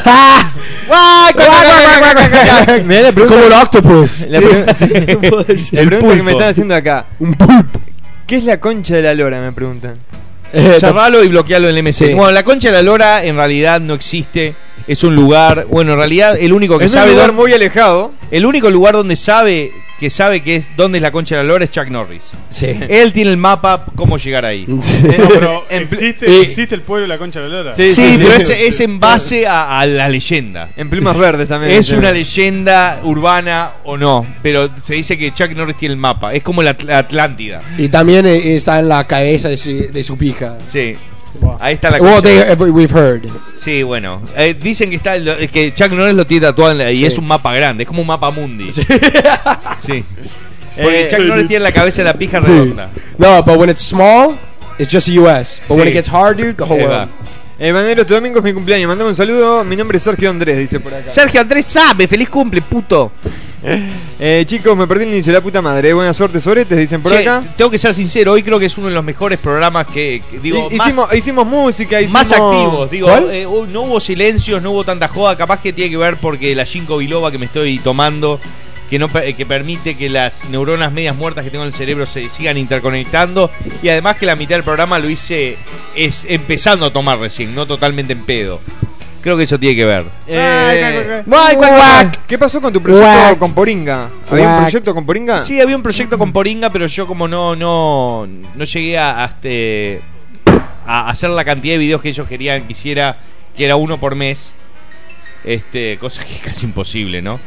Como un octopus. La pregunta que me están haciendo acá. Un pulpo. ¿Qué es la concha de la lora? Me preguntan. Cerralo y bloquealo en el MC. Sí. Bueno, la concha de la lora en realidad no existe. Es un lugar, bueno, en realidad el único que Es un sabe lugar dónde- muy alejado. el único lugar donde sabe que es dónde es la concha de la lora es Chuck Norris. Sí. Él tiene el mapa cómo llegar ahí. No, pero En pl- existe el pueblo de la Concha de la Lora. Sí, pero es en base a la leyenda. En plumas verdes también. Es una leyenda urbana o no, pero se dice que Chuck Norris tiene el mapa. Es como la Atlántida. Y también está en la cabeza de su pija. Sí. Ahí está la Well, concha. we've heard. Sí, bueno. Dicen que que Chuck Norris lo tiene tatuado y Sí. es un mapa grande. Es como un mapa mundi. Sí. Porque Chuck Norris tiene la cabeza de la pija redonda. No, but when it's small, it's just the US. But when Sí. it gets hard, dude, the whole world. Banero, este domingo es mi cumpleaños. Mandame un saludo. Mi nombre es Sergio Andrés, dice por acá. Sergio Andrés sabe. Feliz cumple, puto. Chicos, me perdí el inicio de la puta madre. Buena suerte, soretes, dicen por Che, acá. tengo que ser sincero. Hoy creo que es uno de los mejores programas que digo, Hicimos música, más activos, digo, ¿Cuál? no hubo silencios, no hubo tanta joda, capaz que tiene que ver porque la ginkgo biloba que me estoy tomando, que permite que las neuronas medias muertas que tengo en el cerebro se sigan interconectando, y además que la mitad del programa lo hice empezando a tomar recién, no totalmente en pedo. Creo que eso tiene que ver. ¿Qué pasó con tu proyecto con Poringa? ¿Había un proyecto con Poringa? Sí, había un proyecto con Poringa, pero yo como no llegué a hacer la cantidad de videos que ellos querían que hiciera, que era uno por mes. Cosa que es casi imposible, ¿no?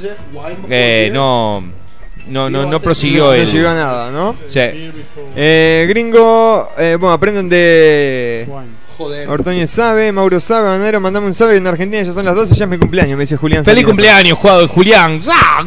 No prosiguió No el. llegó a nada, ¿no? Sí. Gringo, bueno, aprendan de Joder. Ortoñez sabe, Mauro sabe, Banero, mandame un sabe. En Argentina ya son las 12, ya es mi cumpleaños, me dice Julián. ¡Feliz Salinas. cumpleaños, Julián!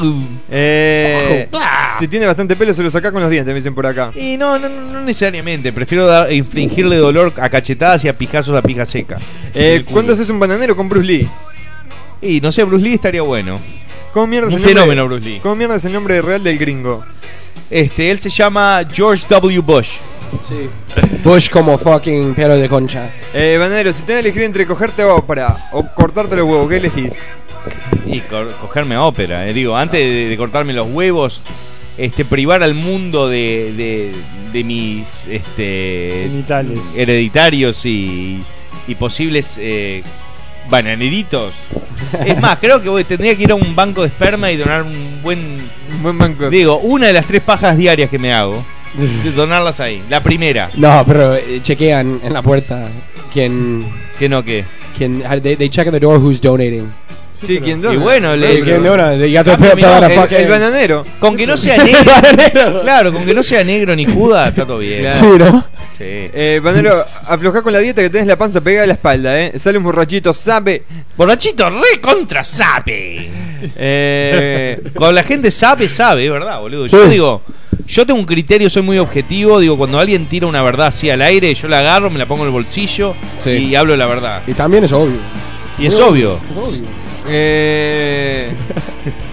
Si tiene bastante pelo, se lo saca con los dientes, me dicen por acá. Y no necesariamente. Prefiero infligirle dolor a cachetadas y a pijazos a pija seca. ¿Cuándo haces un bananero con Bruce Lee? Y no sé, Bruce Lee estaría bueno. ¿Cómo mierda es Un el nombre? fenómeno, Bruce Lee. ¿Cómo mierda es el nombre real del gringo? Él se llama George W. Bush. Sí. Bush como fucking pelo de concha. Bananero, si tenés que elegir entre cogerte ópera o cortarte los huevos, ¿qué elegís? Y cogerme a ópera. Digo, antes de cortarme los huevos, privar al mundo de mis Genitales. hereditarios y posibles bananeritos. Es más, creo que tendría que ir a un banco de esperma y donar un buen banco. Digo, una de las 3 pajas diarias que me hago, donarlas ahí. La primera. No, pero chequean en la puerta quién. ¿Qué no qué? They check at the door who's donating. Sí, ¿quién dona? Y bueno, ¿Quién dona? You got to Cambio pay out a mi fucking- El bananero. Con que no sea negro. Claro, con que no sea negro ni juda, está todo bien. Sí, ¿no? Sí. Bananero, aflojá con la dieta que tenés la panza pegada a la espalda, Sale un borrachito, sabe. Borrachito re contra sabe. Cuando la gente sabe, ¿verdad, boludo? Yo digo, yo tengo un criterio, soy muy objetivo. Digo, cuando alguien tira una verdad así al aire, yo la agarro, me la pongo en el bolsillo Sí. y hablo la verdad. Y también es obvio. Y es obvio. Es obvio.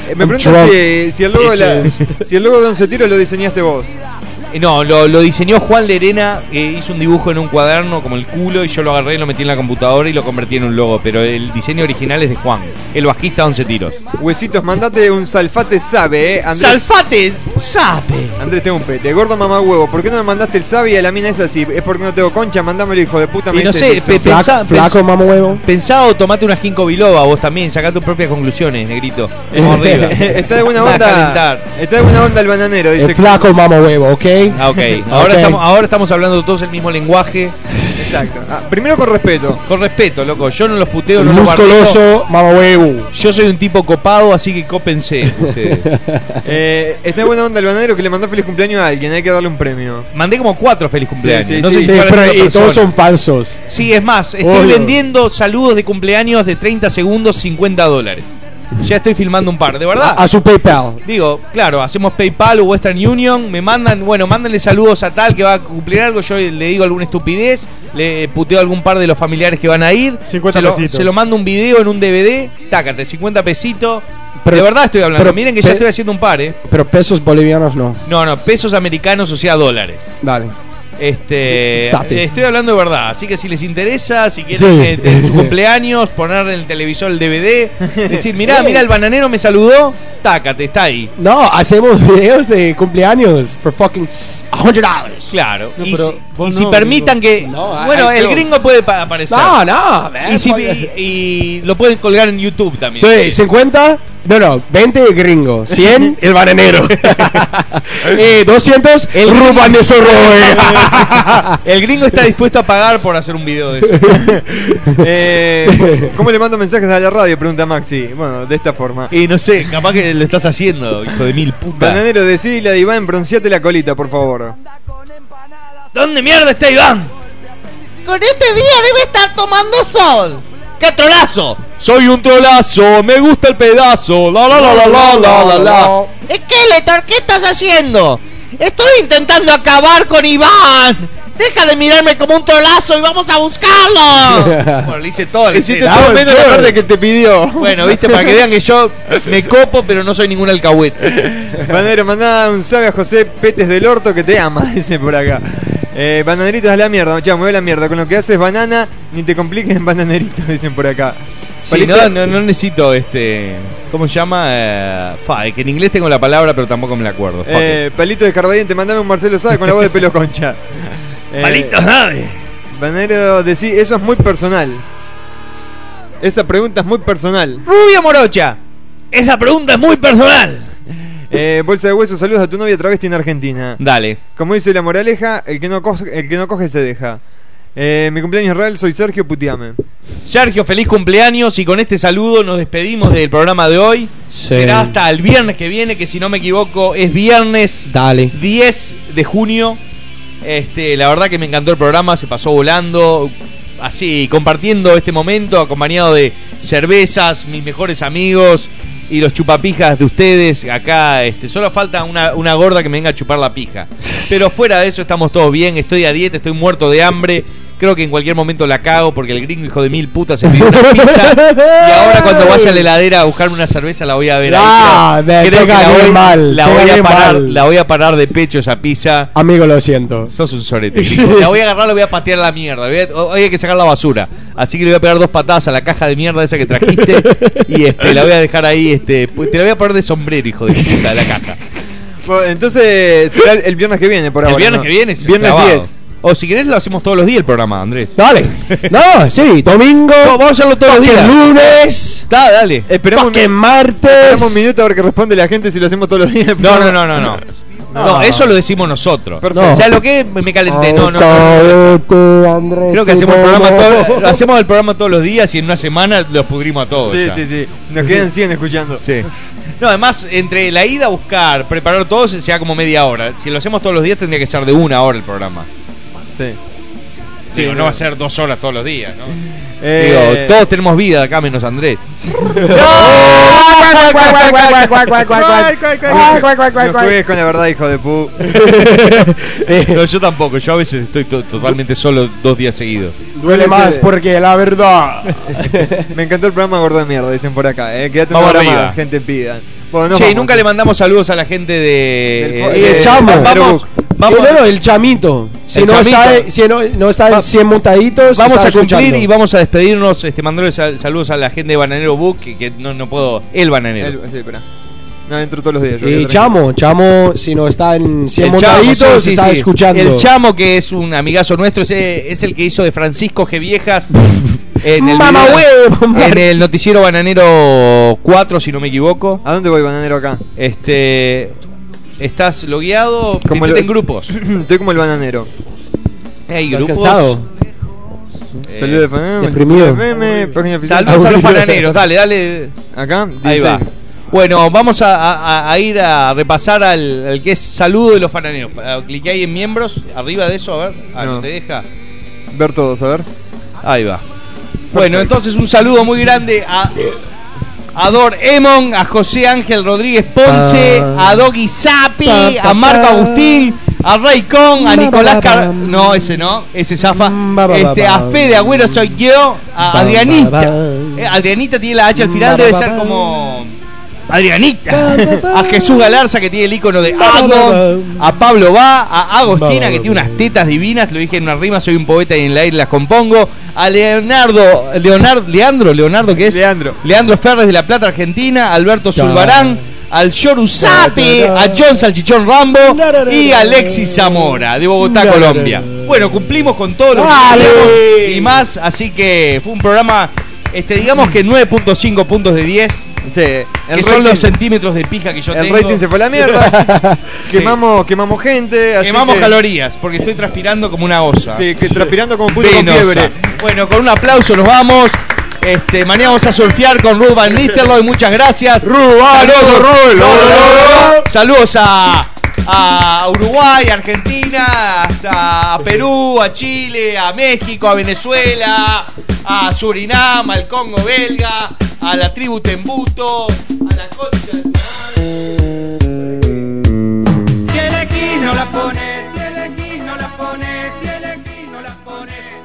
Me preguntan si el logo de Once Tiros lo diseñaste vos. No, lo diseñó Juan Lerena, hizo un dibujo en un cuaderno como el culo y yo lo agarré, lo metí en la computadora y lo convertí en un logo, pero el diseño original es de Juan, el bajista de Once Tiros. Huesitos, mandate un salfate sabe, Andrés. ¡Salfate sabe! Andrés, tengo un pete. Gordo mamá huevo, ¿por qué no me mandaste el sabe y a la mina esa así? Es porque no tengo concha, mandámelo, hijo de puta. Y no sé, flaco mamá huevo. Pensá o tomate una ginkgo biloba vos también, sacá tus propias conclusiones, negrito. Como arriba. Está de buena onda. Está de buena onda el bananero, dice. El flaco mamá huevo, ¿ok? Ah, ok. Ahora estamos hablando todos el mismo lenguaje. Exacto. Primero con respeto. Con respeto, loco. Yo no los puteo, no los musculoso, mamá huevo. Yo soy un tipo copado, así que cópense ustedes. Está de buena onda el bananero que le mandó feliz cumpleaños a alguien. Hay que darle un premio. Mandé como 4 feliz cumpleaños. Sí, no sé si pero y todos son falsos. Sí, es más, estoy vendiendo saludos de cumpleaños de 30 segundos, $50. Ya estoy filmando un par, de verdad. A su PayPal. Digo, claro, hacemos PayPal o Western Union. Me mandan, mándenle saludos a tal que va a cumplir algo. Yo le digo alguna estupidez. Le puteo a algún par de los familiares que van a ir. 50 pesitos. Se lo mando un video en un DVD. Tácate, 50 pesitos. Pero, de verdad estoy hablando. pero, miren que ya estoy haciendo un par, Pero pesos bolivianos no. No, pesos americanos, o sea, dólares. Dale. Estoy hablando de verdad, así que si les interesa, si quieren en su cumpleaños poner en el televisor el DVD, decir, mirá, el bananero me saludó, tácate, está ahí. No, hacemos videos de cumpleaños for fucking $100. Claro, no, y si permitan que... bueno, el gringo puede aparecer. No, y lo pueden colgar en YouTube también. Sí, 50... No, 20 el gringo, 100 el bananero. 200 el Ruban de Zorro. El gringo está dispuesto a pagar por hacer un video de eso. ¿Cómo le mando mensajes a la radio? Pregunta Maxi. Bueno, de esta forma. Y no sé, capaz que lo estás haciendo, hijo de mil puta. Bananero, decíle a Iván, bronceate la colita, por favor. ¿Dónde mierda está Iván? Con este día debe estar tomando sol. ¡Qué trolazo! Soy un trolazo, me gusta el pedazo. La. Skeletor, ¿qué estás haciendo? Estoy intentando acabar con Iván. Deja de mirarme como un trolazo y vamos a buscarlo. Bueno, le hice todo. Le hiciste todo menos la parte que te pidió. Bueno, viste, para que vean que yo me copo, pero no soy ningún alcahuete. Bananero, mandá un sabe a José Petes del Orto que te ama, dice por acá. Bananeritos a la mierda, chao, mueve la mierda. Con lo que haces banana, ni te compliques en bananeritos, dicen por acá. Sí, no necesito ¿cómo se llama? Que en inglés tengo la palabra, pero tampoco me la acuerdo. Palito de Cardadiente, mandame un Marcelo Sabe con la voz de Pelo Concha. Palito Sabe. Bananero, decí, eso es muy personal. Esa pregunta es muy personal. Rubio Morocha, esa pregunta es muy personal. Bolsa de huesos, saludos a tu novia travesti en Argentina. Dale. Como dice la moraleja, el que no coge se deja. Mi cumpleaños real, soy Sergio, puteame. Sergio, feliz cumpleaños y con este saludo nos despedimos del programa de hoy. Sí. Será hasta el viernes que viene, que si no me equivoco es viernes 10 de junio. La verdad que me encantó el programa, se pasó volando, así compartiendo este momento acompañado de cervezas, mis mejores amigos y los chupapijas de ustedes. Acá solo falta una gorda que me venga a chupar la pija. Pero fuera de eso estamos todos bien, estoy a dieta, estoy muerto de hambre. Creo que en cualquier momento la cago porque el gringo hijo de mil putas se pidió una pizza. Y ahora cuando vaya a la heladera a buscarme una cerveza la voy a ver ahí. Creo que la voy a parar de pecho esa pizza. Amigo, lo siento. Sos un sorete, gringo. La voy a agarrar, la voy a patear a la mierda. Hoy hay que sacar la basura. Así que le voy a pegar 2 patadas a la caja de mierda esa que trajiste. Y la voy a dejar ahí. Te la voy a poner de sombrero, hijo de puta, de la caja. Bueno, entonces será el viernes que viene, por ahora. El viernes que viene, viernes 10. O si querés lo hacemos todos los días el programa, Andrés. Dale. No, sí, domingo. Vamos a hacerlo todos los días. Lunes. Dale. Esperamos martes. Esperamos un minuto a ver qué responde la gente si lo hacemos todos los días. No, eso lo decimos nosotros. Perfecto. O sea, lo que me calenté. No. Creo que hacemos el programa todos los días y en una semana los pudrimos a todos. Sí. Nos quedan 100 escuchando. Sí. No, además, entre la ida a buscar, preparar todo, se sea como media hora. Si lo hacemos todos los días, tendría que ser de 1 hora el programa. Sí. Digo, no va a ser 2 horas todos los días, ¿no? Digo, todos tenemos vida acá menos Andrés. No juegues con la verdad, hijo de pu. No, yo tampoco. Yo a veces estoy totalmente solo 2 días seguidos. Duele más porque la verdad. Me encantó el programa gordo de mierda, dicen por acá. Quédate Vamos un programa, arriba. gente pida. Bueno, che, nunca le mandamos saludos a la gente de Chamo. Vamos. No, el chamito. Si no está en 100 montaditos. Vamos a cumplir y vamos a despedirnos mandándole saludos a la gente de Bananero Book, que no puedo. El Bananero. Sí, espera. No, entro todos los días. Y Chamo, si no está en 100 montaditos, sí, está escuchando. El Chamo, que es un amigazo nuestro, es el que hizo de Francisco G. Viejas en el noticiero Bananero 4, si no me equivoco. ¿A dónde voy, Bananero, acá? ¿Estás logueado? En grupos. Estoy como el Bananero. ¿Hay grupos? Cansado. Saludos de Bananero. Deprimido. Saludos a los bananeros, dale. Acá, ahí va. Bueno, vamos a ir a repasar al que es saludo de los bananeros. Cliqué ahí en miembros, arriba de eso, a ver. No te deja. Ver todos, a ver. Ahí va. Bueno, entonces un saludo muy grande a Dor Emon, a José Ángel Rodríguez Ponce, a Doggy Sapi, a Marco Agustín, a Ray Con, a Nicolás no, ese no, ese zafa. A Fede Agüero soy yo, a Adrianita. Adrianita tiene la H al final, debe ser como Adrianita. A Jesús Galarza, que tiene el icono de Agon. A Pablo Va, a Agostina, que tiene unas tetas divinas, lo dije en una rima, soy un poeta y en el aire las compongo. A Leonardo, ¿qué es? Leandro Ferres de La Plata, Argentina. Alberto Zulbarán, al Yoru Sapi, a John Salchichón Rambo y a Alexis Zamora de Bogotá, Colombia. Bueno, cumplimos con todos los y más, así que fue un programa, digamos que 9.5 puntos de 10. Sí, que son los centímetros de pija que yo tengo. El rating se fue a la mierda. quemamos gente. Quemamos calorías, porque estoy transpirando como una osa. Sí, transpirando como un puto con fiebre. Bueno, con un aplauso nos vamos. Mañana vamos a surfear con Ruud Van Nistelrooy. Muchas gracias. Saludos a Uruguay, a Argentina, hasta a Perú, a Chile, a México, a Venezuela, a Surinam, al Congo belga, a la tribu Tembuto, a la concha de tu madre. Si el X no la pone, si el X no la pone, si el X no la pone.